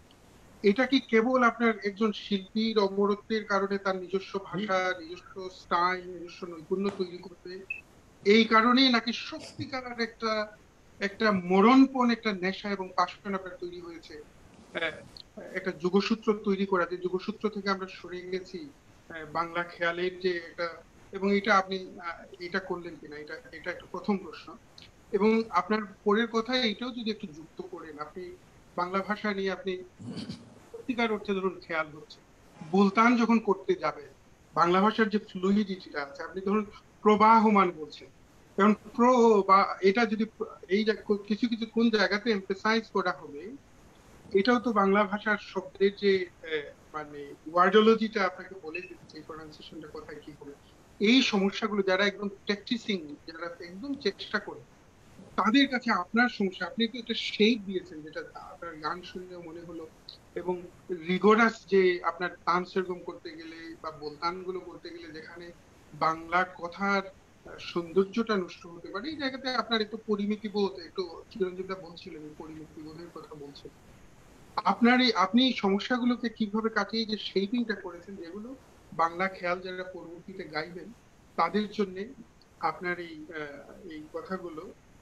এটা কি কেবল আপনার একজন শিল্পীর অমরত্বের কারণে, তার নিজস্ব ভাষা, নিজস্ব স্টাইল, নিজস্ব নৈপুণ্য তৈরি করবে এই কারণেই, নাকি সত্যিকার একটা একটা মরণপণ একটা নেশা এবং পাশন আপনার তৈরি হয়েছে আহ, একটা যুগসূত্র তৈরি করা, যে যুগসূত্র থেকে আমরা সরে গেছি বাংলা খেয়ালের যে এটা, এবং এটা আপনি এটা করলেন কিনা, এটা এটা একটা প্রথম প্রশ্ন। এবং আপনার পরের কথায় এটাও যদি একটু যুক্ত করেন, আপনি বাংলা ভাষা নিয়ে আপনি সত্যিকার অর্থে ধরুন খেয়াল হচ্ছে বুলতান যখন করতে যাবে, বাংলা ভাষার যে ফ্লুইডিটিটা আছে, আপনি ধরুন প্রবাহমান বলছেন, কারণ প্র বা এটা যদি এই কিছু কিছু কোন জায়গাতে এমফেসাইজ করা হবে, এটাও তো বাংলা ভাষার শব্দের যে মানে ওয়ার্ডোলজিটা আপনাকে বলে দিচ্ছে, প্রনাউন্সিয়েশনটা কোথায় কি হবে। এই সমস্যাগুলো যারা একদম প্র্যাকটিসিং, যারা একদম চেষ্টা করে, তাদের কাছে আপনার সমস্যা, আপনি তো একটা শেপ দিয়েছেন যেটা আপনার গান শুনে মনে হলো। এবং রিগোরাস যে আপনার তান সেরকম করতে গেলে বা বোলতান গুলো করতে গেলে যেখানে বাংলা কথার সৌন্দর্যটা নষ্ট হতে পারে, এই জায়গাতে আপনার একটু পরিমিতি বোধ, একটু চিরঞ্জিত দা বলছিলেন পরিমিতি বোধের কথা বলছেন। আপনার এই আপনি এই সমস্যাগুলোকে কিভাবে কাটিয়ে যে শেপিংটা করেছেন, যেগুলো বাংলা খেয়াল যারা পরবর্তীতে গাইবেন তাদের জন্য আপনার এই এই কথাগুলো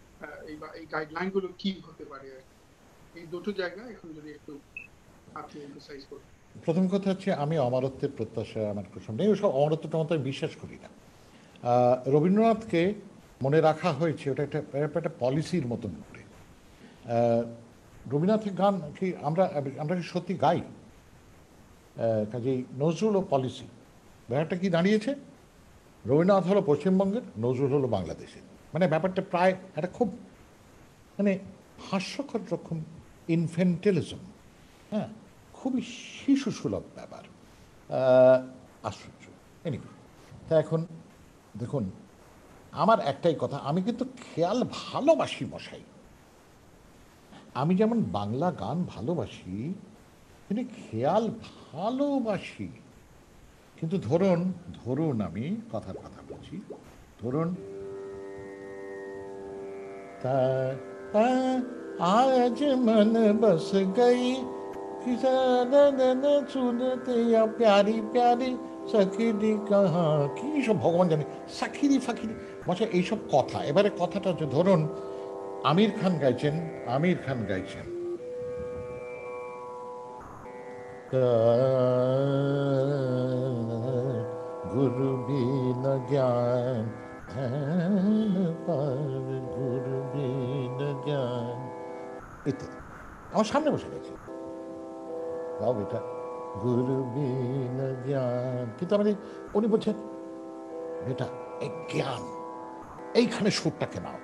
এই গাইডলাইন গুলো কি হতে পারে আর কি। এই দুটো জায়গা এখন যদি একটু আপনি এমফাসাইজ করতেন। প্রথম কথা হচ্ছে, আমি অমরত্বের প্রত্যাশা আমার প্রশ্ন নেই, ওসব অমরত্ব টমরত্ব আমি বিশ্বাস করি না। রবীন্দ্রনাথকে মনে রাখা হয়েছে ওটা একটা একটা পলিসির মতন করে। রবীন্দ্রনাথের গান কি আমরা আমরা কি সত্যি গাই? কাজেই নজরুল ও পলিসি ব্যাপারটা কি দাঁড়িয়েছে, রবীন্দ্রনাথ হলো পশ্চিমবঙ্গের, নজরুল হলো বাংলাদেশের। মানে ব্যাপারটা প্রায় একটা খুব মানে হাস্যকর রকম ইনফেন্টেলিজম, হ্যাঁ, খুবই শিশু সুলভ ব্যাপার, আশ্চর্য। এনিওয়ে, তা এখন দেখুন, আমার একটাই কথা, আমি কিন্তু খেয়াল ভালোবাসি মশাই। আমি যেমন বাংলা গান ভালোবাসি, কিন্তু খেয়াল ভালোবাসি। কিন্তু ধরুন ধরুন আমি কথার কথা বলছি, ধরুন তা তা আজ মন বস গই শুনতে প্যারি প্যারি সখিরি কাহা, কি সব ভগবান জানে, সাকিরি ফাকিরি বসে এইসব কথা। এবারে কথাটা হচ্ছে, ধরুন আমির খান গাইছেন, আমির খান গাইছেন গুরু বিন জ্ঞান গুরু বিন জ্ঞান ইত্যাদি, আমার সামনে বসে গেছে, গাও বেটা গুরু বিন জ্ঞান। কিন্তু আমি, উনি বলছেন বেটা এই জ্ঞান, এইখানে সুরটাকে নাও।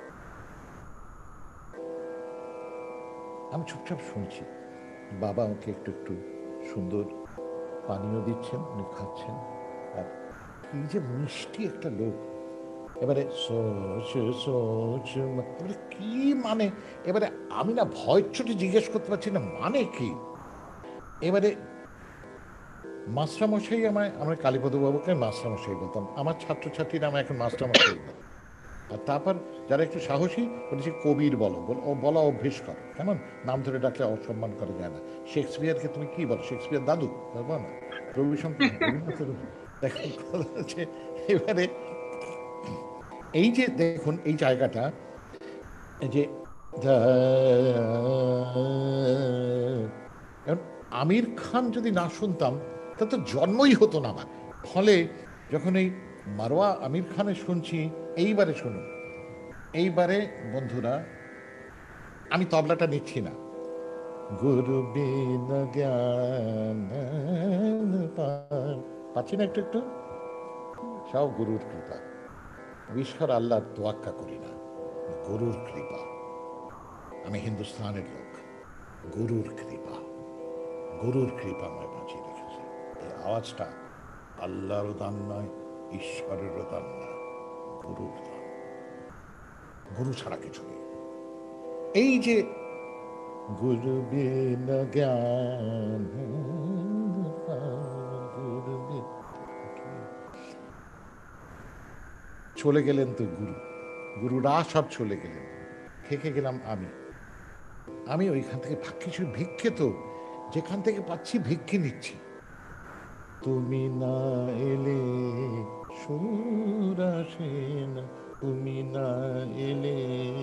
আমি চুপচাপ শুনছি, বাবা আমাকে একটু একটু সুন্দর পানীয় দিচ্ছেন, উনি খাচ্ছেন, আর কি যে মিষ্টি একটা লোক। এবারে এবারে কি মানে, এবারে আমি না ভয় চোটে জিজ্ঞেস করতে পারছি না মানে কি। এবারে মাস্টারমশাই আমায়, আমরা কালীপদ বাবুকে মাস্টারমশাই বলতাম, আমার ছাত্রছাত্রীরা আমায় এখন মাস্টারমশাই বলে। আর তারপর যারা একটু সাহসী বলেছে কবির বলো, বলা অভ্যেস করো, কেমন নাম ধরে ডাকলে অসম্মান করা যায় না। শেক্সপিয়ারকে তুমি কি বলো, শেক্সপিয়ার দাদু বলবো না, রবীন্দ্রনাথের দেখুন কথা হচ্ছে। এবারে এই যে দেখুন এই জায়গাটা, এই যে আমির খান যদি না শুনতাম তা তো জন্মই হতো না আমার। ফলে যখন এই মারওয়া আমির খানের শুনছি, এইবারে শুনুন, এইবারে বন্ধুরা আমি তবলাটা নিচ্ছি না, গুরু বিন জ্ঞান পাচ্ছি না, একটু একটু সব গুরুর কৃপা, ঈশ্বর আল্লাহর তোয়াক্কা করি না, গুরুর কৃপা। আমি হিন্দুস্তানের লোক, গুরুর কৃপা, গুরুর কৃপা আমায় বাঁচিয়ে রেখেছে। এই আওয়াজটা আল্লাহরও দান নয়, ঈশ্বরেরও দান নয়, গুরুর দান। গুরু ছাড়া কিছু নেই। এই যে গুরু বিন জ্ঞান, চলে গেলেন তো গুরু, গুরুরা সব চলে গেলেন, থেকে গেলাম আমি ওইখান থেকে কিছু ভিক্ষে, তো যেখান থেকে পাচ্ছি ভিক্ষে নিচ্ছি। তুমি না এলে সুর আসে না, তুমি না এলে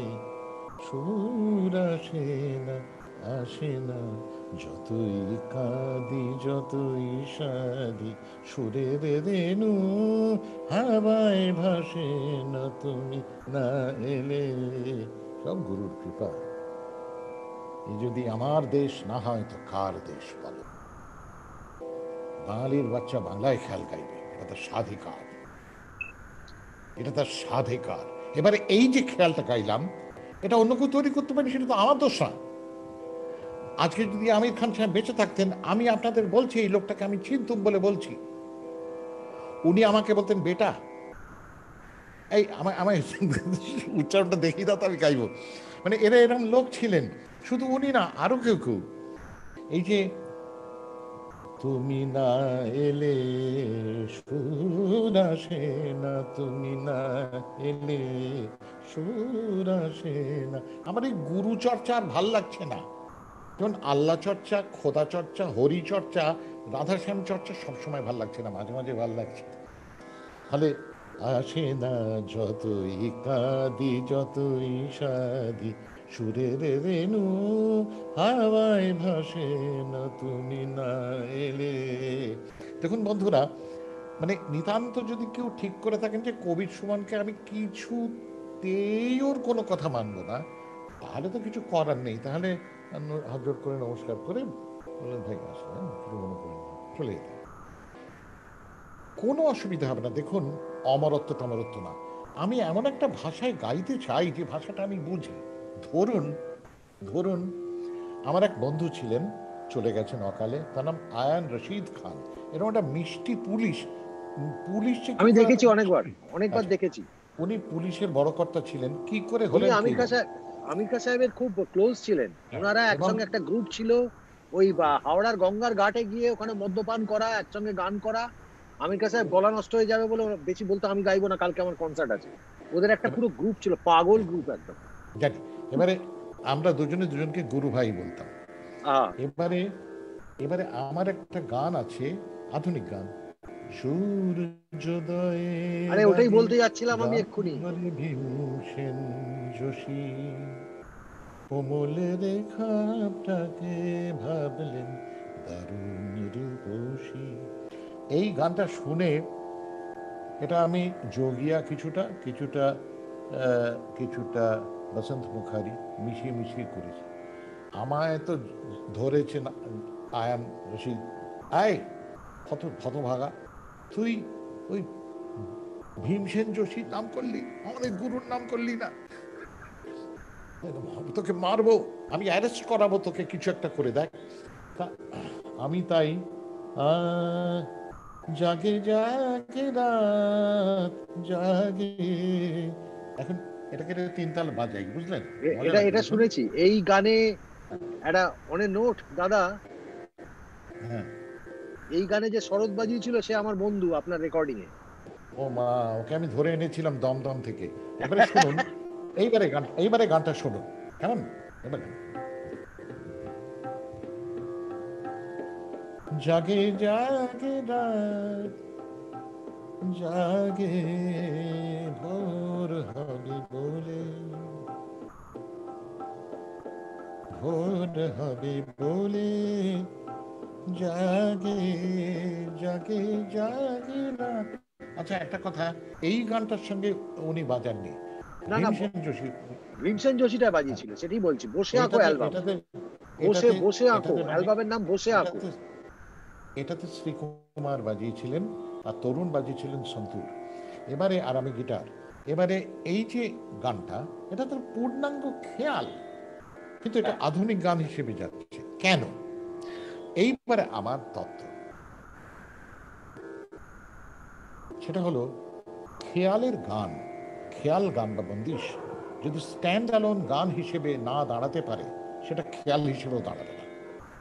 সুর আসে না, আসে না, যতই কাঁদি যতই সাদি, সুরের রেণু হাওয়ায় ভাসে না, তুমি না এলে। সব গুরুর কৃপা। এই যদি আমার দেশ না হয় তো কার দেশ বলো? বাঙালির বাচ্চা বাংলায় খেয়াল গাইবে, এটা তার স্বাধিকার, এটা তার স্বাধিকার। এবারে এই যে খেয়ালটা গাইলাম, এটা অন্য কেউ তৈরি করতে পারি, সেটা তো আমার দোষ না। আজকে যদি আমির খান সাহেব বেঁচে থাকতেন, আমি আপনাদের বলছি, এই লোকটাকে আমি চিনতুম বলে বলছি, উনি আমাকে বলতেন বেটা, এই আমায় উচ্চারণটা দেখি দাও তো আমি গাইব। মানে এরা এরকম লোক ছিলেন, শুধু উনি না, আরো কেউ কেউ। এই যে তুমি না এলে সুর আসে না, তুমি না এলে সুর আসে না। আমার এই গুরু চর্চা আর ভাল লাগছে না। যেমন আল্লাহ চর্চা, খোদা চর্চা, হরি চর্চা, রাধাশ্যাম চর্চা সবসময় ভাল লাগছে না, মাঝে মাঝে ভাল লাগছে। ফলে আসে না যতই কাঁদি যতই সাদি, সুরের রেণু হাওয়ায় ভাসে না, তুমি না এলে। দেখুন বন্ধুরা, মানে নিতান্ত যদি কেউ ঠিক করে থাকেন যে কবির সুমনকে আমি কিছুতেই ওর কোনো কথা মানবো না, তাহলে তো কিছু করার নেই। তাহলে হাত জোড় করে নমস্কার করে বললেন ভাই আসলে কিছু মনে করেন না, চলে যেতে, কোনো অসুবিধা হবে না। দেখুন অমরত্ব টমরত্ব না, আমি এমন একটা ভাষায় গাইতে চাই যে ভাষাটা আমি বুঝি। ধরুন ধরুন আমার এক বন্ধু ছিলেন, চলে গেছেন অকালে, তার নাম আয়ান রশিদ খান। এরকম একটা মিষ্টি পুলিশ, পুলিশ আমি দেখেছি অনেকবার দেখেছি। উনি পুলিশের বড় কর্তা ছিলেন, কি করে উনি হলেন আমির খান সাহেবের খুব ক্লোজ ছিলেন। ওনারা একসঙ্গে একটা গ্রুপ ছিল, ওই হাওড়ার গঙ্গার ঘাটে গিয়ে ওখানে মদ্যপান করা, একসঙ্গে গান করা। আমির খান সাহেব গলা নষ্ট হয়ে যাবে বলে বেশি বলতো আমি গাইবো না, কালকে আমার কনসার্ট আছে। ওদের একটা পুরো গ্রুপ ছিল, পাগল গ্রুপ একদম। জানি। এবারে আমরা দুজনে দুজনকে গুরু ভাই বলতাম। এবারে এবারে আমার একটা গান আছে, আধুনিক গান, সূর্যোদয়ে, আরে ওটাই বলতে যাচ্ছিলাম আমি এক্ষুনি। ভীমসেন যোশী কোমল রেখাটাকে ভাবলেন দারুণ রূপসী। এই গানটা শুনে, এটা আমি যোগিয়া কিছুটা কিছুটা কিছুটা বসন্ত মুখারি মিশিয়ে মিশিয়ে করেছি। আমায় তো ধরেছেন আয়ান রশিদ, আয় হতভাগা, তুই ওই ভীমসেন যোশীর নাম করলি, আমাদের গুরুর নাম করলি না, তোকে মারবো, আমি অ্যারেস্ট করাবো তোকে, কিছু একটা করে দেখ। আমি তাই জাগে জাগে রাত জাগে, এখন এটাকে তিন তাল বাজাই, বুঝলেন? এটা শুনেছি। এই গানে একটা অনেক নোট দাদা, হ্যাঁ, এই গানে যে শরৎ বাজিয়েছিল সে আমার বন্ধু আপনার রেকর্ডিং এ। ও মা, ওকে আমি ধরে এনেছিলাম দমদম থেকে। এবারে শুনুন, এইবারে গানটা শুনুন কেমন। এবার জাগে জাগে রাত, জাগে ভোর হবে বলে, ভোর হবে বলে, জাগে জাগে জাগে রাত। আচ্ছা, একটা কথা, এই গানটার সঙ্গে উনি বাজাননি, না না, ভীমসেন যোশী। ভীমসেন যোশীটা বাজিয়েছিল, সেটাই বলছি। বসে আঁকো এটাতে অ্যালবাম, এটাতে বসে এটাতে বসে আঁকো, এটাতে মানে অ্যালবামের নাম বসে আঁকো। এটাতে এটাতে শ্রীকুমার বাজিয়েছিলেন আর তরুণ বাজিয়েছিলেন সন্তুর। এবারে আর আমি গিটার। এবারে এই যে গানটা, এটা তো পূর্ণাঙ্গ খেয়াল, কিন্তু এটা আধুনিক গান হিসেবে যাচ্ছে কেন? এইবারে আমার তত্ত্ব সেটা হলো, খেয়ালের গান, খেয়াল গান বা বন্দিশ যদি স্ট্যান্ড অ্যালোন গান হিসেবে না দাঁড়াতে পারে, সেটা খেয়াল হিসেবেও দাঁড়াবে না।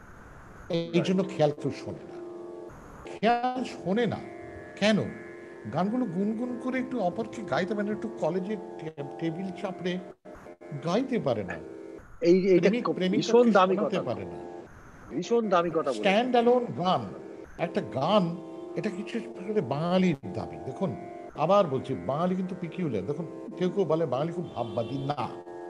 এই জন্য খেয়াল কেউ শোনে না। খেয়াল শোনে না কেন? গানগুলো গুনগুন করে একটু অপরকে গাইতে পারে না, একটু কলেজে টেবিল চাপড়ে গাইতে পারে না, এইটা প্রেমিক ভীষণ প্রেমিকাকে দামি শোনাতে কথা, পারে না। ভীষণ দামি কথা বলেছেন। স্ট্যান্ড অ্যালোন গান, একটা গান, এটা কিছু বাঙালির দাবি। দেখুন, আবার বলছি, বাঙালি কিন্তু পিকিউলার। দেখুন, কেউ কেউ বলে বাঙালি খুব ভাববাদী। না,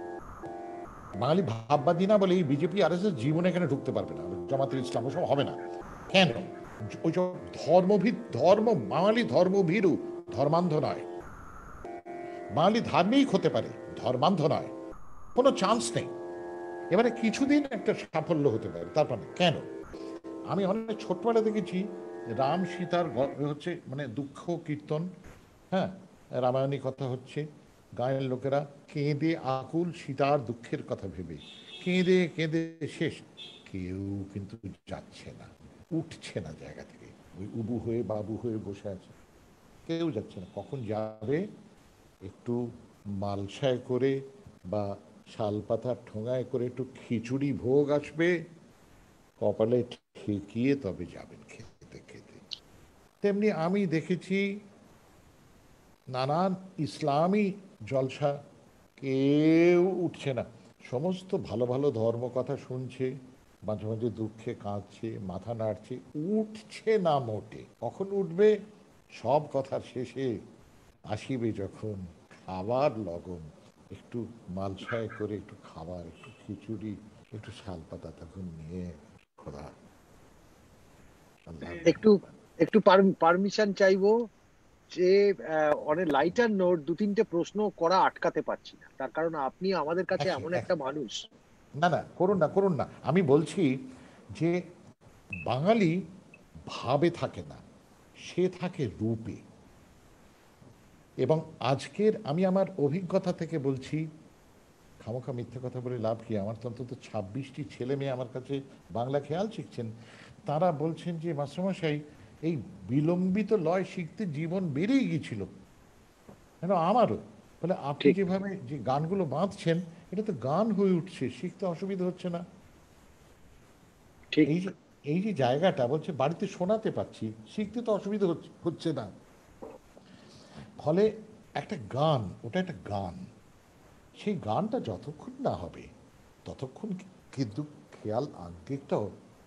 বাঙালি ভাববাদী না বলে এই বিজেপি আর এস এস জীবনে এখানে ঢুকতে পারবে না, জামাতের ইসলাম ওসব হবে না। কেন? ওইসব বাঙালি ধর্মভীরু, ধর্মান্ধ নয়। বাঙালি ধার্মিক হতে পারে, ধর্মান্ধ নয়, কোনো চান্স নেই। এবারে কিছুদিন একটা সাফল্য হতে পারে, তারপরে কেন? আমি অনেক ছোটবেলা দেখেছি রাম সীতার হচ্ছে মানে দুঃখ কীর্তন, হ্যাঁ, রামায়ণী কথা হচ্ছে, গায়ের লোকেরা কেঁদে আকুল সীতার দুঃখের কথা ভেবে কেঁদে কেঁদে শেষ। কেউ কিন্তু যাচ্ছে না, উঠছে না জায়গা থেকে, ওই উবু হয়ে বাবু হয়ে বসে আছে, কেউ যাচ্ছে না। কখন যাবে? একটু মালসায় করে বা শালপাতার ঠোঙায় করে একটু খিচুড়ি ভোগ আসবে, কপালে ঠেকিয়ে তবে যাবেন খেতে খেতে। তেমনি আমি দেখেছি নানান ইসলামী জলসা, কেউ উঠছে না। সমস্ত ভালো ভালো ধর্ম কথা শুনছে, মাঝে মাঝে দুঃখে কাঁদছে, মাথা নাড়ছে, উঠছে না মোটে। কখন উঠবে? সব কথার শেষে আসিবে যখন খাবার লগন, একটু মালসায় করে একটু খাবার, একটু খিচুড়ি, একটু শালপাতা তখন নিয়ে, খোদা আল্লাহ। একটু একটু পারমিশন চাইবো যে অনেক লাইটার নোট, দু তিনটে প্রশ্ন করা আটকাতে পারছি না, তার কারণ আপনি আমাদের কাছে এমন একটা মানুষ। না না, করুন না, করুন না। আমি বলছি যে বাঙালি ভাবে থাকে না, সে থাকে রূপে। এবং আজকের আমি আমার অভিজ্ঞতা থেকে বলছি, খামোখা মিথ্যে কথা বলে লাভ কি? আমার তো অন্তত 26টি ছেলে মেয়ে আমার কাছে বাংলা খেয়াল শিখছেন। তারা বলছেন যে মাস্টারমশাই, এই বিলম্বিত লয় শিখতে জীবন বেড়েই গিয়েছিল। কেন? আমারও। বলে আপনি ঠিক যেভাবে যে গানগুলো বাঁধছেন, এটা তো গান হয়ে উঠছে, শিখতে অসুবিধা হচ্ছে না। ঠিক। এই যে এই যে জায়গাটা বলছে, বাড়িতে শোনাতে পারছি, শিখতে তো অসুবিধা হচ্ছে না। ফলে একটা গান, ওটা একটা গান, সেই গানটা যতক্ষণ না হবে ততক্ষণ কিন্তু খেয়াল আঙ্গিকটাও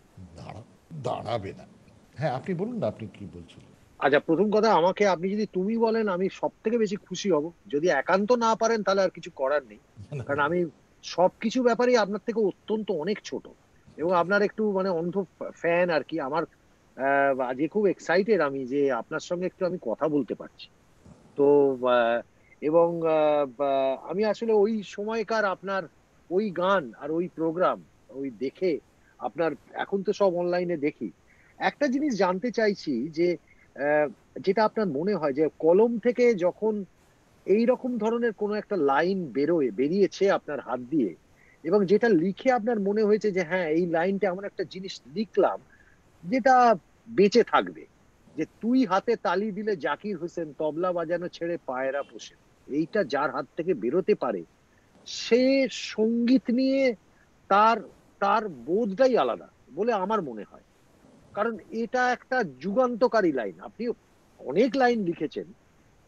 দাঁড়াবে না। হ্যাঁ, আপনি বলুন না, আপনি কি বলছিলেন? আচ্ছা, প্রথম কথা, আমাকে আপনি যদি তুমি বলেন আমি সব থেকে বেশি খুশি হব। যদি একান্ত না পারেন তাহলে আর কিছু করার নেই, কারণ আমি সবকিছু ব্যাপারেই আপনার থেকে অত্যন্ত অনেক ছোট এবং আপনার একটু মানে অন্ধ ফ্যান আর কি। আমার আজকে খুব এক্সাইটেড আমি যে আপনার সঙ্গে একটু আমি কথা বলতে পারছি। তো আহ, এবং আমি আসলে ওই সময়কার আপনার ওই গান আর ওই প্রোগ্রাম ওই দেখে আপনার, এখন তো সব অনলাইনে দেখি, একটা জিনিস জানতে চাইছি যে আহ, যেটা আপনার মনে হয় যে কলম থেকে যখন এই রকম ধরনের কোনো একটা লাইন বেরিয়েছে আপনার হাত দিয়ে, এবং যেটা লিখে আপনার মনে হয়েছে যে হ্যাঁ, এই লাইনটা এমন একটা জিনিস লিখলাম যেটা বেঁচে থাকবে, যে তুই হাতে তালি দিলে জাকির হোসেন তবলা বাজানো ছেড়ে পায়রা পোষে, এইটা যার হাত থেকে বেরোতে পারে সে সঙ্গীত নিয়ে তার তার বোধটাই আলাদা বলে আমার মনে হয়। কারণ এটা একটা যুগান্তকারী লাইন। আপনি অনেক লাইন লিখেছেন,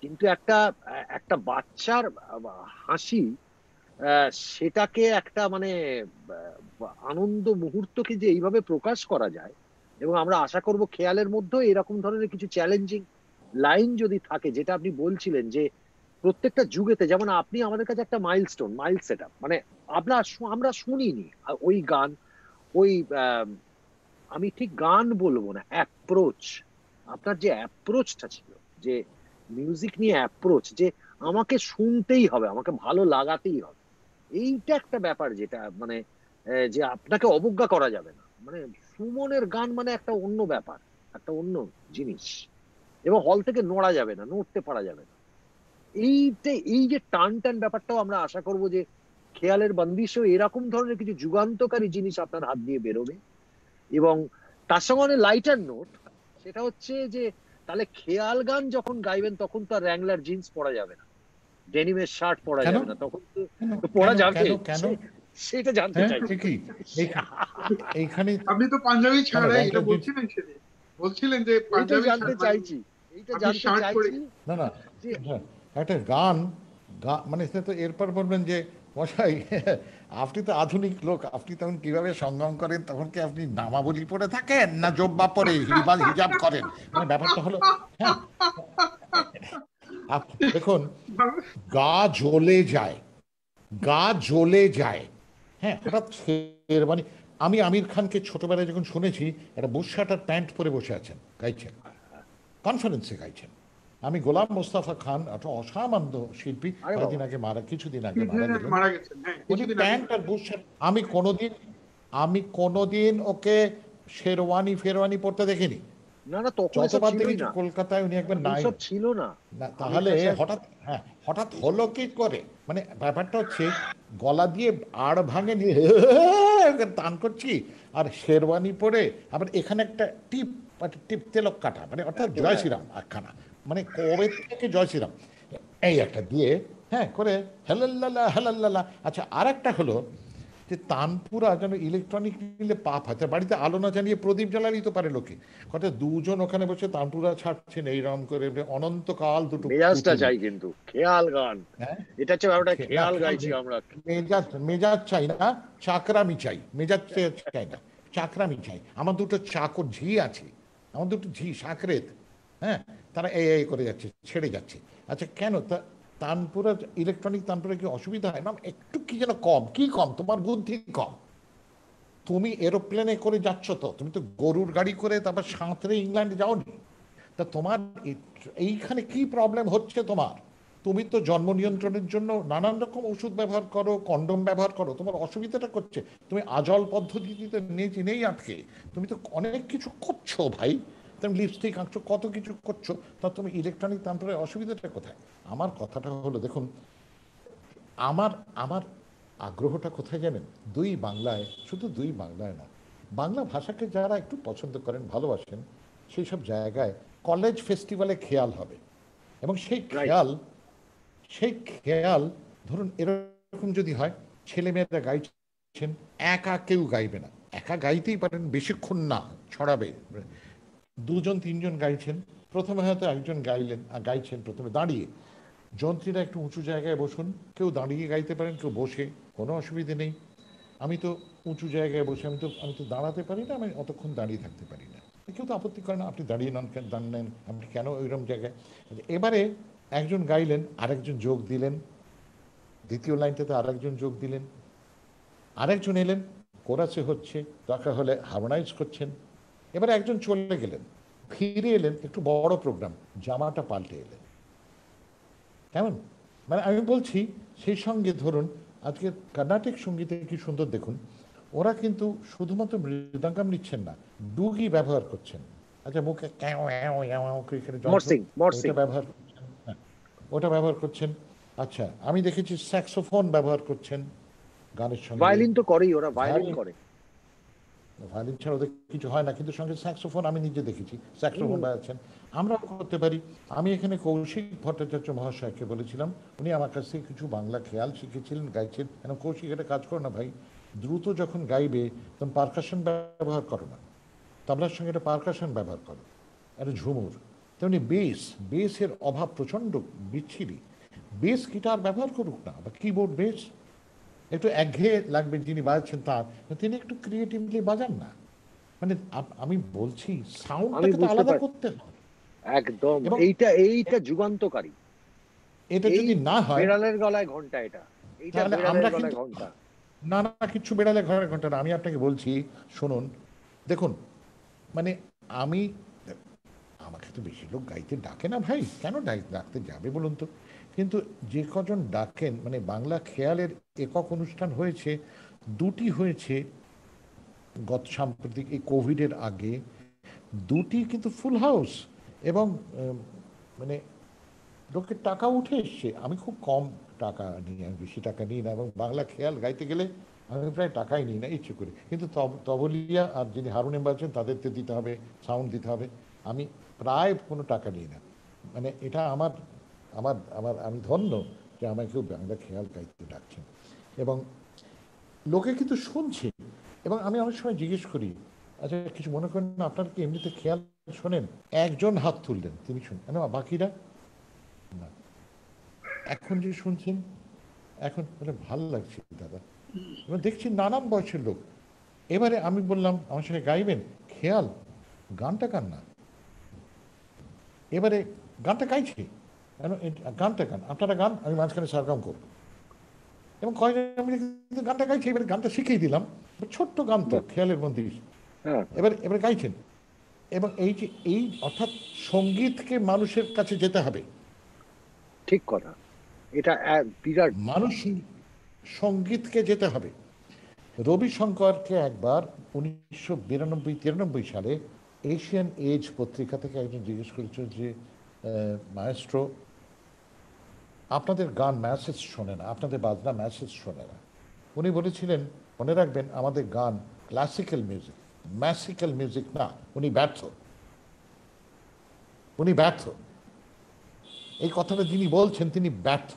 কিন্তু একটা একটা বাচ্চার হাসি, সেটাকে একটা মানে আনন্দ মুহূর্তকে যে এইভাবে প্রকাশ করা যায়, এবং আমরা আশা করব খেয়ালের মধ্যেও এরকম ধরনের কিছু চ্যালেঞ্জিং লাইন যদি থাকে, যেটা আপনি বলছিলেন যে প্রত্যেকটা যুগেতে, যেমন আপনি আমাদের কাছে একটা মাইলস্টোন, মাইল সেট আপ, মানে আমরা শুনিনি ওই গান, ওই আহ, আমি ঠিক গান বলবো না, অ্যাপ্রোচ, আপনার যে অ্যাপ্রোচটা ছিল, যে মিউজিক নিয়ে অ্যাপ্রোচ, যে আমাকে শুনতেই হবে, আমাকে ভালো লাগাতেই হবে, এইটা একটা ব্যাপার যেটা মানে যে আপনাকে অবজ্ঞা করা যাবে না। মানে সুমনের গান মানে একটা অন্য ব্যাপার, একটা অন্য জিনিস, এবং হল থেকে নড়া যাবে না, নড়তে পারা যাবে না। এইটা, এই যে টান টান ব্যাপারটাও আমরা আশা করব যে খেয়ালের বন্দিশেও এরকম ধরনের কিছু যুগান্তকারী জিনিস আপনার হাত দিয়ে বেরোবে। এবং তার সঙ্গে অনেক লাইটার নোট, সেটা হচ্ছে যে তাহলে খেয়াল গান যখন গাইবেন তখন তো আর র্যাংলার জিন্স পরা যাবে না, ডেনিমের শার্ট পরা কেন যাবে না, তখন তো কেন তো পরা কেন যাবে। কেন কেন সেটা জানতে হ্যাঁ চাইছি। ঠিকই। এইখানে আপনি তো পাঞ্জাবি কেন ছাড়াই এটা র্যাঙ্কলার জিন্স? বলছিলেন সেদিন, বলছিলেন যে এইটাই পাঞ্জাবি জানতে মানে চাইছি, এইটা আপনি জানতে শার্ট পরে। চাইছি না না, যে হ্যাঁ, একটা গান মানে সে তো এরপর বলবেন যে মশাই আপনি তো আধুনিক লোক, আপনি তখন কিভাবে সঙ্গম করেন, তখন কি আপনি নামাবলি পরে থাকেন না জব্বা পরে হিজাব করেন? মানে ব্যাপারটা হলো, হ্যাঁ, দেখুন, গা জ্বলে যায়, গা জ্বলে যায়। হ্যাঁ, হঠাৎ শেরবানি, আমি আমির খানকে ছোটবেলায় যখন শুনেছি একটা বুশশার্ট আর প্যান্ট পরে বসে আছেন, গাইছেন, কনফারেন্সে গাইছেন। আমি গোলাম মোস্তফা খান, একটা অসামান্য শিল্পী, আরে বাবা, কিছুদিন আগে মারা গেলেন। মারা গেছেন, হ্যাঁ উনি কিছুদিন আগে প্যান্ট আর বুশশার্ট, আমি কোনোদিন ওকে শেরওয়ানি ফেরওয়ানি পড়তে দেখিনি। না না, তখন এসব যতবার ছিলই দেখেছি না, কলকাতায় উনি একবার নাই। এইসব ছিল না। না, আমির তাহলে খান সাহেব, হঠাৎ, হ্যাঁ, হঠাৎ হলো কি করে? মানে ব্যাপারটা হচ্ছে গলা দিয়ে আড় ভাঙে নিয়ে টান করছি, আর শেরওয়ানি পরে আবার এখানে একটা টিপ, টিপ তেলক কাটা, মানে অর্থাৎ জয় একেবারে শ্রীরাম একখানা, মানে কবে থেকে জয় শ্রীরাম এই একটা দিয়ে, হ্যাঁ করে, হেলাল্লালা হেলাল্লালা। আচ্ছা, আর একটা হলো যে তানপুরা যেন ইলেকট্রনিক নিলে পাপ হয়, তার বাড়িতে আলো না জ্বালিয়ে প্রদীপ জ্বালালেই তো পারে লোকে। কথা দুজন ওখানে বসে তানপুরা ছাড়ছেন এইরকম করে, অনন্তকাল দুটো মেজাজটা পুতুল। চাই কিন্তু খেয়াল গান, হ্যাঁ, এটা হচ্ছে ব্যাপারটা, না খেয়াল খেয়াল গাইছি আমরা। মেজাজ, মেজাজ চাই না, চাকরামি চাই, মেজাজ চাই না, চাকরামি চাই। আমার দুটো চাকর ঝি আছে, আমার দুটো ঝি সাকরেত, হ্যাঁ, তারা এই করে যাচ্ছে, ছেড়ে যাচ্ছে। আচ্ছা, কেন তানপুরা ইলেকট্রনিক তানপুরা কি অসুবিধা হয় না? একটু কি যেন কম, কি কম, তোমার বুদ্ধি কম। তুমি এরোপ্লেনে করে যাচ্ছ, তো তুমি তো গরুর গাড়ি করে তারপর সাঁতরে ইংল্যান্ডে যাওনি। তা তোমার এইখানে কি প্রবলেম হচ্ছে তোমার? তুমি তো জন্ম নিয়ন্ত্রণের জন্য নানান রকম ওষুধ ব্যবহার করো, কন্ডোম ব্যবহার করো, তোমার অসুবিধাটা করছে। তুমি আজল পদ্ধতিতে নেই আটকে, তুমি তো অনেক কিছু করছো ভাই, তুমি লিপস্টিক আঁকছো, কত কিছু করছো, তা তুমি ইলেকট্রনিক তান্ত্রিক অসুবিধাটা কোথায়? আমার কথাটা হলো, দেখুন, আমার আমার আগ্রহটা কোথায় জানেন? দুই বাংলায়, শুধু দুই বাংলায় না, বাংলা ভাষাকে যারা একটু পছন্দ করেন, ভালোবাসেন, সেই সব জায়গায় কলেজ ফেস্টিভ্যালে খেয়াল হবে। এবং রাইট, সেই খেয়াল ধরুন এরকম যদি হয়, ছেলেমেয়েরা গাইছেন, একা কেউ গাইবে না, একা গাইতেই পারেন, বেশিক্ষণ না, ছড়াবে, দুজন তিনজন গাইছেন, প্রথমে হয়তো একজন গাইছেন প্রথমে দাঁড়িয়ে, যন্ত্রীরা একটু উঁচু জায়গায় বসুন, কেউ দাঁড়িয়ে গাইতে পারেন, কেউ বসে, কোনো অসুবিধে নেই। আমি তো উঁচু জায়গায় বসে, আমি তো দাঁড়াতে পারি না, আমি অতক্ষণ দাঁড়িয়ে থাকতে পারি না, কেউ তো আপত্তি করে না, আপনি দাঁড়িয়ে নেন, আপনি কেন ওইরকম জায়গায়। এবারে একজন গাইলেন, আরেকজন যোগ দিলেন, দ্বিতীয় লাইনটাতে আরেকজন যোগ দিলেন, আরেকজন এলেন, কোরাসে হচ্ছে, দরকার হলে হারমোনাইজ করছেন। এবারে একজন চলে গেলেন, ফিরে এলেন, একটু বড় প্রোগ্রাম, জামাটা পাল্টে এলেন। কেমন? মানে আমি বলছি, সেই সঙ্গে ধরুন আজকে কর্ণাটিক সঙ্গীতে কি সুন্দর দেখুন, ওরা কিন্তু শুধুমাত্র মৃদঙ্গম নিচ্ছেন না, ডুগি ব্যবহার করছেন। আচ্ছা, মুখে এখানে যন্ত্র, মরসিং, মরসিং, ওইটা ব্যবহার করছেন, হ্যাঁ, ওটা ব্যবহার করছেন। আচ্ছা, আমি দেখেছি স্যাক্সোফোন ব্যবহার করছেন গানের সঙ্গে, ভায়োলিন তো করেই, ওরা ভায়োলিন ভায়োলিন, করে। ভায়োলিন ছাড়া ওদের কিছু হয় না, কিন্তু সঙ্গে স্যাক্সোফোন আমি নিজে দেখেছি, স্যাক্সোফোন হুম, বাজাচ্ছেন। আমরাও করতে পারি। আমি এখানে কৌশিক ভট্টাচার্য মহাশয়কে বলেছিলাম, উনি আমার কাছ থেকে কিছু বাংলা খেয়াল শিখেছিলেন, গাইছেন। কেন কৌশিক, এটা কাজ করো না ভাই, দ্রুত যখন গাইবে তখন পারকাশন ব্যবহার করো না, তবলার সঙ্গে একটা পারকাশন ব্যবহার করো, একটা ঝুমুর, তেমনি বেসের অভাব প্রচণ্ড বিচ্ছিরি। বেস গিটার ব্যবহার করুক না, বা কিবোর্ড বেস একটু একঘেয়ে লাগবে যিনি বাজাচ্ছেন তার, তিনি একটু ক্রিয়েটিভলি বাজান না। মানে আমি বলছি আমি সাউন্ডটাকে তো বুঝতে আলাদা পারছি, করতে হয়। একদম এবং এইটা যুগান্তকারী। এটা এই যদি না হয় বেড়ালের গলায় ঘন্টা, এইটা তাহলে বেড়ালের আমরা গলায় কিন্তু ঘন্টা। না না কিছু বেড়ালে ঘরের ঘন্টা না। আমি আপনাকে বলছি শুনুন, দেখুন, মানে আমি, আমাকে তো বেশি লোক গাইতে ডাকে না ভাই, কেন ডাকতে যাবে বলুন তো? কিন্তু যে কজন ডাকেন, মানে বাংলা খেয়ালের একক অনুষ্ঠান হয়েছে, দুটি হয়েছে গত সাম্প্রতিক এই কোভিডের আগে, দুটি কিন্তু ফুল হাউস, এবং মানে লোকের টাকা উঠে এসছে। আমি খুব কম টাকা নিই, আমি বেশি টাকা নিই না, এবং বাংলা খেয়াল গাইতে গেলে আমি প্রায় টাকাই নিই না ইচ্ছে করে। কিন্তু তবলিয়া আর যিনি হারমোনিয়াম বাজছেন তাদেরকে দিতে হবে, সাউন্ড দিতে হবে, আমি প্রায় কোনো টাকা নিই না। মানে এটা আমার আমার আমার আমি ধন্য যে আমাকে কেউ বাংলা খেয়াল গাইতে ডাকছেন, এবং লোকে কিন্তু শুনছে। এবং আমি অনেক সময় জিজ্ঞেস করি, আচ্ছা কিছু মনে করেন না, আপনারা কি এমনিতে খেয়াল শোনেন? একজন হাত তুললেন, তিনি শুনেন, বাকিরা না। এখন যে শুনছেন, এখন মানে ভালো লাগছে দাদা, এবার দেখছি নানান বয়সের লোক। এবারে আমি বললাম আমার সঙ্গে গাইবেন খেয়াল, গানটা গান না। এবারে গানটা গাইছে, গানটা গান, আপনারা গান, আমি মাঝখানে সারগাম করবো, এবং কয়েকজন মিলে কিন্তু গানটা গাইছে। এবারে গানটা শিখিয়ে দিলাম, ছোট্ট গান তো খেয়ালের মধ্যে। হ্যাঁ, এবারে গাইছেন, এবং এই যে অর্থাৎ সঙ্গীতকে মানুষের কাছে যেতে হবে। ঠিক কথা, এটা বিরাট। মানুষ সঙ্গীতকে যেতে হবে। রবিশঙ্করকে একবার 1992-93 সালে এশিয়ান এজ পত্রিকা থেকে একজন জিজ্ঞেস করেছিল যে মায়েস্ট্রো, আপনাদের গান ম্যাসেজ শোনে না, আপনাদের বাজনা ম্যাসেজ শোনে না। উনি বলেছিলেন, মনে রাখবেন আমাদের গান ক্লাসিক্যাল মিউজিক, ম্যাসিক্যাল মিউজিক না। উনি ব্যর্থ। এই কথাটা যিনি বলছেন তিনি ব্যর্থ।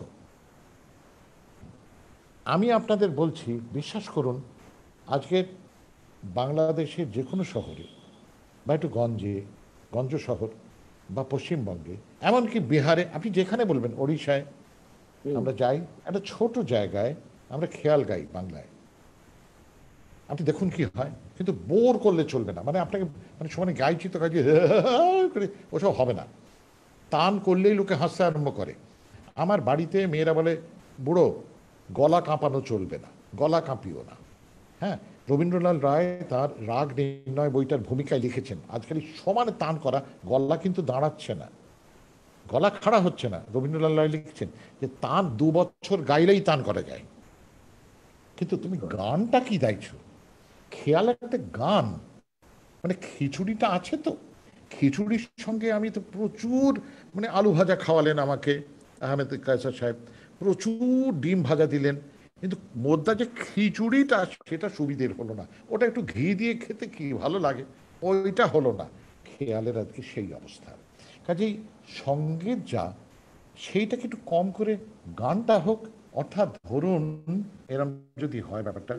আমি আপনাদের বলছি, বিশ্বাস করুন, আজকের বাংলাদেশের যে কোনো শহরে, বা একটু গঞ্জ শহর, বা পশ্চিমবঙ্গে, এমনকি বিহারে, আপনি যেখানে বলবেন, ওড়িশায়, আমরা যাই একটা ছোট জায়গায়, আমরা খেয়াল গাই বাংলায়, আপনি দেখুন কি হয়। কিন্তু বোর করলে চলবে না, মানে আপনাকে, মানে সমানে গাইছি তো গাইছি করে ওসব হবে না। টান করলেই লোকে হাসতে আরম্ভ করে। আমার বাড়িতে মেয়েরা বলে, বুড়ো গলা কাঁপানো চলবে না, গলা কাঁপিও না। হ্যাঁ, রবীন্দ্রলাল রায় তার রাগ নির্ণয় বইটার ভূমিকায় লিখেছেন, আজকাল সমানে টান করা, গলা কিন্তু দাঁড়াচ্ছে না, গলা খাড়া হচ্ছে না। রবীন্দ্রলাল রায় লিখছেন যে টান 2 বছর গাইলেই টান করা যায়। কিন্তু তুমি গানটা কি গাইছো? খেয়াল একটা গান, মানে খিচুড়িটা আছে তো, খিচুড়ির সঙ্গে আমি তো প্রচুর, মানে আলু ভাজা খাওয়ালেন আমাকে আহমেদ কায়সার সাহেব, প্রচুর ডিম ভাজা দিলেন, কিন্তু মোদ্দা যে খিচুড়িটা সেটা সুবিধের হলো না। ওটা একটু ঘি দিয়ে খেতে কি ভালো লাগে, ওইটা হলো না। খেয়ালের আজকে সেই অবস্থা। কাজেই সঙ্গীত যা, সেইটাকে একটু কম করে গানটা হোক। অর্থাৎ ধরুন এরম যদি হয় ব্যাপারটা,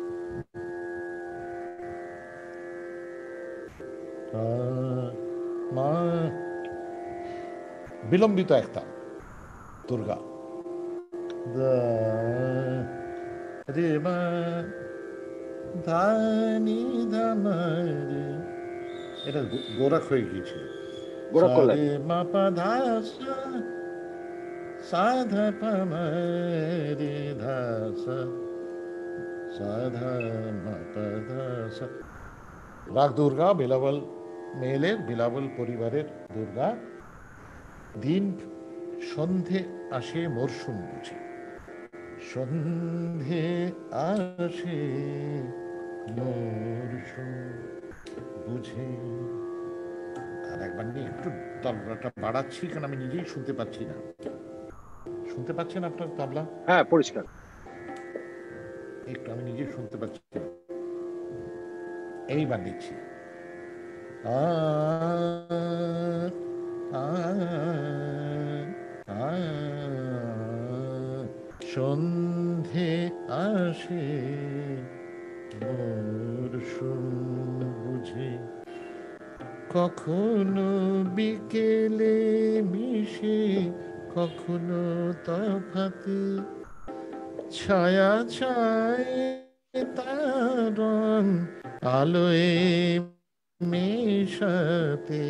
মা বিলম্বিত একটা দুর্গা, রে মা ধানি ধামারে, এটা গোরাখ হয়ে গিয়েছিল। গোরা করলেন। সারে মা পা ধা সাধা পামারে ধা সাধা মা পা ধা। রাগ দুর্গা, বিলাবল মেলের, বিলাবল পরিবারের দুর্গা। দিন সন্ধে আসে মরশুম বুঝে, সন্ধে আসে মরশুম বুঝে। আর একবার নিয়ে একটু তবলাটা বাড়াচ্ছি, কারণ আমি নিজেই শুনতে পাচ্ছি না। শুনতে পাচ্ছেন আপনার তবলা? হ্যাঁ, পরিষ্কার। একটু আমি নিজেই শুনতে পাচ্ছি। এইবার নিচ্ছি। আ আ আ সন্ধে আসে মরশুম বুঝে, কখনো বিকেলে মিশে, কখনো তফাতে, ছায়া ছায় তার রং আলোয় মেশাতে,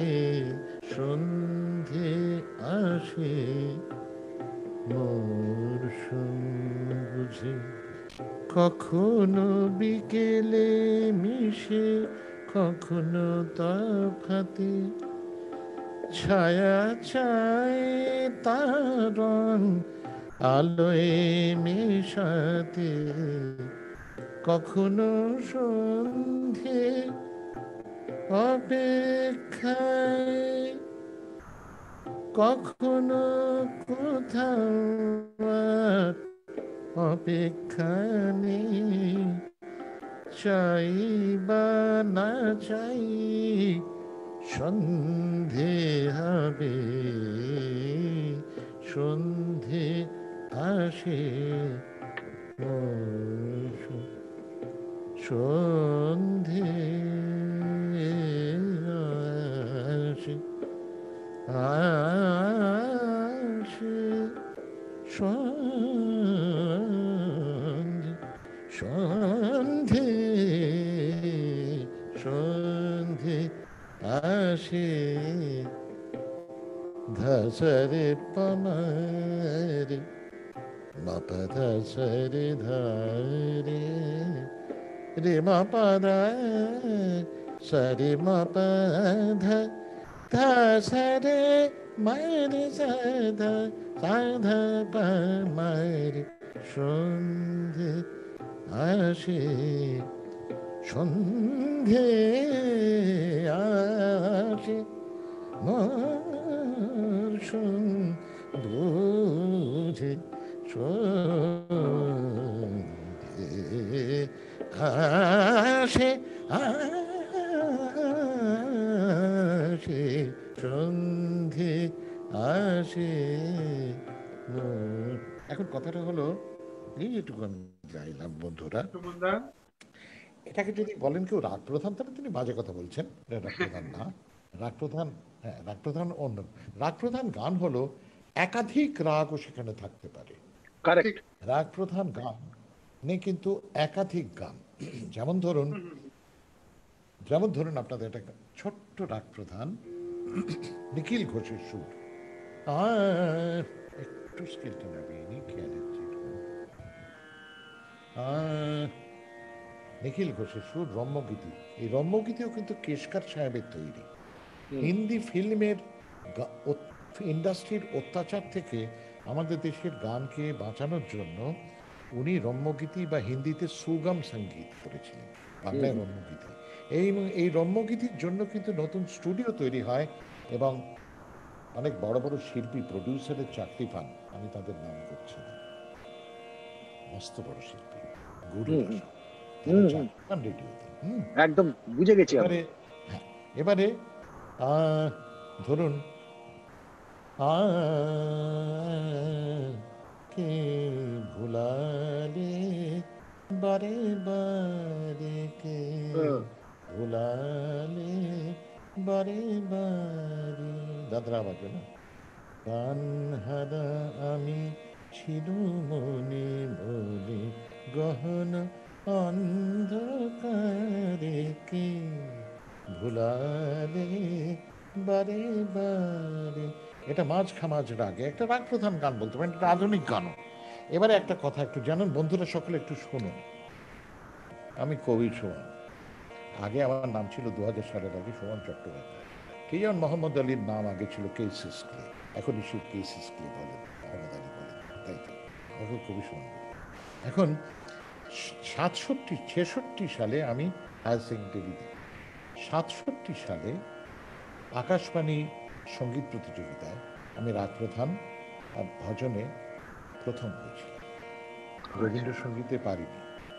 সন্ধে আসে মরশুম বুঝে। কখনো বিকেলে মিশে, কখনো তফাতে, ছায়া ছায় তার রং আলোয় মেশাতে, কখনো সন্ধে অপেক্ষায়, কখনো কোথাও আর অপেক্ষা নেই, চাই বা না চাই সন্ধে হবে, সন্ধে আসে সন্ধে আসে, আসে সন্ধে, সন্ধে, সন্ধে আসে, ধসরে পমারে মাপ ধসরে ধারে, রে মাপাদা সরে মাপাধ, ধসরে মারে সাধা, সাধা পামারে, সন্ধে আসে, সন্ধে আসে মরশুম বুঝে, সন্ধে আসে, আসে সন্ধে আসে। এখন কথাটা হলো এইটুকু আমি গাইলাম বন্ধুরা। সুমনদা, এটাকে যদি বলেন কেউ রাগ প্রধান, তাহলে তিনি বাজে কথা বলছেন। এটা রাগ প্রধান না, রাগ প্রধান, হ্যাঁ রাগ প্রধান অন্য। রাগ প্রধান গান হলো একাধিক রাগও সেখানে থাকতে পারে। কারেক্ট। রাগ প্রধান গান নেই কিন্তু একাধিক গান। যেমন ধরুন, যেমন ধরুন আপনাদের একটা ছোট্ট রাগ প্রধান, নিখিল ঘোষের সুর। আর একটু স্কেলটা নামিয়ে খেয়ালের নিখিল ঘোষের সুর, রম্যগীতি। এই রম্যগীতিও কিন্তু কেশকার সাহেবের তৈরি। হিন্দি ফিল্মের ইন্ডাস্ট্রির অত্যাচার থেকে আমাদের দেশের গানকে বাঁচানোর জন্য উনি রম্যগীতি বা হিন্দিতে সুগম সঙ্গীত করেছিলেন, বাংলায় রম্যগীতি। এই রম্যগীতির জন্য কিন্তু নতুন স্টুডিও তৈরি হয় এবং অনেক বড় বড় শিল্পী, প্রডিউসারের চাকরি পান। আমি তাদের নাম করছি না, মস্ত বড় শিল্পী, গুরু রেডিওতে। একদম বুঝে গেছি। এবারে হ্যাঁ, এবারে ধরুন কে ভুলালে বারে বারে, কে ভুলালে বারে বারে, দাদরা বাজে না, গান হারা আমি ছিল মনে মনে, গহন অন্ধকারে, কে ভুলালে বারে বারে। এটা মাঝ খামাজ রাগে একটা রাগ প্রধান গান বলতে পারেন, এটা আধুনিক গানও। এবারে একটা কথা একটু জানেন বন্ধুরা, সকলে একটু শুনুন। আমি কবি সুমন, আগে আমার নাম ছিল 2000 সালের আগে সুমন চট্টোপাধ্যায়। কে যেমন মোহাম্মদ আলীর নাম আগে ছিল কে সিসক্লি, এখন ইস্যু কে সিসক্লি বলেন, মোহাম্মদ আলী বলেন, তাই তো এখন কবি সুমন। এখন 67-66 সালে আমি হায়ার সেকেন্ডারি দিই। 67 সালে আকাশবাণী সঙ্গীত প্রতিযোগিতায় আমি রাগ প্রধান আর ভজনে প্রথম হয়েছিলাম। রবীন্দ্রসঙ্গীতে পারিনি।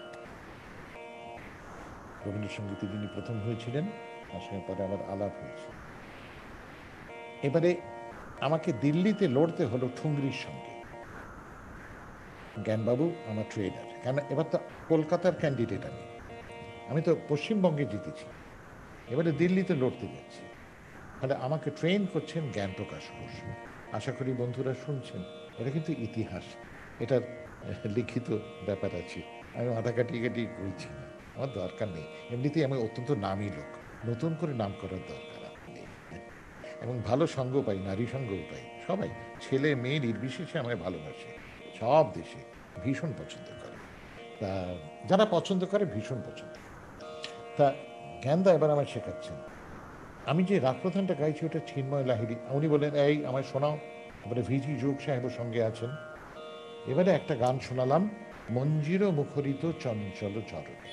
রবীন্দ্রসঙ্গীতে যিনি প্রথম হয়েছিলেন তার সঙ্গে পরে আবার আলাপ হয়েছে। এবারে আমাকে দিল্লিতে লড়তে হলো ঠুংরির সঙ্গে। জ্ঞানবাবু আমার ট্রেনার, কেন এবার তো কলকাতার ক্যান্ডিডেট আমি তো পশ্চিমবঙ্গে জিতেছি, এবারে দিল্লিতে লড়তে যাচ্ছি। ফলে আমাকে ট্রেন করছেন জ্ঞান প্রকাশ ঘোষ। আশা করি বন্ধুরা শুনছেন, এটা কিন্তু ইতিহাস, এটার লিখিত ব্যাপার আছে। আমি মাথা কাটিয়ে কাটিয়ে বলছি না, আমার দরকার নেই। এমনিতেই আমি অত্যন্ত নামী লোক, নতুন করে নাম করার দরকার আমার নেই। এবং ভালো সঙ্গ পাই, নারী সঙ্গও পাই, সবাই ছেলে মেয়ে নির্বিশেষে আমায় ভালোবাসে, সব দেশে ভীষণ পছন্দ করে। তা যারা পছন্দ করে ভীষণ পছন্দ। তা জ্ঞানদা এবার আমায় শেখাচ্ছেন। আমি যে রাগ প্রধানটা গাইছি ওটা চিন্ময় লাহিড়ী। উনি বললেন এই আমায় শোনাও। এবারে ভিজি যোগ সাহেবের সঙ্গে আছেন। এবারে একটা গান শোনালাম, মঞ্জির মুখরিত চঞ্চল চরণে।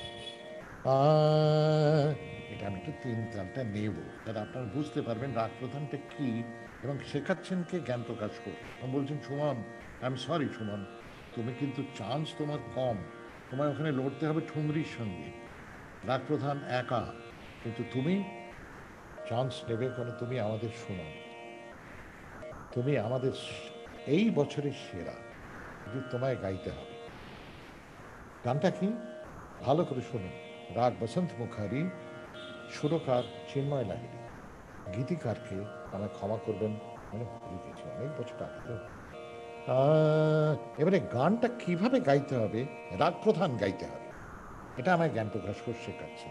এটা আমি একটু তিন তালটা নেব, তাহলে আপনারা বুঝতে পারবেন রাগ প্রধানটা কি। এবং শেখাচ্ছেন কে? জ্ঞান প্রকাশ করে। বলছেন Suman, I am sorry Suman, তুমি কিন্তু চান্স তোমার কম, তোমায় ওখানে লড়তে হবে ঠুংরির সঙ্গে। রাগ প্রধান একা, কিন্তু তুমি চান্স নেবে, কারণ তুমি আমাদের সুমন, তুমি আমাদের এই বছরের সেরা, কিন্তু তোমায় গাইতে হবে। গানটা কি? ভালো করে শুনুন। রাগ বসন্ত মুখারি, সুরকার চিন্ময় লাহিড়ী, গীতিকারকে আমায় ক্ষমা করবেন, মানে ভুলে গেছি, অনেক বছর আগে তো। এবারে গানটা কিভাবে গাইতে হবে, রাগ প্রধান গাইতে হবে, এটা আমায় জ্ঞান প্রকাশ করে শেখাচ্ছেন।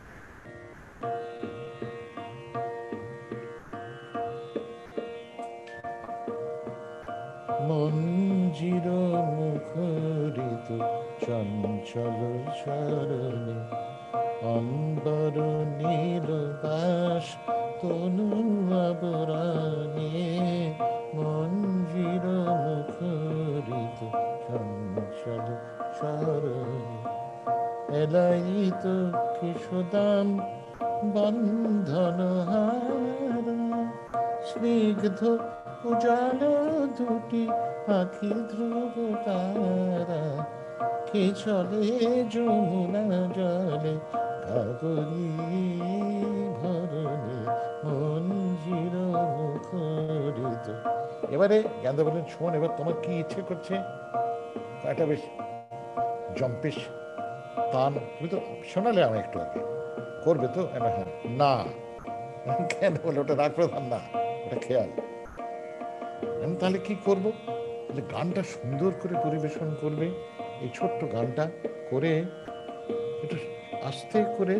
মঞ্জির মুখরিত চঞ্চল চরণে, অম্বর নীল দাস তনু আবরণে। মঞ্জির মুখরিত চঞ্চল চরণে, এলাইত কিশোদাম বন্ধন হার। স্নিগ্ধ উজাল দুটি আখি ধ্রুব তারা, কে চলে যমুনা জলে কাকরি ভরণে। মঞ্জির মুখরিত। এবারে জ্ঞানদা বলেন শোন, এবার তোমার কি ইচ্ছে করছে? একটা বেশ জম্পেশ তান, তুমি তো শোনালে আমি একটু আগে, করবে তো? হ্যাঁ। না, কেন বলে? ওটা রাগ প্রধান না, ওটা খেয়াল। তাহলে কি করবো? তাহলে গানটা সুন্দর করে পরিবেশন করবে। এই ছোট্ট গানটা করে একটু আস্তে করে,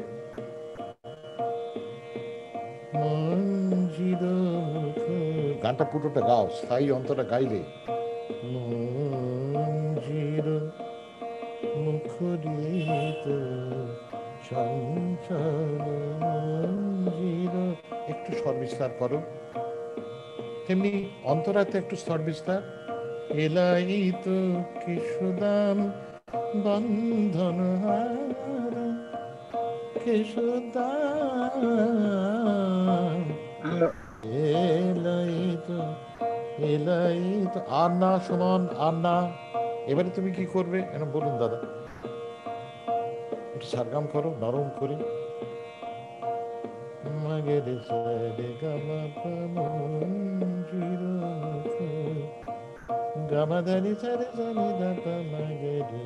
মঞ্জির গানটা পুরোটা গাও, স্থায়ী অন্তরা গাইলে। মঞ্জির মুখরিত চঞ্চল, মঞ্জির, একটু স্বর বিস্তার করো, তেমনি অন্তরাতে একটু স্তর বিস্তার। এলাইত কিশোদাম বন্ধন হার, কিশোদাম এলাইত, এলাইত। আর না সমান, আর না। এবারে তুমি কি করবে এখন বলুন দাদা, একটু সারগাম করো নরম করে। মাগে রে সারে গামা মঞ্জির গামাদানি সারে সানি দাপা মাগে রে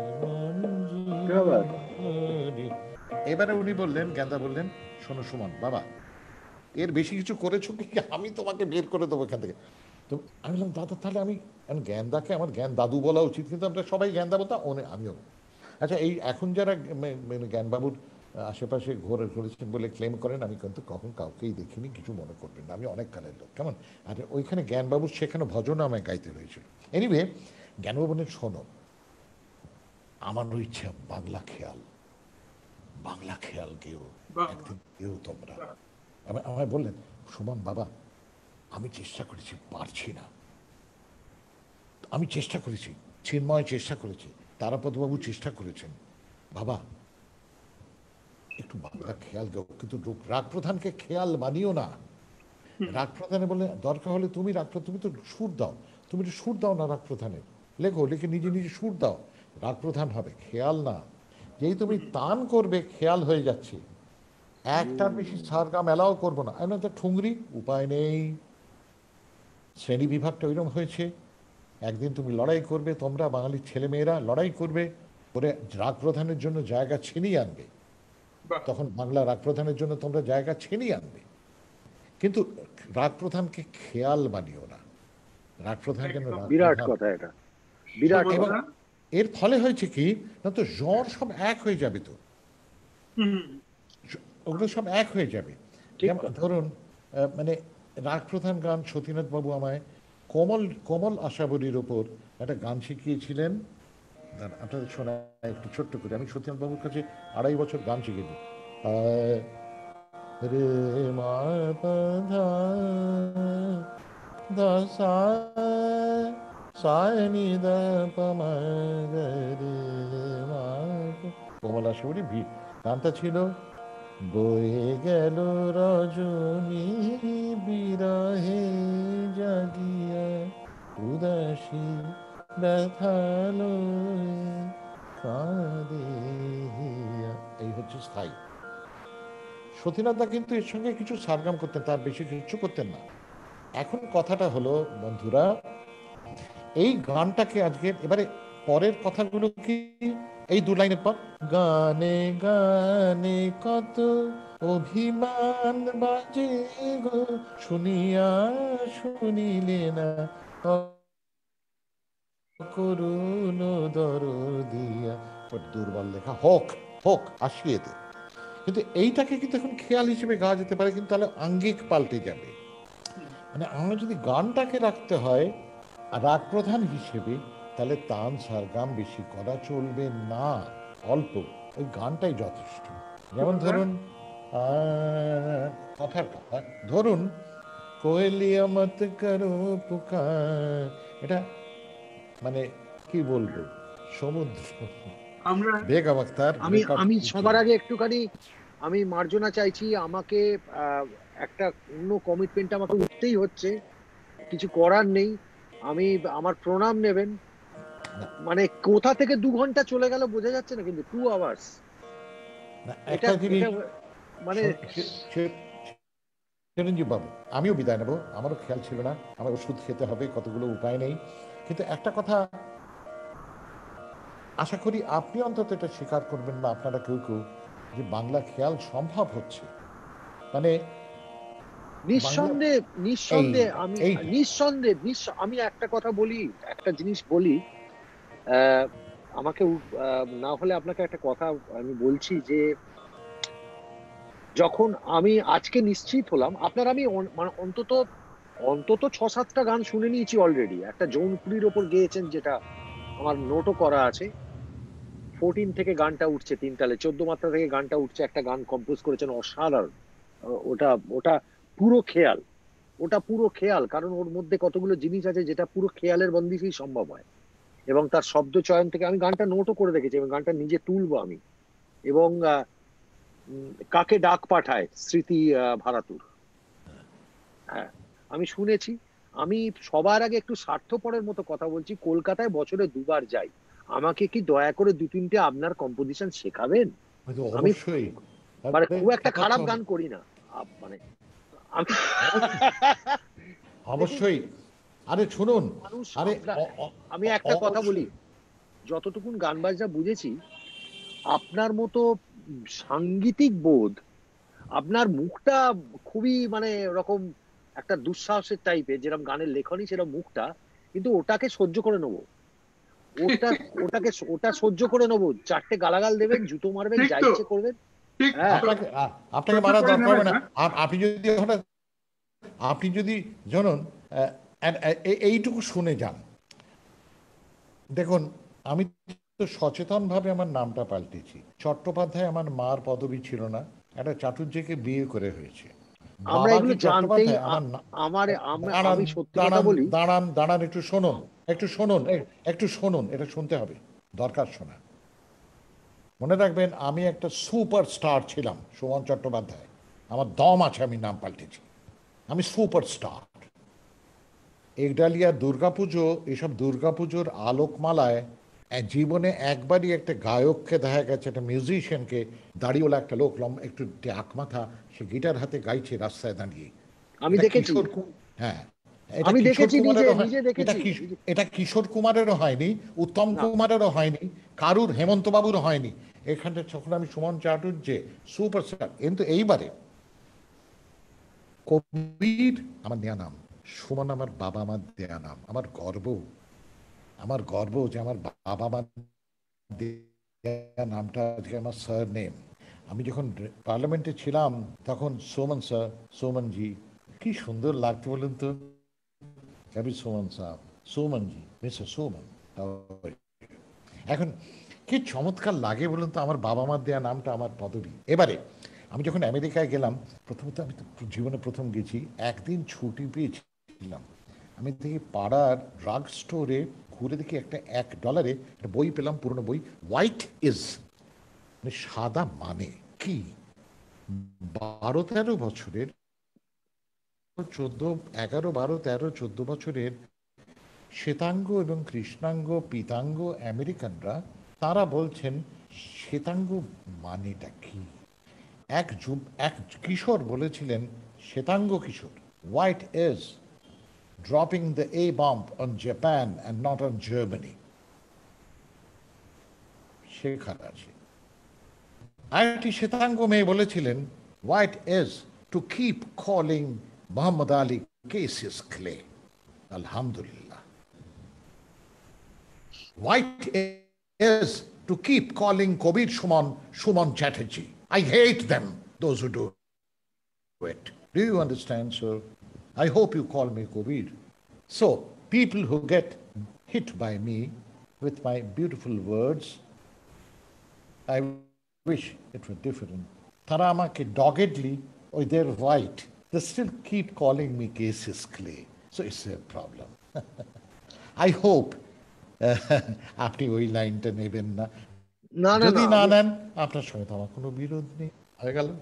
মঞ্জির। এবারে উনি বললেন, জ্ঞানদা বললেন, শোনো সুমন বাবা, এর বেশি কিছু করেছো কি আমি তোমাকে বের করে দেবো এখান থেকে। তো আমি বললাম দাদা তাহলে আমি জ্ঞানদাকে আমার জ্ঞান দাদু বলা উচিত, কিন্তু আমরা সবাই জ্ঞানদা বলতাম, আমিও। আচ্ছা, এই এখন যারা জ্ঞানবাবুর আশেপাশে ঘুরেছেন বলে ক্লেম করেন, আমি কিন্তু কখন কাউকেই দেখিনি, কিছু মনে করবেন না, আমি অনেক কালের লোক, কেমন? আর ওইখানে জ্ঞানবাবুর সেখানে ভজনও আমায় গাইতে হয়েছিল। এনিওয়ে, জ্ঞানবাবু বলেন শোনো, আমারও ইচ্ছা বাংলা খেয়াল, বাংলা খেয়াল কেউ একদিন কেউ তোমরা। আমায় বললেন সুমন বাবা, আমি চেষ্টা করেছি, পারছি না। আমি চেষ্টা করেছি, চিন্ময় চেষ্টা করেছি, তারাপদবাবু চেষ্টা করেছেন, বাবা একটু বাংলা খেয়াল দাও, কিন্তু রাগ প্রধানকে খেয়াল মানিও না। রাগ প্রধানে বলে দরকার হলে তুমি রাগ, তুমি তো সুর দাও, তুমি একটু সুর দাও না রাগ প্রধানের, লেখো, লিখে নিজে নিজে সুর দাও, রাগ প্রধান হবে, খেয়াল না। যেই তুমি তান করবে খেয়াল হয়ে যাচ্ছে, একটার বেশি সারগাম এলাও করবো না। তো ঠুংরি, উপায় নেই, শ্রেণী বিভাগটা ওইরকম হয়েছে। একদিন তুমি লড়াই করবে, তোমরা বাঙালির ছেলেমেয়েরা লড়াই করবে করে রাগ প্রধানের জন্য জায়গা ছিনিয়ে আনবে, তখন বাংলা রাগ প্রধানের জন্য তোমরা জায়গা ছিনিয়ে আনবে। কিন্তু রাজপ্রধানকে খেয়াল বানিও না, রাজপ্রধান যেন বিরাট রাজপ্রধান। কথা এটা, বিরাট এবং কথা। এর ফলে হয়েছে কি না, তো জ্বর সব এক হয়ে যাবে, তো ওগুলো সব এক হয়ে যাবে। ঠিক যেমন কথা। ধরুন মানে রাজপ্রধান গান সতীনাথ বাবু আমায় কোমল কোমল আশাবরীর ওপর একটা গান শিখিয়েছিলেন। আপনাদের শোনা একটু ছোট্ট করে, আমি সতীনাথ বাবুর কাছে 2.5 বছর গান শিখেছি। রে মা পা ধা ধা সা সায় নি দা পা মা গা রে মা পা। কোমল আশাবরী ভিড় গানটা ছিল বয়ে গেল রজনী বিরহে জাগিয়া উদাসী ব্যথালো কাঁদে হিয়া। এই হচ্ছে স্থায়ী। সতীনাথদা কিন্তু এর সঙ্গে কিছু সারগাম করতেন, তার বেশি কিছু করতেন না। এখন কথাটা হলো বন্ধুরা, এই গানটাকে আজকে এবারে পরের কথাগুলো কি, এই 2 লাইনের পর গানে গানে কত অভিমান বাজে গো শুনিয়া শুনিলে না করুণ দরদিয়া। দুর্বল লেখা হোক হোক আসিয়ে দে, কিন্তু এইটাকে কিন্তু এখন খেয়াল হিসেবে গাওয়া যেতে পারে, কিন্তু তাহলে আঙ্গিক পাল্টে যাবে। মানে আমরা যদি গানটাকে রাখতে হয় রাগ প্রধান হিসেবে, তাহলে তান সারগাম বেশি করা চলবে না, অল্প ওই গানটাই যথেষ্ট। যেমন ধরুন কথার কথা ধরুন কোয়েলিয়া মত করো পুকার, এটা মানে কি বলবো, সমুদ্র। আমরা বেগম আখতার আমি রেকর্ড আমি কিছু। সবার আগে একটুখানি আমি মার্জনা চাইছি। আমাকে একটা অন্য কমিটমেন্ট আমাকে উঠতেই হচ্ছে, কিছু করার নেই। আমি আমার প্রণাম নেবেন। মানে কোথা থেকে 2 ঘন্টা চলে গেল বোঝা যাচ্ছে না, কিন্তু 2 আওয়ার্স না, এটা একটা জিনিস এটা মানে চিরঞ্জীব বাবু, আমিও বিদায় নেব, আমারও খেয়াল ছিল না, আমার ওষুধ খেতে হবে, কতগুলো উপায় নেই। কিন্তু একটা কথা আশা করি আপনি অন্তত এটা স্বীকার করবেন না, আপনারা কেউ কেউ, যে বাংলা খেয়াল সম্ভব হচ্ছে। মানে বাংলা নিঃসন্দেহে এই নিঃসন্দেহে আমি এইটা আমি একটা কথা বলি, একটা জিনিস বলি। আমাকে না হলে আপনাকে একটা কথা আমি বলছি যে যখন আমি আজকে নিশ্চিত হলাম আপনার, আমি মানে অন্তত অন্তত 6-7টা গান শুনে নিয়েছি অলরেডি। একটা জৌনপুরীর ওপর গেয়েছেন, যেটা আমার নোটও করা আছে। 14 থেকে গানটা উঠছে 3 তালে, 14 মাত্রা থেকে গানটা উঠছে। একটা গান কম্পোজ করেছেন অসাধারণ। ওটা ওটা পুরো খেয়াল, ওটা পুরো খেয়াল, কারণ ওর মধ্যে কতগুলো জিনিস আছে যেটা পুরো খেয়ালের বন্দিশেই সম্ভব হয়। এবং তার শব্দ চয়ন থেকে আমি গানটা নোটও করে রেখেছি, এবং গানটা নিজে তুলবো আমি। এবং কাকে ডাক পাঠায় স্মৃতি ভারাতুর, হ্যাঁ আমি শুনেছি। আমি সবার আগে একটু স্বার্থপরের মতো কথা বলছি, কলকাতায় বছরে 2 বার যাই। আমাকে কি দয়া করে 2-3টে আপনার কম্পোজিশন শেখাবেন? আমি অবশ্যই মানে খুব একটা শেখাতে খারাপ হবে, গান করি না, মানে আমি দেখুন অবশ্যই। আরে শুনুন, মানুষ আরে আপনার, আমি একটা কথা বলি, অবশ্যই। যতটুকুন গান বাজনা বুঝেছি আপনার মতো সাংগীতিক বোধ, আপনার মুখটা খুবই মানে ওরকম একটা দুঃসাহসের টাইপের, যেরকম গানের লেখনী সেরকম মুখটা, কিন্তু ওটাকে সহ্য করে নেবো। ওটা ওটা সহ্য করে নেবো। 4টে গালাগাল দেবেন, জুতো মারবেন, ঠিক যা তো, ইচ্ছে করবেন। ঠিক হ্যাঁ, তো, আপনাকে আপনাকে সহ্য মারার করে দরকার হবে নেবেন না। না। আপনি যদি আপনি যদি জানুন এইটুকু শুনে যান। দেখুন, আমি তো সচেতনভাবে আমার নামটা পাল্টেছি। চট্টোপাধ্যায় আমার মার পদবী ছিল না, একটা চাটুর্যকে বিয়ে করে হয়েছে। আমরা বাবাজি এগুলো জানতেই চট্টোপাধ্যায় আমার আমার দাঁড়ান আমি সত্যি কথা দাঁড়ান বলি। দাঁড়ান দাঁড়ান, একটু শুনুন, একটু শুনুন, একটু শুনুন, এটা শুনতে হবে, দরকার শোনা। মনে রাখবেন, আমি একটা সুপারস্টার ছিলাম, সুমন চট্টোপাধ্যায়। আমার দম আছে, আমি নাম পাল্টেছি, আমি সুপারস্টার। একডালিয়া দুর্গাপুজো, এসব দুর্গাপুজোর আলোকমালায় জীবনে একবারই একটা গায়ককে দেখা গেছে, একটা মিউজিশিয়ানকে, দাড়িওয়ালা একটা লোক, একটু টাক মাথা, সে গিটার হাতে গাইছে রাস্তায় দাঁড়িয়ে। আমি এটা দেখেছি, কিশোর হ্যাঁ, এটা আমি কিশোর দেখেছি, নিজে কুমারেরও হয়, নিজে এটা দেখেছি। এটা কিশোর কুমারেরও হয়নি, উত্তম না, কুমারেরও হয়নি, কারুর, হেমন্ত বাবুরও হয়নি। এখানটা যখন আমি সুমন চাটুর্যে সুপারস্টার, কিন্তু এইবারে কবির আমার নেয়া নাম, সুমন আমার বাবা মার দেয়া নাম। আমার গর্ব যে আমার বাবা মার দেয়া নামটা আজকে আমার স্যার নেম। আমি যখন পার্লামেন্টে ছিলাম তখন সোমন স্যার, সোমনজি, কি সুন্দর লাগতো বলুন তো, কবি সোমন সাহ, সোমনজি, মিস্টার সোমন। এখন কি চমৎকার লাগে বলুন তো, আমার বাবা মার দেওয়া নামটা আমার পদবী। এবারে আমি যখন আমেরিকায় গেলাম, প্রথমত আমি তো জীবনে প্রথম গেছি, একদিন ছুটি পেয়েছিলাম। আমি দেখি পাড়ার ড্রাগ স্টোরে ঘুরে দেখি একটা $1 একটা বই পেলাম, পুরনো বই, হোয়াইট ইজ, মানে সাদা মানে কি, 12-13 বছরের, 11-12-13-14 বছরের শ্বেতাঙ্গ এবং কৃষ্ণাঙ্গ পীতাঙ্গ আমেরিকানরা, তারা বলছেন শ্বেতাঙ্গ মানেটা কি। এক কিশোর বলেছিলেন, শ্বেতাঙ্গ কিশোর, what is dropping the A bomb on Japan and not on Germany. শেখার আছে। আরেকটি শ্বেতাঙ্গ মেয়ে বলেছিলেন, what is to keep calling Muhammad Ali Cassius Clay. আলহামদুলিল্লাহ। White is to keep calling Kobir Suman Chatterjee. I hate them, those who do it. Do you understand, sir? I hope you call me Kobir. So, people who get hit by me with my beautiful words, I wish it were different. Tara amake doggedly, or they're white, they still keep calling me Cassius Clay. So it's a problem. I hope আপনি ওই লাইনটা নেবেন না। না না যদি না, না নেন, আপনার সঙ্গে তো আমার কোনো বিরোধ নেই, হয়ে গেল।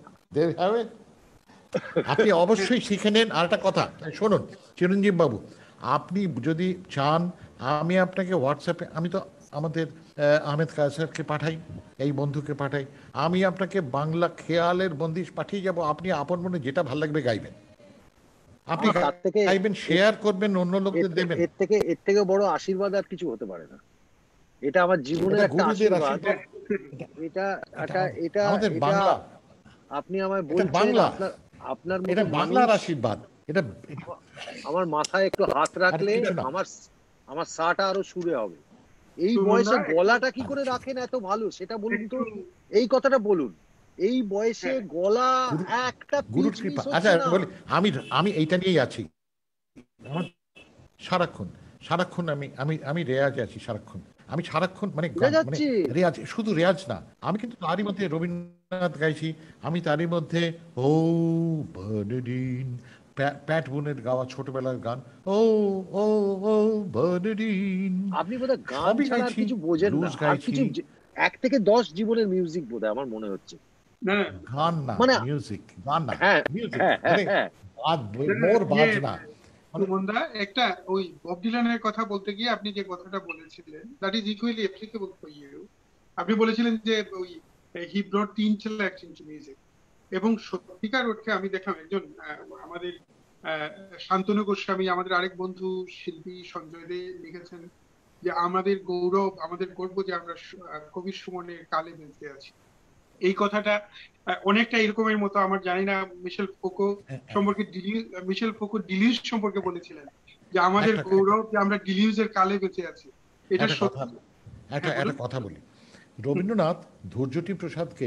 আপনি অবশ্যই শিখে নেন। আর একটা কথা শুনুন চিরঞ্জীব বাবু, আপনি যদি চান, আমি আপনাকে হোয়াটসঅ্যাপে, আমি তো আমাদের আহমেদ কায়সারকে পাঠাই, এই বন্ধুকে পাঠাই, আমি আপনাকে বাংলা খেয়ালের বন্দিশ পাঠিয়ে যাব। আপনি আপন মনে যেটা ভালো লাগবে গাইবেন, আপনি তার থেকে গাইবেন, শেয়ার করবেন, অন্য লোকদের দেবেন। এর থেকে বড় আশীর্বাদ আর কিছু হতে পারে না। এটা আমার জীবনের একটা গুরুদের আশীর্বাদ। এটা এটা আমাদের এটা বাংলা, আপনি আমায় এটা বলছেন, বাংলা, আপনার মতো এটা বাংলার মানুষ আশীর্বাদ। এটা আমার মাথায় একটু হাত রাখলে কিছু না। আমার সাটা আরো সুরে হবে। এই সুমন বয়সে দা, গলাটা কি করে রাখেন এত ভালো, সেটা বলুন তো, এই কথাটা বলুন। এই বয়সে গলা একটা গুরুর পিচ কৃপা। মিস আচ্ছা হচ্ছে না। বলি, আমি এইটা নিয়েই আছি। আমার সারাক্ষণ সারাক্ষণ আমি আমি আমি রেয়াজে আছি সারাক্ষণ। আমি সারাক্ষণ মানে বুঝা মানে যাচ্ছে। রেয়াজ, শুধু রেয়াজ না, আমি কিন্তু তারই মধ্যে রবীন্দ্রনাথ গাইছি, আমি তারই মধ্যে ও বার্নার্ডিন, প্যাট বুনের গাওয়া ছোটবেলার গান, ও ও ও বার্নার্ডিন, আপনি বোধহয় গান সবই ছাড়া আর গাইছি, কিছু বোঝেন না, ব্লুজ আর গাইছি। কিছু 1 থেকে 10 জীবনের মিউজিক বোধহয় আমার মনে হচ্ছে। না গান না, মানে মিউজিক, গান না, হ্যাঁ মিউজিক, হ্যাঁ হ্যাঁ মানে হ্যাঁ মোর বাজনা। মানে সুমন দা, একটা ওই বব ডিলানের কথা বলতে গিয়ে আপনি যে কথাটা বলেছিলেন, that is equally applicable for you. আপনি বলেছিলেন যে ওই হি ব্রট তিন ট্র্যাকস ইনটু মিউজিক, এবং সত্যিকার অর্থে আমি দেখলাম একজন আমাদের শান্তনু গোস্বামী, আমাদের আরেক বন্ধু শিল্পী সঞ্জয় দে লিখেছেন যে আমাদের গৌরব, আমাদের গর্ব যে আমরা কবির সুমনের কালে বেঁচে আছি। এই কথাটা অনেকটা এরকমের মতো, আমার জানি না মিশেল ফোকো সম্পর্কে, মিশেল ফোকো ডিলিউজ সম্পর্কে বলেছিলেন যে আমাদের একটা গৌরব যে আমরা ডিলিউজের কালে বেঁচে আছি। এটা একটা কথা, সত্যি। হ্যাঁ, একটা বলুন। কথা বলি। রবীন্দ্রনাথ ধৈর্যটি প্রসাদকে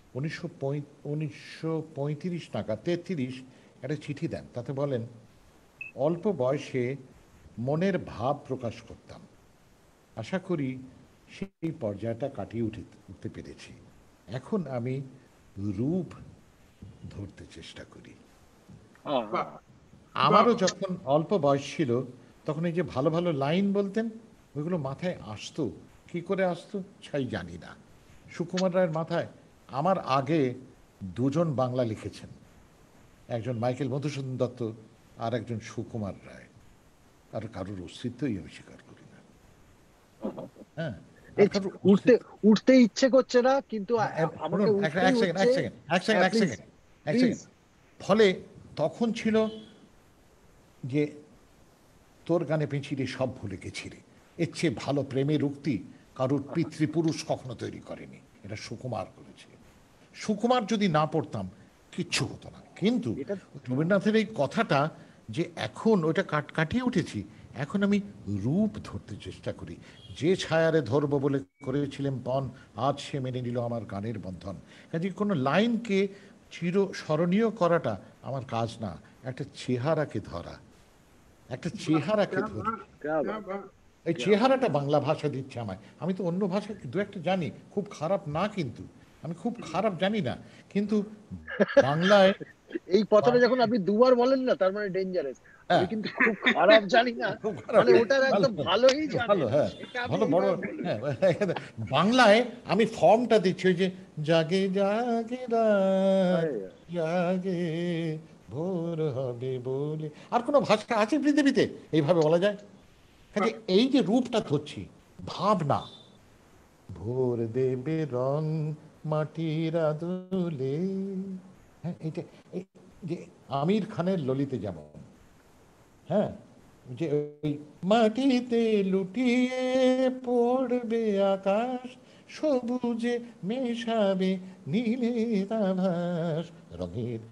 1935 নাগাদ 33 একটা চিঠি দেন, তাতে বলেন, অল্প বয়সে মনের ভাব প্রকাশ করতাম, আশা করি সেই পর্যায়টা কাটিয়ে উঠতে পেরেছি, এখন আমি রূপ ধরতে চেষ্টা করি। বাহ, আমারও বাহ। যখন অল্প বয়স ছিল, তখন এই যে ভালো ভালো লাইন বলতেন, ওইগুলো মাথায় আসতো, কি করে আসতো ছাই জানি না। সুকুমার রায়ের মাথায়, আমার আগে দুজন বাংলা লিখেছেন, একজন মাইকেল মধুসূদন দত্ত আর একজন সুকুমার রায়, আর কারোর অস্তিত্বই আমি স্বীকার করি না। হ্যাঁ, আর কারোর উঠতে অস্তিত্ব। উঠতে ইচ্ছে করছে না, কিন্তু আমাকে উঠতেই হচ্ছে। এক সেকেন্ড। ফলে তখন ছিল যে তোর গানে পেঁচিরে সব ভুলে গেছিলে, এর চেয়ে ভালো প্রেমের উক্তি কারোর পিতৃপুরুষ কখনো তৈরি করেনি, এটা সুকুমার করেছে। সুকুমার যদি না পড়তাম কিচ্ছু হতো না, কিন্তু এটা রবীন্দ্রনাথের এই কথাটা যে এখন ওটা কাটিয়ে উঠেছি, এখন আমি রূপ ধরতে চেষ্টা করি। যে ছায়ারে ধরবো বলে করেছিলেন পণ, আজ সে মেনে নিল আমার গানের বন্ধন। কাজে কোনো লাইনকে চির স্মরণীয় করাটা আমার কাজ না, একটা চেহারাকে ধরা, একটা বাহ, চেহারাকে ক্যা ধরি। বাত, ক্যা ক্যা বাত, বাত। এই ক্যা বাত। চেহারাটা বাংলা ভাষা দিচ্ছে আমায়। আমি তো অন্য ভাষা দু একটা জানি, খুব খারাপ না, কিন্তু আমি খুব খারাপ জানি না, কিন্তু বাংলায় এই কথাটা যখন বাংলায় আপনি দুবার বলেন না, তার মানে ডেঞ্জারাস। আমি হ্যাঁ, কিন্তু খুব খারাপ জানি না, খুব খারাপ, মানে ওটার ভালো, একদম ভালোই ভালো, জানেন, হ্যাঁ, সেটা আপনি ভালো, বড়, এইভাবে বলবেন। হ্যাঁ। বাংলায় আমি ফর্মটা দিচ্ছি ওই যে জাগে জাগে রাত, আরে, জাগে ভোর হবে বলে। আর কোনো ভাষা আছে পৃথিবীতে এইভাবে বলা যায়? কাজে বাহ, এই যে রূপটা ধরছি, ভাবনা, ভোর দেবে রং মাটির আদলে, হ্যাঁ, এইটা, এই যে আমির খানের ললিতে যেমন, হ্যাঁ, যে ওই মাটিতে লুটিয়ে পড়বে আকাশ, সবুজে মেশাবে নীলের আভাস, রঙের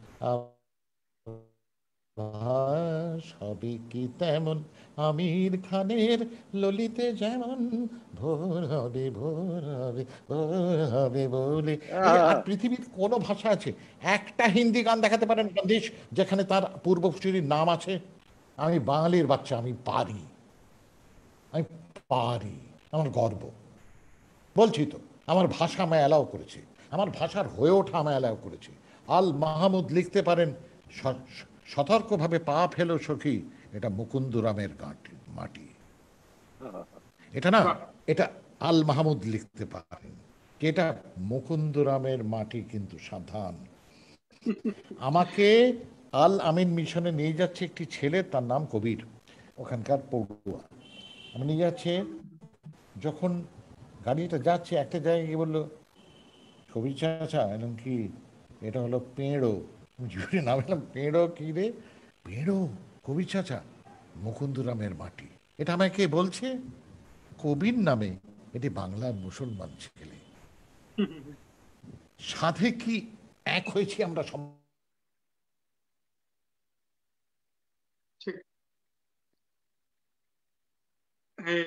আভাস হবে কি তেমন আমির খানের ললিতে যেমন, ভোর হবে ভোর হবে ভোর হবে বলে। এই যে, আর আহা, পৃথিবীর কোনো ভাষা আছে একটা হিন্দি গান দেখাতে পারেন দেশ যেখানে তার পূর্বসূরির নাম আছে? আমি বাঙালির বাচ্চা, আমি পারি, আমি পারি, আমার গর্ব, বলছি তো। আমার ভাষা আমায় অ্যালাউ করেছে, আমার ভাষার হয়ে ওঠা আমায় অ্যালাউ করেছে। আল মাহমুদ লিখতে পারেন, সতর্কভাবে পা ফেলো সখী, এটা মুকুন্দরামের মাটি। আহা। এটা না, বাহ। এটা আল মাহমুদ লিখতে পারেন, এটা মুকুন্দরামের মাটি, কিন্তু সাবধান, আমাকে আল আমিন মিশনে নিয়ে যাচ্ছে একটি ছেলে, তার নাম কবির, ওখানকার পড়ুয়া। আমি নিয়ে যাচ্ছে, যখন গাড়িটা যাচ্ছে একটা জায়গায় গিয়ে বললো, কবির চাচা এরকম কি, এটা হলো পেঁড়ো। আমি জুড়ে নামলাম, পেঁড়ো কি রে? পেঁড়ো, কবির চাচা, মুকুন্দরামের মাটি। এটা আমায় কে বলছে? কবির নামে, এটি বাংলার মুসলমান ছেলে। সাধে কি এক হয়েছি আমরা সব। ঠিক। হ্যাঁ,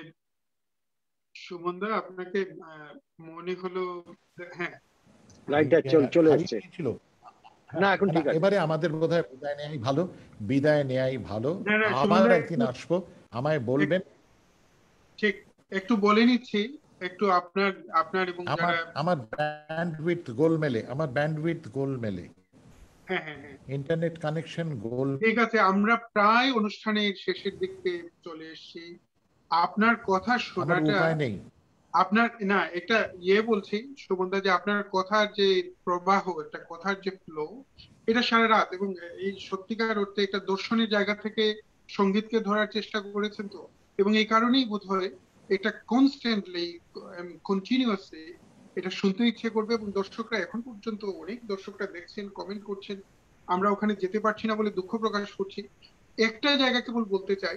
সুমনদা, আপনাকে মনে হলো, হ্যাঁ, লাইনটা চলে হারিয়ে এসছে। গিয়েছিল। না, হ্যাঁ, এখন না, ঠিক আছে। এবারে আমাদের বোধহয় বিদায় নেওয়াই ভালো, বিদায় নেওয়াই ভালো। না না, আবার সুমনদা একদিন একটু, আসবো, আমায় বলবেন। ঠিক, একটু বলে নিচ্ছি, একটু আপনার আপনার এবং আমার যারা, আমার ব্যান্ডউইথ গোলমেলে, আমার ব্যান্ডউইথ গোলমেলে, হ্যাঁ হ্যাঁ হ্যাঁ, ইন্টারনেট কানেকশন গোল। ঠিক আছে, আমরা প্রায় অনুষ্ঠানের শেষের দিকে চলে এসেছি। আপনার কথা আমার শোনাটা, উপায় নেই। আপনার না একটা বলছি সুমনদা, যে আপনার কথার যে প্রবাহ, একটা কথার যে ফ্লো, এটা সারা রাত, এবং এই সত্যিকার অর্থে একটা দর্শনের জায়গা থেকে সঙ্গীতকে ধরার চেষ্টা করেছেন তো, এবং এই কারণেই বোধহয় এটা কনস্ট্যান্টলি, কন্টিনিউয়াসলি এটা শুনতে ইচ্ছে করবে, এবং দর্শকরা এখন পর্যন্ত, অনেক দর্শকরা দেখছেন, কমেন্ট করছেন। আমরা ওখানে যেতে পারছি না বলে দুঃখ প্রকাশ করছি। একটা জায়গা কেবল বলতে চাই,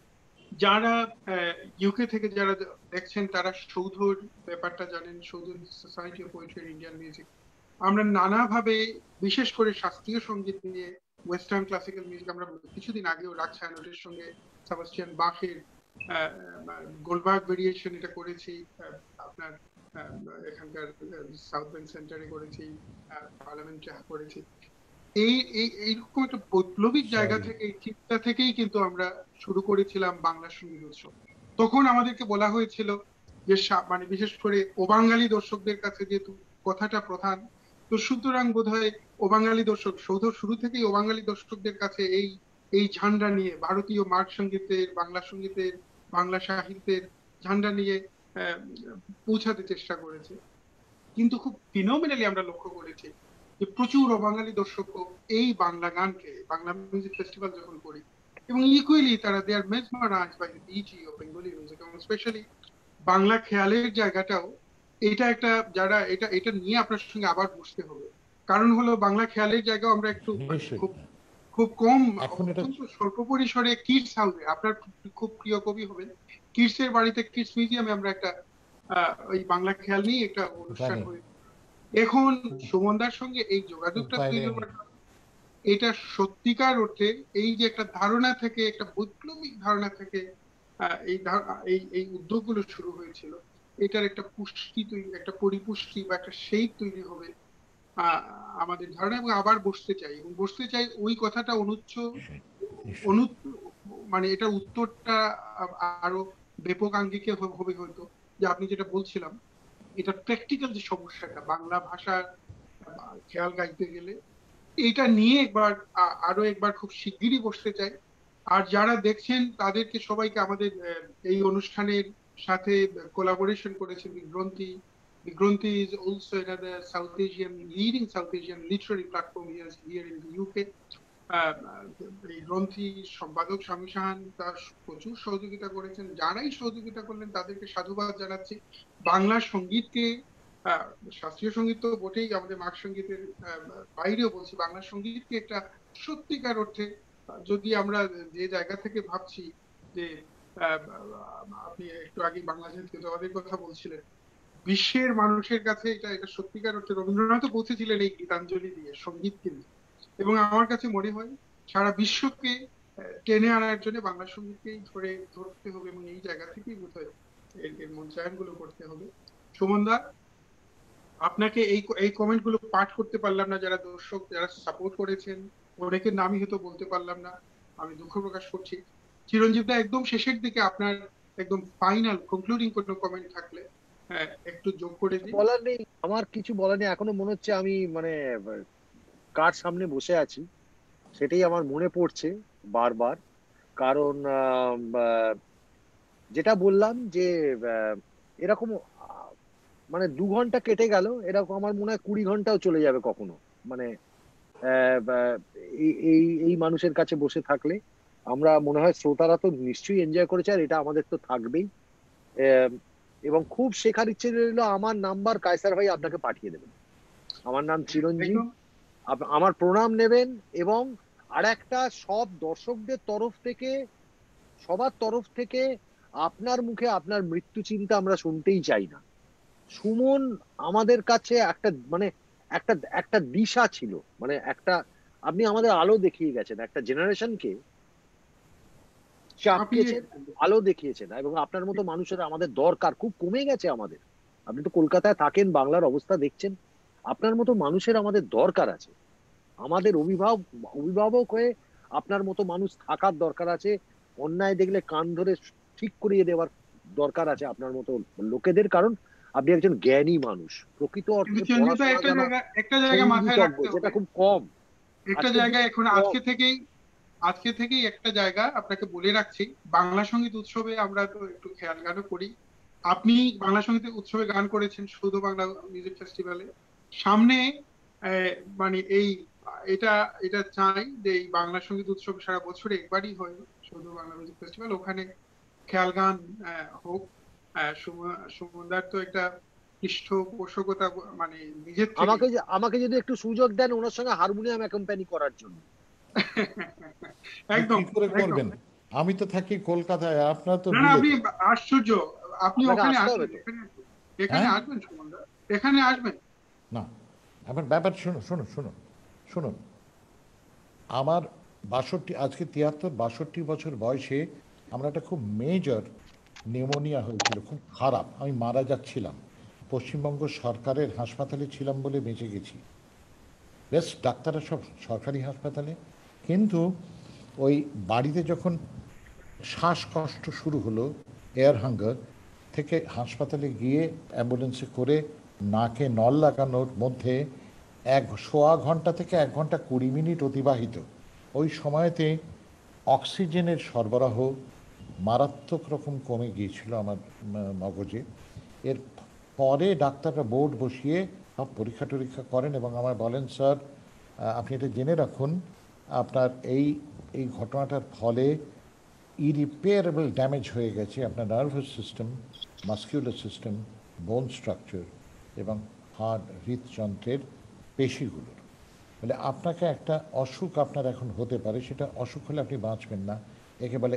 যারা ইউকে থেকে যারা দেখছেন, তারা সৌধর ব্যাপারটা জানেন, Soudha society of poetry Indian music. আমরা নানাভাবে, বিশেষ করে শাস্ত্রীয় সঙ্গীত নিয়ে, ওয়েস্টার্ন ক্লাসিক্যাল মিউজিক, আমরা কিছুদিন আগেও রাগ ছায়ানটের সঙ্গে সেবাস্টিয়ান বাখের গোলবার্গ ভেরিয়েশন এটা করেছি, আপনার আহ, এখানকার সাউথ বেঙ্ক সেন্টারে করেছি, পার্লামেন্টে করেছি। এই এই এইরকম একটা বৈপ্লবিক জায়গা সরি, থেকে, এই চিন্তা থেকেই কিন্তু আমরা শুরু করেছিলাম বাংলা সঙ্গীত উৎসব। তখন আমাদেরকে বলা হয়েছিল যে মানে বিশেষ করে অবাঙালি দর্শকদের কাছে যেহেতু কথাটা প্রধান, তো সুতরাং বোধহয় অবাঙালি দর্শক, সৌধ শুরু থেকেই অবাঙালি দর্শকদের কাছে এই এই ঝান্ডা নিয়ে, ভারতীয় মার্গ সঙ্গীতের, বাংলা সঙ্গীতের, বাংলা সাহিত্যের ঝান্ডা নিয়ে আহ, পৌঁছাতে চেষ্টা করেছে। কিন্তু খুব ফিনোমিনালি আমরা লক্ষ্য করেছি যে প্রচুর অবাঙালি দর্শক এই বাংলা গানকে, বাংলা মিউজিক ফেস্টিভ্যাল যখন করি, এবং ইকুয়ালি তারা they are mesmerised by the beauty of Bengali music, এবং স্পেশালি বাংলা খেয়ালের জায়গাটাও, এটা একটা, যারা এটা এটা নিয়ে আপনার সঙ্গে আবার বসতে হবে। কারণ হলো, বাংলা খেয়ালের জায়গাও আমরা একটু মানে নিশ্চয়ই। খুব খুব কম, এখন এটা অত্যন্ত স্বল্প পরিসরে কিডস হাউসে, আপনার খুব প্রিয় কবি হবেন, কিডসের বাড়িতে, কিডস মিউজিয়ামে আমরা একটা ওই বাংলা খেয়াল নিয়ে একটা অনুষ্ঠান জানি, হয়েছে। এখন সুমনদার সঙ্গে এই যোগাযোগটা উপায় তৈরি নেই। হওয়াটা এটা সত্যিকার অর্থে এই যে একটা ধারণা থেকে, একটা বৈপ্লবিক ধারণা থেকে এই উদ্যোগগুলো শুরু হয়েছিল, এটার একটা পুষ্টি তৈরি, একটা পরিপুষ্টি বা একটা শেপ তৈরি হবে আহ, আমাদের ধারণা। এবং আবার বসতে চাই, এবং বসতে চাই ওই কথাটা নিশ্চয়ই। অনু মানে এটা উত্তরটা আরো ব্যাপক আঙ্গিকে হবে হয়তো, যে আপনি যেটা বলছিলাম, এটা প্র্যাকটিক্যাল যে সমস্যাটা বাংলা ভাষার খেয়াল গাইতে গেলে, এটা নিয়ে একবার আরো একবার খুব শিগগিরই বসতে চাই। আর যারা দেখছেন তাদেরকে সবাইকে আমাদের এই অনুষ্ঠানের সাথে কোলাবোরেশন করেছেন বিগ্রন্থি। বিগ্রন্থি is also another South Asian, leading South Asian literary platform here in the UK. এই গ্রন্থি সম্পাদক স্বামী সাহান তার প্রচুর সহযোগিতা করেছেন। যারাই সহযোগিতা করলেন তাদেরকে সাধুবাদ জানাচ্ছি। বাংলা সঙ্গীতকে, আহ, শাস্ত্রীয় সঙ্গীত তো বটেই, আমাদের মার্গ সঙ্গীতের বাইরেও বলছি, বাংলা সঙ্গীতকে একটা সত্যিকার অর্থে, যদি আমরা যে জায়গা থেকে ভাবছি যে আহ, আপনি একটু আগে বাংলা জাতীয়তাবাদের কথা বলছিলেন, বিশ্বের মানুষের কাছে এটা এটা সত্যিকার অর্থে রবীন্দ্রনাথও পৌঁছেছিলেন এই গীতাঞ্জলি দিয়ে, সঙ্গীতকে নিয়ে। এবং আমার কাছে মনে হয় সারা বিশ্বকে টেনে আনার জন্য বাংলা সঙ্গীতকেই ধরতে হবে, এবং এই জায়গা থেকেই বোধহয় এর মঞ্চায়ন গুলো করতে হবে। সুমনদা, আপনাকে এই কমেন্ট গুলো পাঠ করতে পারলাম না, যারা দর্শক, যারা সাপোর্ট করেছেন, অনেকের নামই হয়তো বলতে পারলাম না, আমি দুঃখ প্রকাশ করছি। চিরঞ্জীব দা, একদম শেষের দিকে আপনার একদম ফাইনাল কনক্লুডিং কোনো কমেন্ট থাকলে একটু যোগ করে দিন। বলার নেই, আমার কিছু বলার নেই। এখনো মনে হচ্ছে আমি মানে কার সামনে বসে আছি, সেটাই আমার মনে পড়ছে বারবার। কারণ যেটা বললাম যে আহ, এরকম মানে 2 ঘন্টা কেটে গেল, এরকম আমার মনে হয় 20 ঘন্টাও চলে যাবে কখনো। মানে এই এই এই মানুষের কাছে বসে থাকলে আমরা মনে হয় শ্রোতারা তো নিশ্চয়ই এনজয় করেছে, আর এটা আমাদের তো থাকবেই। আহ, এবং খুব শেখার ইচ্ছে রইলো, আমার নাম্বার কায়সার ভাই আপনাকে পাঠিয়ে দেবেন। আমার নাম চিরঞ্জিত, একদম। আমার প্রণাম নেবেন। এবং আর একটা, সব দর্শকদের তরফ থেকে, সবার তরফ থেকে আপনার মুখে আপনার মৃত্যু চিন্তা আমরা শুনতেই চাই না। সুমন আমাদের কাছে একটা মানে একটা একটা দিশা ছিল, মানে একটা, আপনি আমাদের আলো দেখিয়ে গেছেন, একটা জেনারেশনকে আপনি চাপিয়েছেন, আলো দেখিয়েছেন। এবং আপনার মতো মানুষের আমাদের দরকার, খুব কমে গেছে আমাদের। আপনি তো কলকাতায় থাকেন, বাংলার অবস্থা দেখছেন, আপনার মতো মানুষের আমাদের দরকার আছে। আমাদের অভিভাবক হয়ে আপনার মতো মানুষ থাকার দরকার আছে। অন্যায় দেখলে কান ধরে ঠিক করিয়ে দেওয়ার দরকার আছে আপনার মতো লোকেদের। কারণ আপনি একজন জ্ঞানী মানুষ, প্রকৃত কিন্তু অর্থে চিরঞ্জিত দা, পড়াশোনা জানা একটা জায়গা মাথায় সঙ্গীতজ্ঞ, রাখতে যেটা হবে। খুব কম, একটা আজকের জায়গায় দিনে এখন কম। আজকে থেকেই একটা জায়গা আপনাকে বলে রাখছি, বাংলা সঙ্গীত উৎসবে আমরা তো একটু খেয়াল গানও করি। আপনি বাংলা সঙ্গীত উৎসবে গান করেছেন সৌধ বাংলা মিউজিক ফেস্টিভ্যালে। সামনে আহ, মানে এটা এটা চাই যে এই বাংলা সঙ্গীত উৎসব সারা বছরে একবারই হয়, সৌধ বাংলা মিউজিক ফেস্টিভ্যাল, ওখানে খেয়াল গান হোক। সুমনদার তো একটা পৃষ্ঠপোষকতা, মানে নিজের থেকে। আমাকে যদি একটু সুযোগ দেন ওনার সঙ্গে হারমোনিয়াম অ্যাকম্পানি করার জন্য। একদম, কি করে একদম। করবেন? আমি তো থাকি কলকাতায়, আপনার তো না না, আপনি বিলেতে। আশ্চর্য, আপনি আপনাকে ওখানে আসতে হবে আসবেন, তো। এখানে এখানে হ্যাঁ, আসবেন সুমনদা, এখানে আসবেন। না, আমার ব্যাপার শুনুন শুনুন শুনুন শুনুন। আমার 62, আজকে 63-62 বছর বয়সে আমার একটা খুব মেজর নিউমোনিয়া হয়েছিল, খুব খারাপ, আমি মারা যাচ্ছিলাম। পশ্চিমবঙ্গ সরকারের হাসপাতালে ছিলাম বলে বেঁচে গেছি। বেশ, ডাক্তাররা সব সরকারি হাসপাতালে। কিন্তু ওই বাড়িতে যখন শ্বাসকষ্ট শুরু হলো, এয়ার হাঙ্গার, থেকে হাসপাতালে গিয়ে অ্যাম্বুলেন্সে করে নাকে নল লাগানোর মধ্যে সোয়া ঘন্টা থেকে 1 ঘন্টা 20 মিনিট অতিবাহিত। ওই সময়তে অক্সিজেনের সরবরাহ মারাত্মক রকম কমে গিয়েছিল আমার মগজে। এর পরে ডাক্তাররা বোর্ড বসিয়ে সব পরীক্ষা টরীক্ষা করেন এবং আমায় বলেন, স্যার আপনি এটা জেনে রাখুন, আপনার এই এই ঘটনাটার ফলে ইরিপেয়ারেবল ড্যামেজ হয়ে গেছে আপনার nervous system, muscular system, bone structure এবং হার্ট, হৃদযন্ত্রের পেশিগুলোর। বলে আপনাকে একটা অসুখ আপনার এখন হতে পারে, সেটা অসুখ হলে আপনি বাঁচবেন না। একে বলে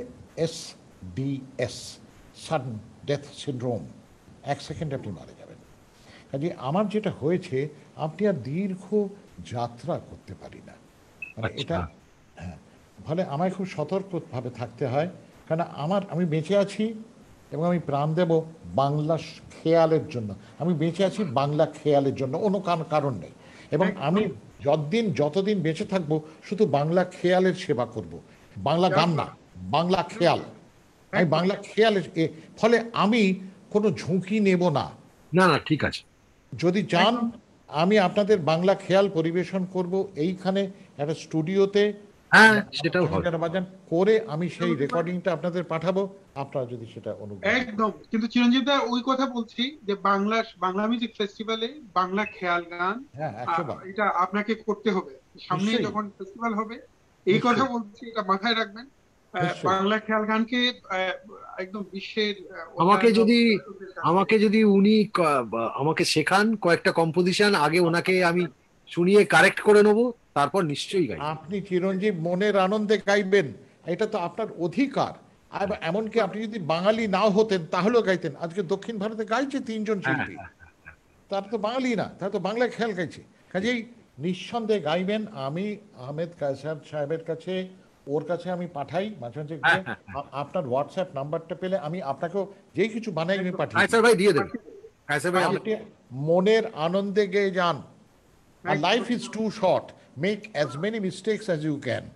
SDS, সাডেন ডেথ সিনড্রোম। 1 সেকেন্ডে আপনি মারা যাবেন। কাজে আমার যেটা হয়েছে, আপনি আর দীর্ঘ যাত্রা করতে পারি না। মানে এটা, আচ্ছা। হ্যাঁ, ফলে আমায় খুব সতর্কভাবে থাকতে হয়, কারণ আমি বেঁচে আছি এবং আমি প্রাণ দেব বাংলা খেয়ালের জন্য। আমি বেঁচে আছি বাংলা খেয়ালের জন্য, অন্য কারণ নেই। এবং আমি যতদিন বেঁচে থাকবো শুধু বাংলা খেয়ালের সেবা করব, বাংলা গান না, বাংলা খেয়াল। আমি বাংলা খেয়ালের ফলে আমি কোনো ঝুঁকি নেব না। না না, ঠিক আছে। যদি চান আমি আপনাদের বাংলা খেয়াল পরিবেশন করব এইখানে একটা স্টুডিওতে, হ্যাঁ, সেটাও হবে। বাজান করে আমি সেই রেকর্ডিংটা আপনাদের পাঠাবো, আপনারা যদি সেটা অনুগ্রহ। একদম, কিন্তু চিরঞ্জিত দা ওই কথা বলছি যে বাংলা মিউজিক ফেস্টিভযালে বাংলা খেয়াল গান, হ্যাঁ, 100 বার। এটা আপনাকে করতে হবে সামনে নিশ্চয়ই, যখন ফেস্টিভ্যাল হবে। এই কথা নিশ্চয়ই, বলছি, এটা মাথায় রাখবেন। নিশ্চয়ই। বাংলা খেয়াল গানকে একদম বিশ্বের আমাকে অন্যান্য যদি দর্শকদের কাছে- আমাকে যদি উনি আমাকে শেখান কয়েকটা কম্পোজিশন, আগে ওনাকে আমি শুনিয়ে কারেক্ট করে নেবো, তারপর নিশ্চয়ই গাই। আপনি চিরঞ্জীব মনের আনন্দে গাইবেন, এটা তো আপনার অধিকার। আর এমনকি আপনি যদি বাঙালি নাও হতেন তাহলেও গাইতেন। আজকে দক্ষিণ ভারতে গাইছে 3 জন শিল্পী, তারা তো বাঙালি না, তারা তো বাংলা খেয়াল গাইছে। কাজেই নিঃসন্দেহে গাইবেন। আমি আহমেদ কায়সার সাহেবের কাছে, ওর কাছে আমি পাঠাই মাঝে মাঝে গিয়ে। আপনার হোয়াটসঅ্যাপ নাম্বারটা পেলে আমি আপনাকেও যেই কিছু বানাই আমি পাঠিয়ে কায়সার ভাই দিয়ে দেবেন। কায়সার ভাই আপনি মনের আনন্দে গেয়ে যান। আর life is too short, make as many mistakes as you can.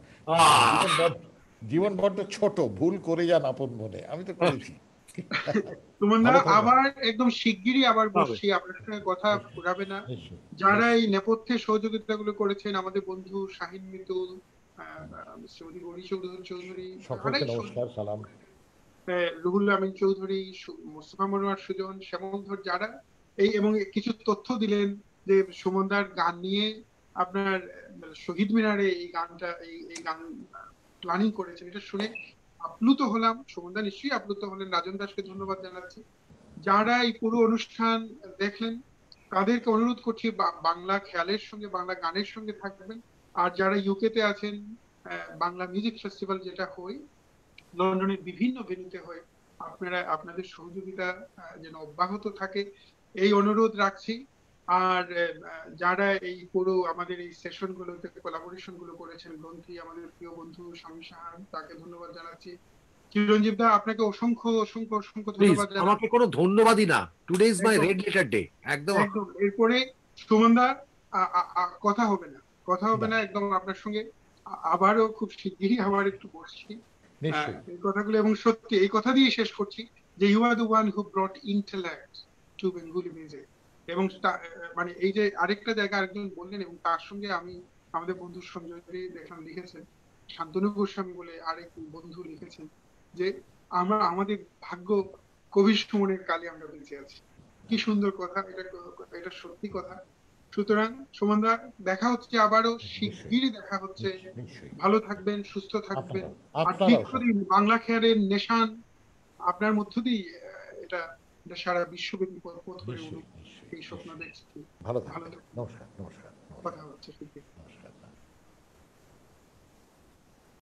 জীবন বড্ড ছোট, ভুল করে যান আপন মনে। আমি তো করেছি। সুমন দা, ভালো থাকবেন। আবার একদম শিগগিরই আবার হবে। বসছি, আপনার সঙ্গে কথা ঘুরাবে না। নিশ্চয়ই, যারা এই নেপথ্যে সহযোগিতা গুলো করেছেন, আমাদের বন্ধু শাহিন মিতুল, শ্রীমতী গৌরী চৌধুরী, সকলকে নমস্কার, সালাম। রুহুল আমিন চৌধুরী, মোস্তফা মনোয়ার সুজন, শ্যামলধর, যারা এই এবং কিছু তথ্য দিলেন যে সুমনদার গান নিয়ে আপনার শহীদ মিনারে এই গানটা এই গান প্ল্যানিং করেছেন, এটা শুনে আপ্লুত হলাম। সুমনদা নিশ্চয়ই আপ্লুত হলেন। রাজন দাসকে ধন্যবাদ জানাচ্ছি। যারা এই পুরো অনুষ্ঠান দেখলেন তাদেরকে অনুরোধ করছি বাংলা খেয়ালের সঙ্গে, বাংলা গানের সঙ্গে থাকবেন। আর যারা ইউকে তে আছেন, বাংলা মিউজিক ফেস্টিভ্যাল যেটা হয় লন্ডনের বিভিন্ন ভেন্যুতে হয়, আপনারা আপনাদের সহযোগিতা যেন অব্যাহত থাকে এই অনুরোধ রাখছি। আর যারা এই পুরো আমাদের এই সেশন গুলোতে কোলাবোরেশন গুলো করেছেন, গ্রন্থি আমাদের প্রিয় বন্ধু স্বামী সাহান, তাকে ধন্যবাদ জানাচ্ছি। চিরঞ্জীব দা, আপনাকে অসংখ্য অসংখ্য অসংখ্য প্লিজ ধন্যবাদ জানাচ্ছি। আমাকে কোনো ধন্যবাদই না, today is my red letter day. একদম একদম। এরপরে সুমন দা কথা হবে না, কথা হবে না একদম আপনার সঙ্গে। আবারও খুব শিগগিরই আবার একটু বসছি নিশ্চয়ই। এই কথাগুলো। এবং সত্যি এই কথা দিয়ে শেষ করছি যে you are the one who brought intellect to Bengali music. এবং মানে এই যে আরেকটা জায়গা আরেকজন বললেন, এবং তার সঙ্গে আমি আমাদের বন্ধু সঞ্জয় দেখলাম লিখেছেন, শান্তনু গোস্বামী বলে আরেক বন্ধু লিখেছেন যে আমাদের ভাগ্য কবি সুমনের কালে আমরা বেঁচে আছি। কি সুন্দর কথা, এটা সত্যি কথা। সুতরাং সুমনদা, দেখা হচ্ছে আবারও, শিগগিরই দেখা হচ্ছে। নিশ্চয়ই। ভালো থাকবেন, সুস্থ থাকবেন। আর আপনারাও। দীর্ঘদিন বাংলা খেয়ালের নেশান আপনার মধ্য দিয়ে এটা সারা বিশ্বব্যাপী পথ করে উঠুক, নিশ্চয়ই, এই স্বপ্ন দেখছি। ভালো ভালো থাকবেন। থাকবেন। নমস্কার, নমস্কার, কথা হচ্ছে শিগগিরই। নমস্কার।